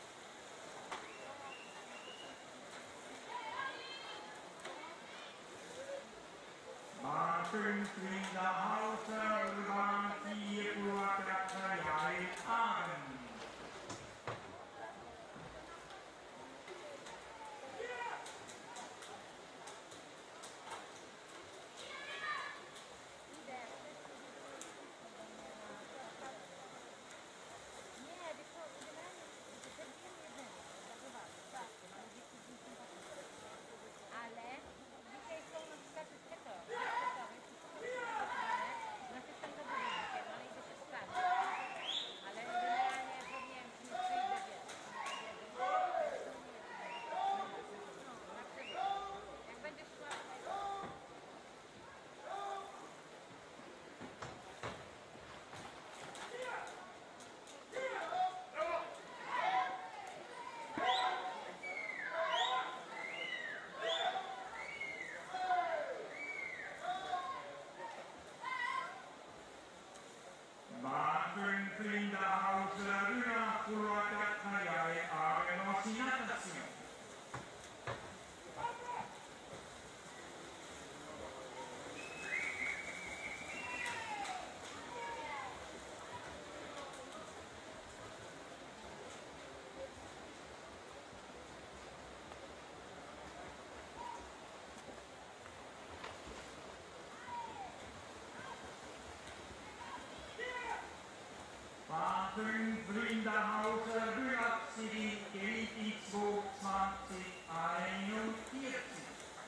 Bahn fünf, Linda Hauser, Bahn vier, Curva quattro, Jai Ahren. Ale dzisiaj są na przykład te tory. A fünf Rinderhauser Bülachsidi geht die zweiundzwanzig einundvierzig.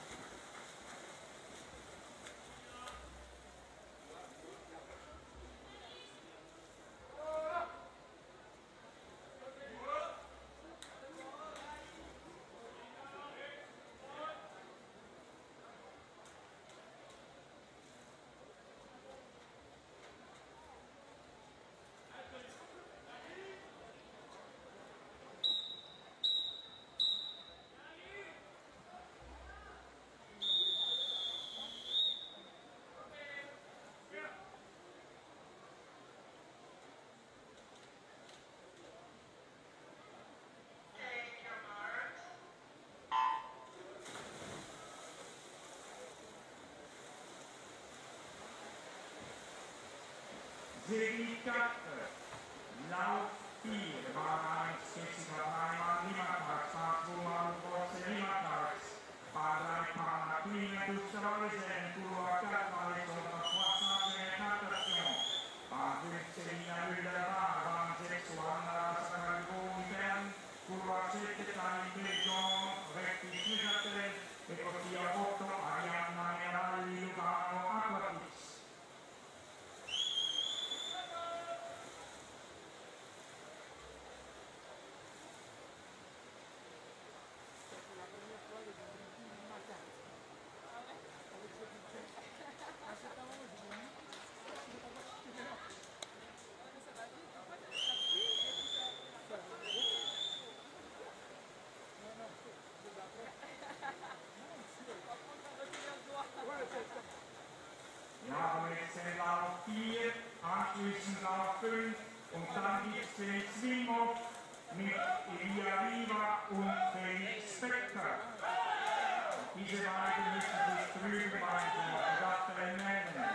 Serie quatre, Lauf vier, Bahn eins, Jessica dreimal Limatax, Fahrt zweimal Forze Limatax, Bahn drei Panna, Queen, Dusterreisen, Couloir quatre, Alexandra Croissant, Natation, Bahn fünfzehn, Lina Müller, Bahn sechs, Wanda, Sacargo, Bern, Couloir sette, Tani, Belgium, Recti, Schmichatel, e così a otto, Arianna, Nerali, Lugano, Aquatix. Wir haben jetzt den Lauf vier, anschließend Lauf fünf und dann gibt es den Swim-Off mit Elia Riva und Felix Becker. Diese beiden müssen sich drüben bei den Radrennen melden.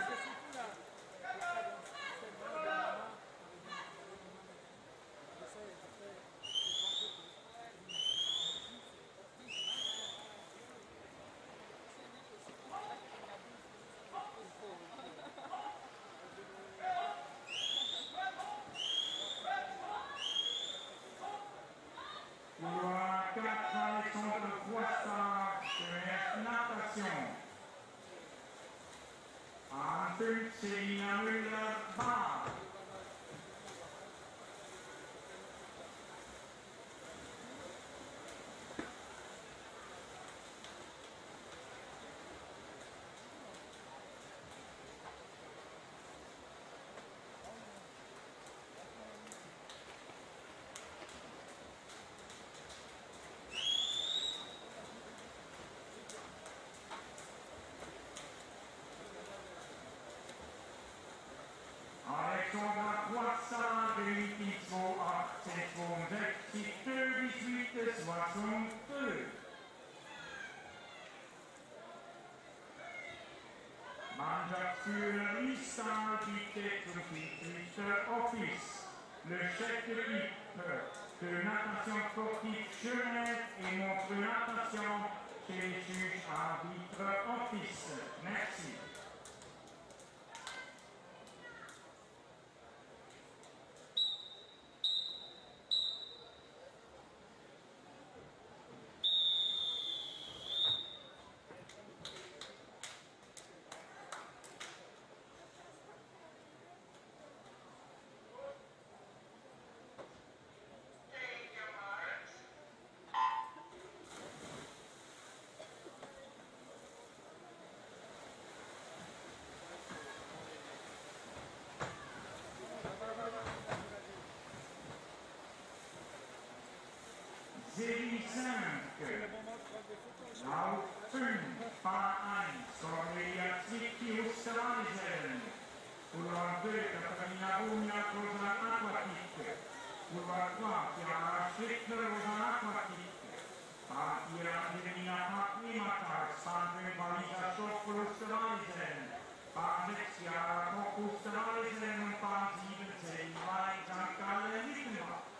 Couloir quatre, Alexandre Croissant, de Natation. An fünfzehn, Lina Müller, Bahn. Alexandra Croissant gewinnt die zwei achtzehn zweiundsechzig, deux dix-huit soixante-deux. Mannschaftsführer Lissal bittet zum Schiedsrichter Office. Le chef de l'équipe de natation sportive Genève et notre natation chez les juges arbitres Office. Merci. Serie cinq, Lauf fünf, Bahn eins, Cornelia Zwicky, Osterreisen. Couloir deux, Catalina Bugna, Rosa Aquatique. Couloir trois, Chiara Schlittner, Rosa Aquatique. Bahn vier, Angelina Pack-Limatax, Bahn fünf, Alisa Schock, Osterreisen. Bahn sechs, Chiara Koch, Osterreisen und Bahn sieben, Zellwein, Sankt Gallen, Wittenbach.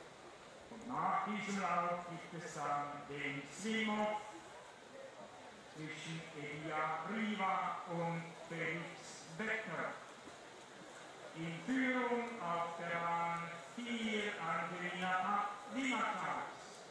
Nach diesem Lauf gibt es dann den Swim-Off zwischen Elia Riva und Felix Becker. In Führung auf der Bahn vier Angelina Limatas.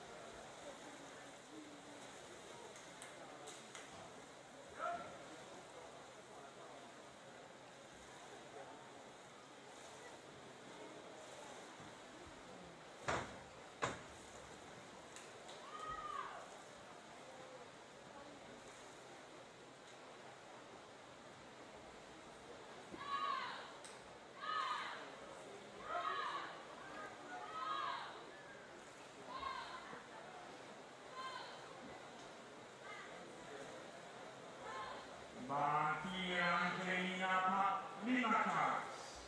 Bahn vier Angelina Limatas.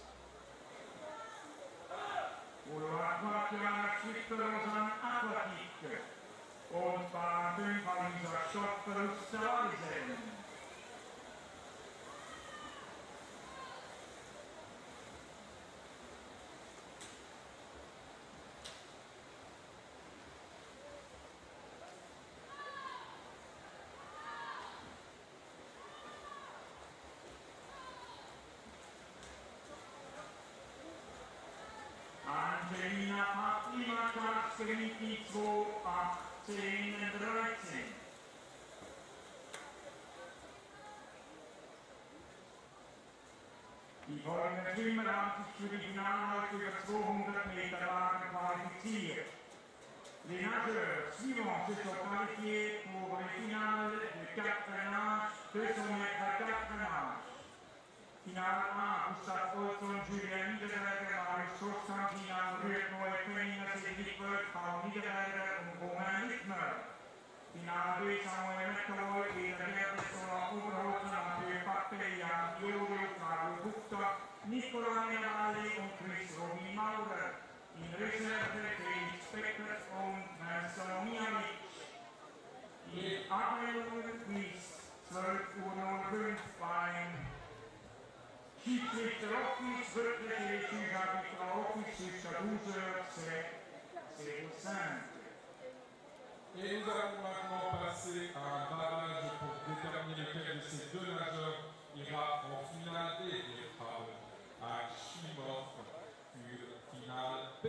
Boulevard quattro Schwitterosan Aquatic. Und Bahn fünf Alisa Schottverlust Salzen. Angelina Limatas gewinnt die zwei achtzehn dreizehn. Die folgenden Schwimmer haben sich für die Finalläufe über zweihundert Meter Wagen qualifiziert. Les nageurs suivants se sont qualifiés pour le final de quatre nages, deux cents mètres quatre nages. Final A, Gustav Olsson, Julian Niederberger, Marius Schossan, Final Rühr, Noé Fenninger, Cedric Wölf, Paul Niederberger und Romain Littmer. Final B, Samuel McAvoy, Peter Gerdes, Roland Oberholzer, Mathieu Pappe, Jan Jorio, Fabio Gupta, Nicola Menavalli und Chris Robin Maurer. In Reserve Felix Becker und Nelson Mijanic. Die Abmeldung bis zwölf Uhr null fünf beim Schiedsrichter Office, wirklich les juges arbitres Office jusqu'à douze heures cinq. Et nous allons maintenant passer à un barrage pour déterminer lequel de ces deux nageurs ira en finale D des épreuves à Chimov pour finale B.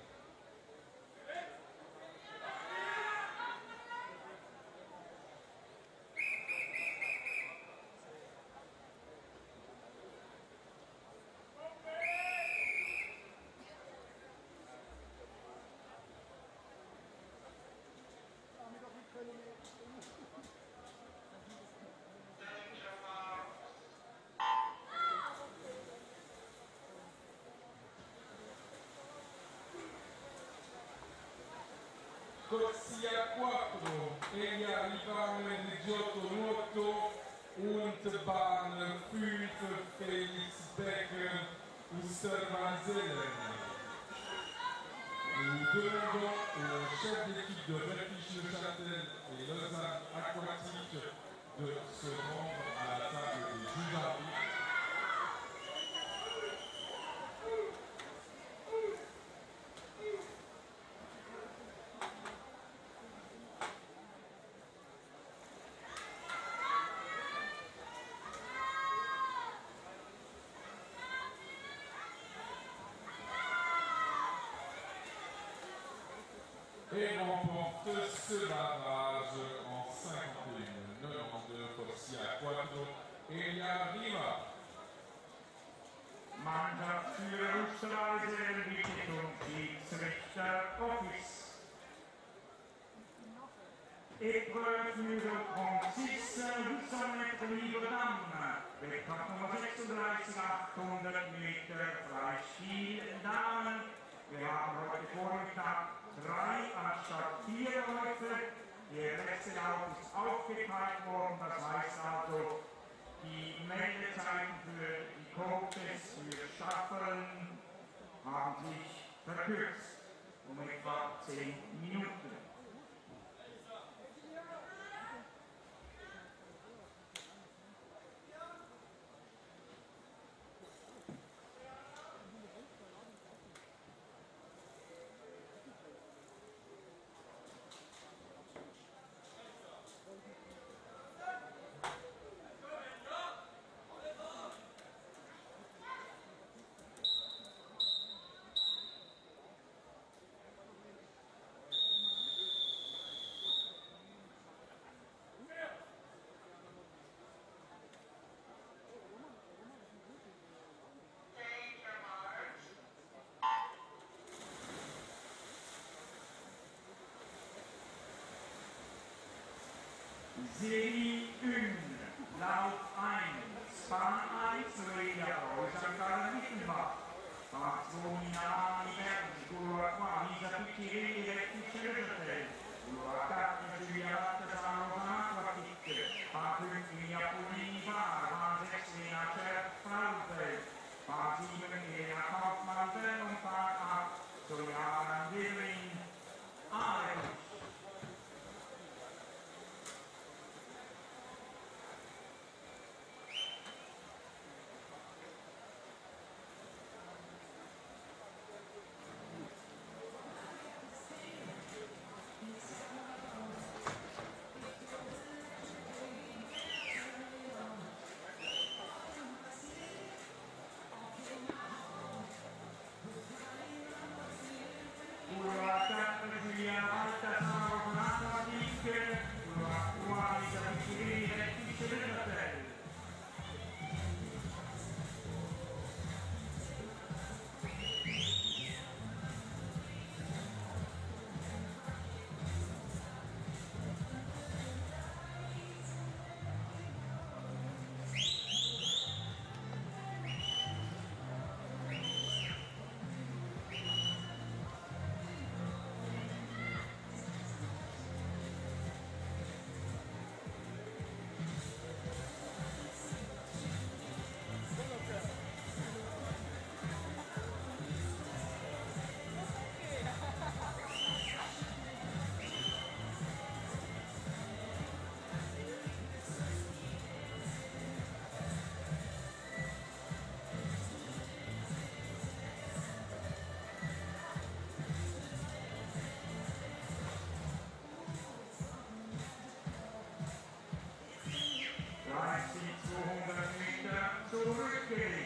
Corsia quattro, Elia Rivale di Giotto Nuoto und Bahn fünf Felix Becker Oster Van Zelen. Nous demandons au chef d'équipe de Vertige-le-Châtel et Lausanne Aquatique de se rendre à la table des juges arbitres. Et remporte ce barrage en cinquante et un quatre-vingt-douze Corsia quattro, Elia Riva. Mannschaftsführer Osterreise bittet um Schiedsrichter Office. Épreuve numéro trente-six, huit cents mètres libre dames. Wettkampf Nummer sechsunddreißig, achthundert Meter Freistil Damen. Wir haben heute Vormittag drei anstatt vier Läufe. Der letzte Lauf ist aufgeteilt worden, das heißt also, die Meldezeiten für die Coaches, für Staffeln haben sich verkürzt um etwa zehn Minuten. Serie eins, Lauf eins, Bahn eins, Regia Rosa Mittelbach. Barcelona Liberty, couloir trois, Lisa Piquet, Electric Chevrolet. Couloir quatre, Julia Casano Aquatic. Bahn fünf, Emilia Polini Bar. Bahn sechs, Lena Scherf Fraunfeld. Bahn sieben, Elena Kaufmann Bell und Bahn acht, Juliana Devlin Alex. zweihundert Meter zurückgelegt.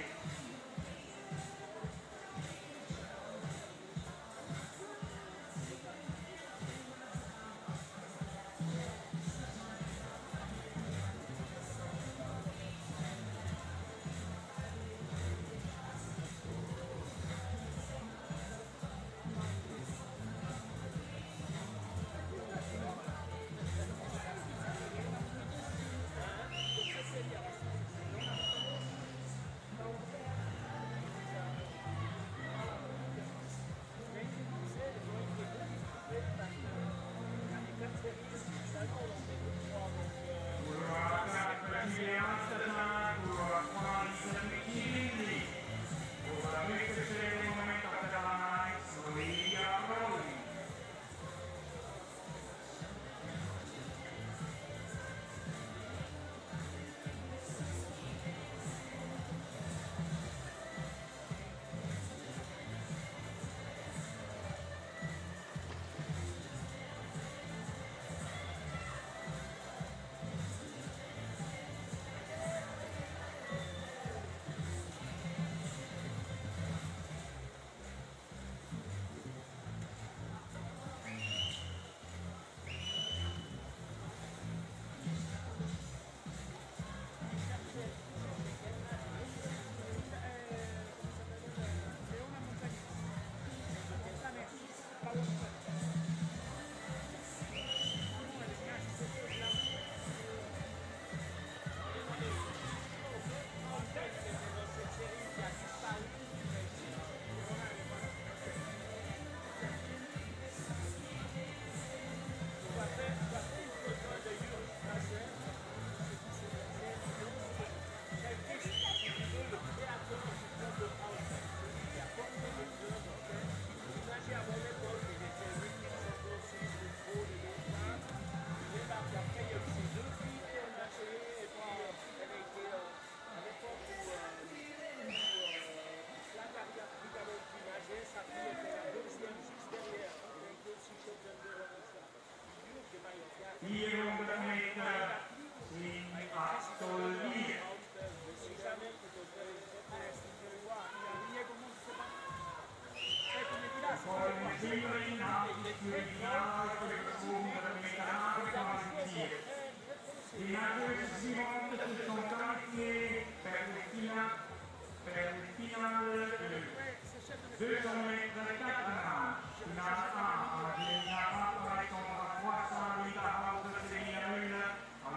vierhundert Meter in absolviert. Folgende Siegerin hat sich für die Finale für das zweihundert Meter Haare qualifiziert. Die naturaliste suivante, ce sont qualifiés per le finale, per le finale deux cents mètres quatre nage. Finale un, Angelina Papa, Alexandra Poisson, Rita Hauser, Selina Müller,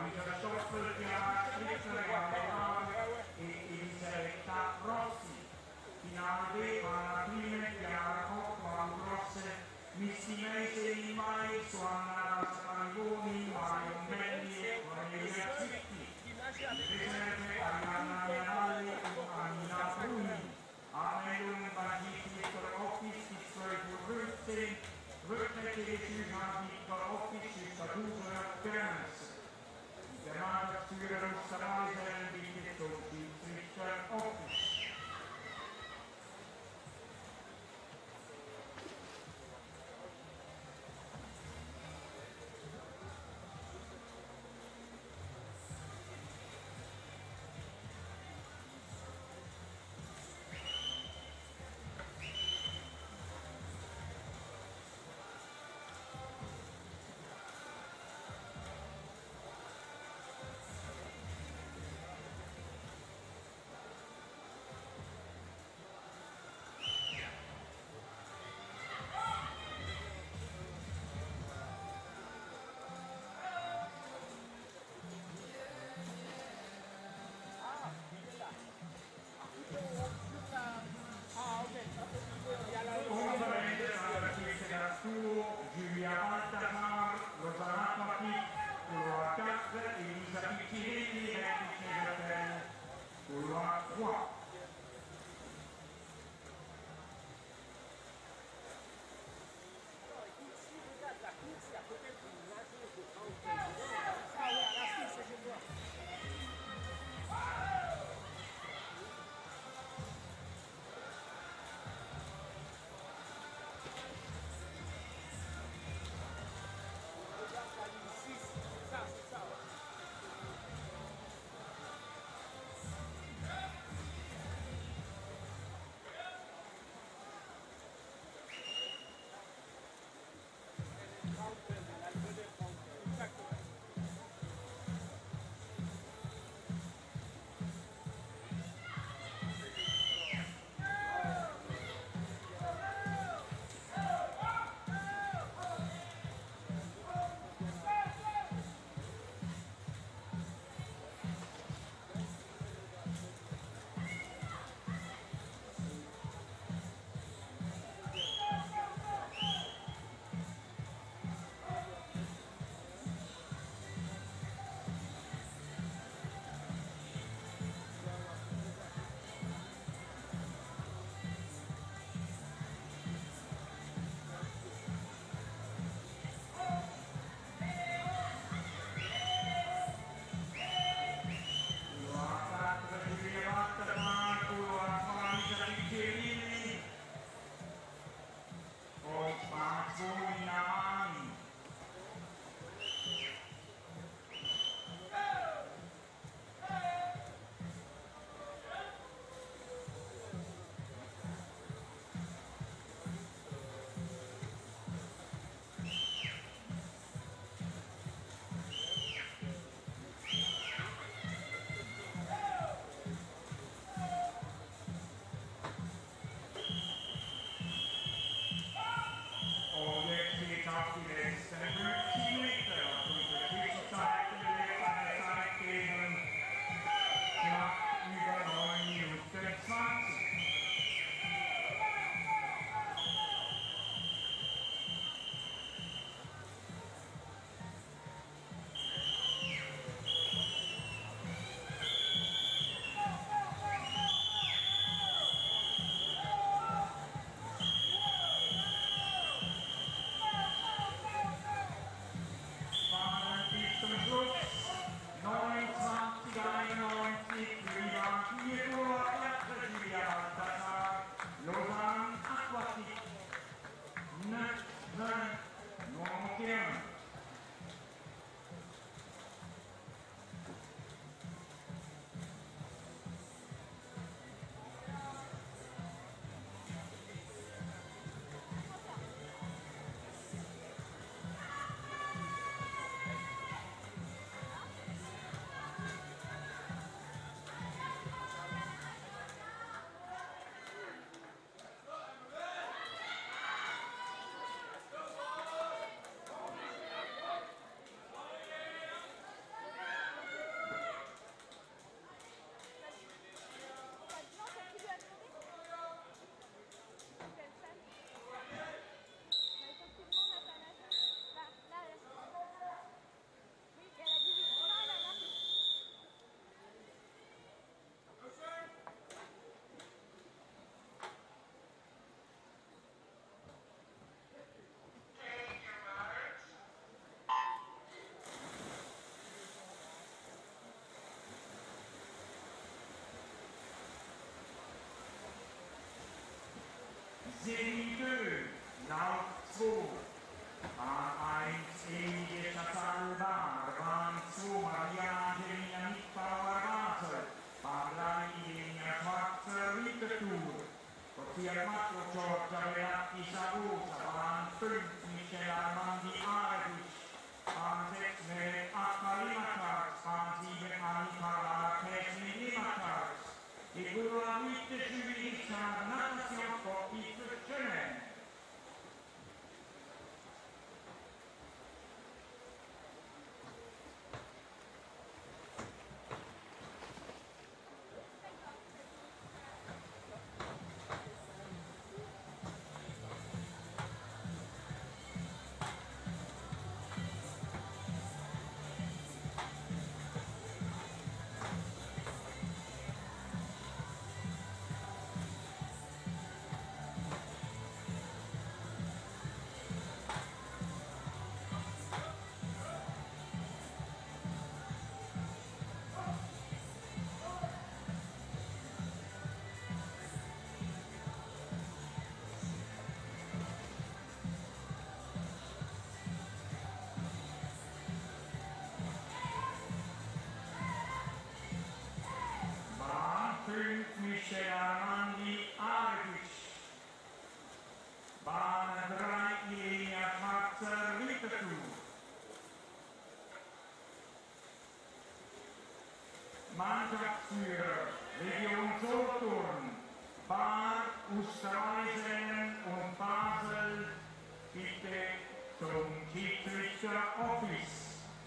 Mannschaftsführer Region Solothurn, Bar, Osterreisen und Basel, bitte zum Schiedsrichter-Office.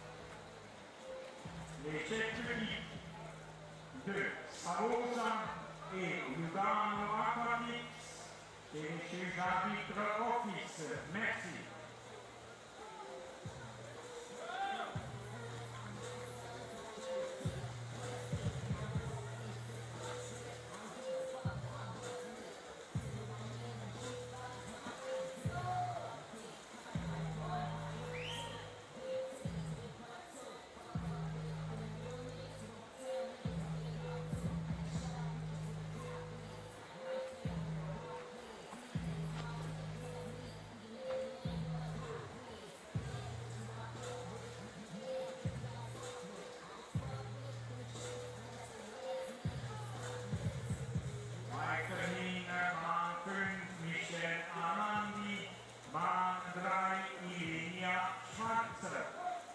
Les chefs de Savosa et Lugano Aquatics et les chefs d'arbitre office. Merci. Weiterhin Bahn fünf Michel Armandi, Bahn drei Ilenia Schwarzer.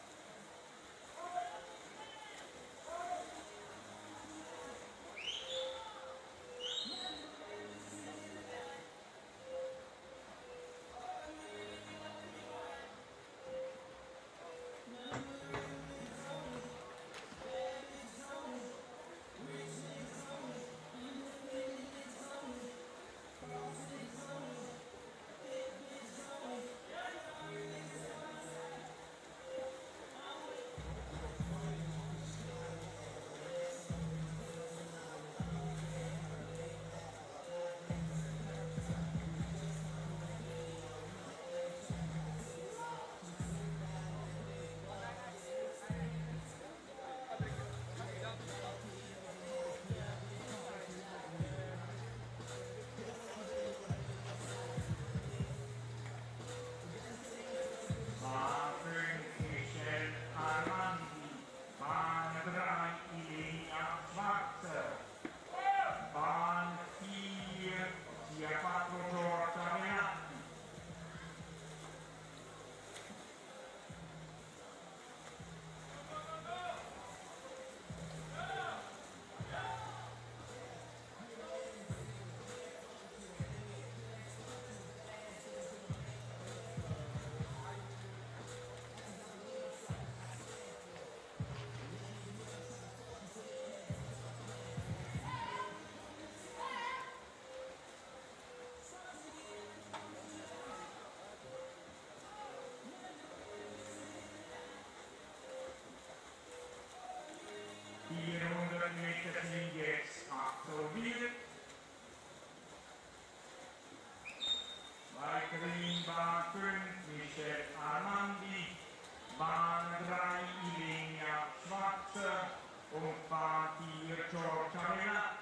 Bahn fünf Michel Armandi, Bahn drei Ilenia Schwarzer, Bahn vier Sia quattro Giorgia Menatti. vierhundert Meter sind jetzt absolviert. Weiterhin Bahn fünf Michel Armandi, Bahn drei Ilenia Schwarzer und Bahn vier Giorgia Menatti.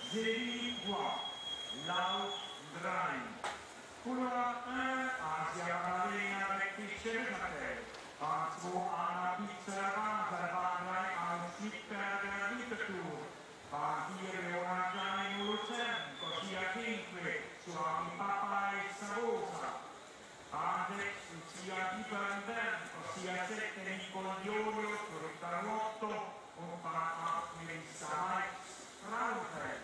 Zélie trois, Lauf drei. Couloir un, Asia Marina avec Fischer Jatel. En zwei, Anna Pizza, Salvador, Ausschnittberger, Winterthur. En vier, Leonardo Lucen, Cosia Kinque, Suami Papa e Savosa. En sechs, Lucia Di Banden, Cosia sette, Nicolo Diorio, Toretta otto, und von acht, Melissa Max, Frauenfeld.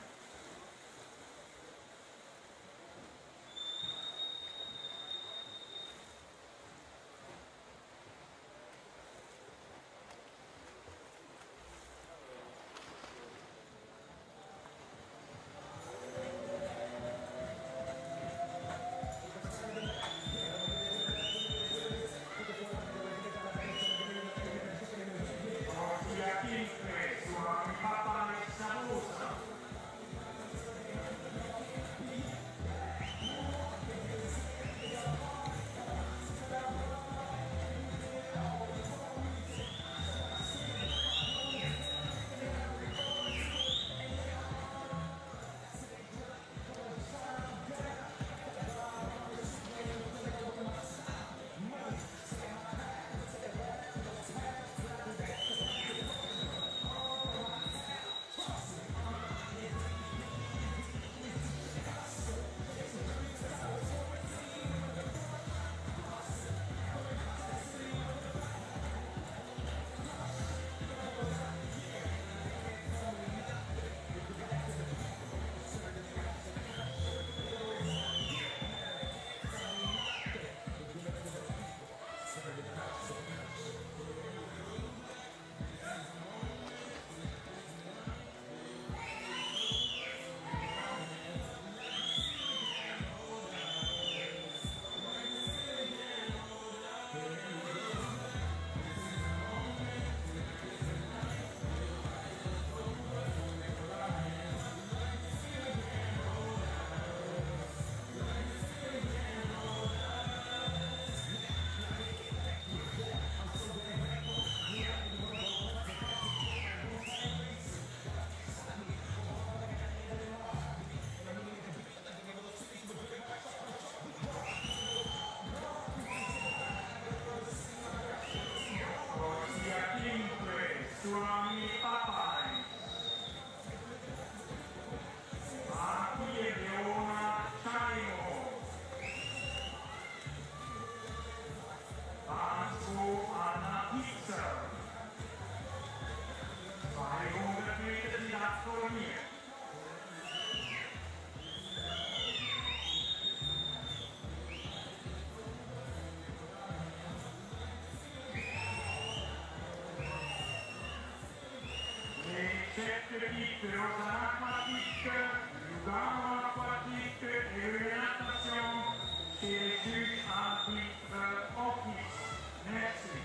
Suami Papai. Aki e Leona Chaimo. Anzu Anna Pizza. zweihundert Meter die Dachkolonie. Équipe Lausanne Aquatique, Lugano Aquatique et une natation chez les juges arbitres office. Merci.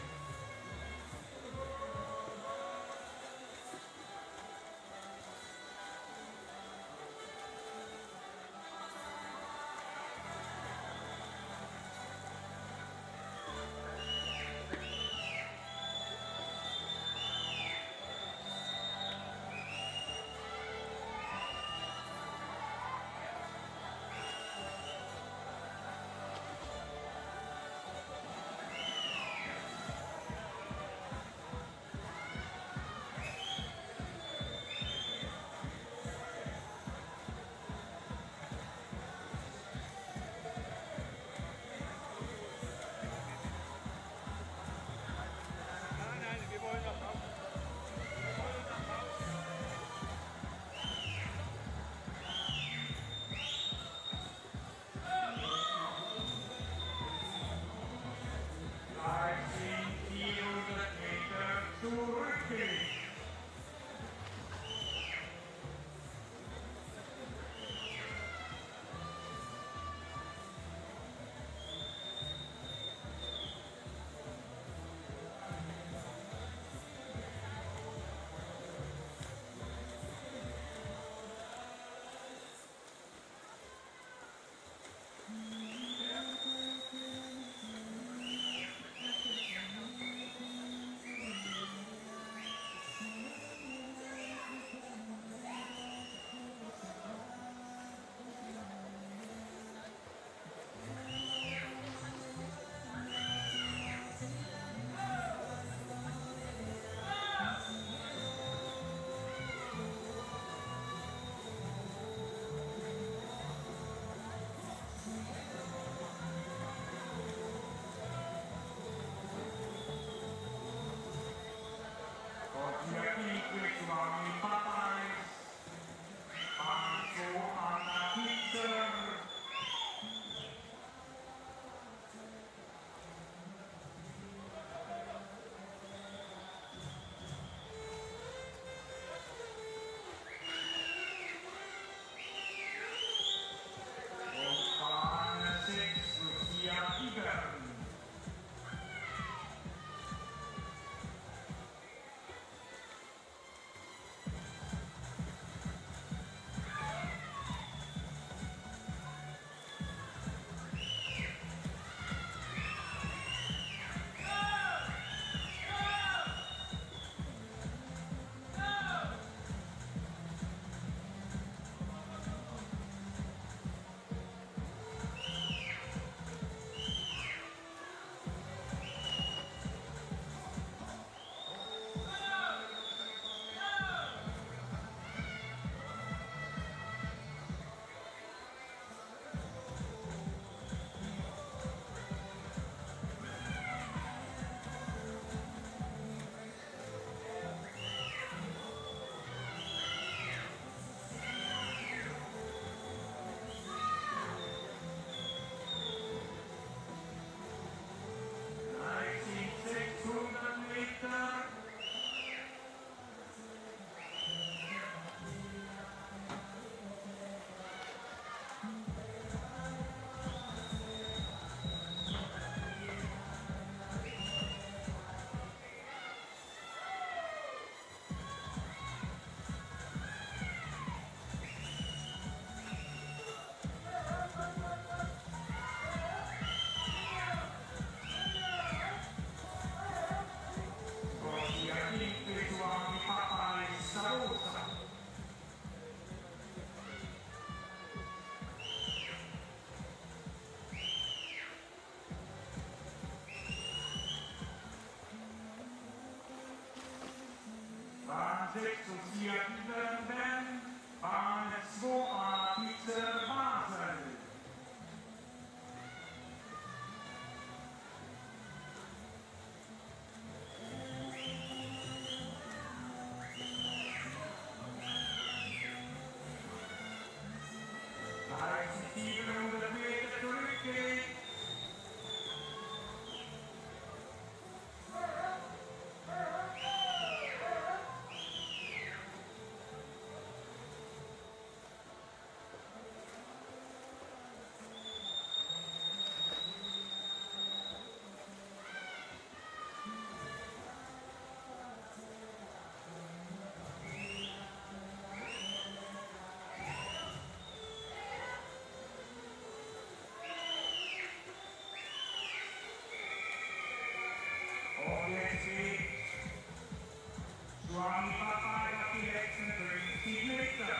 Associative Bern, Bahn zwei A Pizza Basel. siebenhundert Meter zurückgeht. Und jetzt geht Johann Papa auf die letzten fünfzig Meter.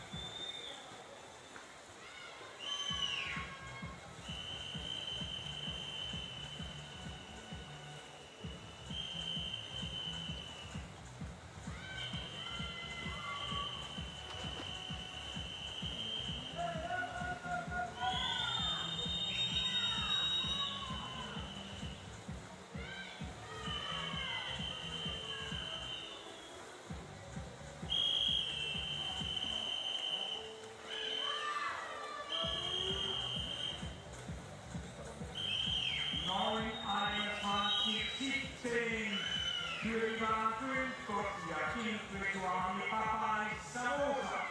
neun einundzwanzig siebzehn für die Bahn fünf, Corsia cinque, Giovanni Papa Savosa.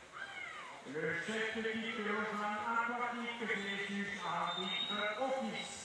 Le chef d'équipe de Lausanne Aquatique, Jésus arbitre office.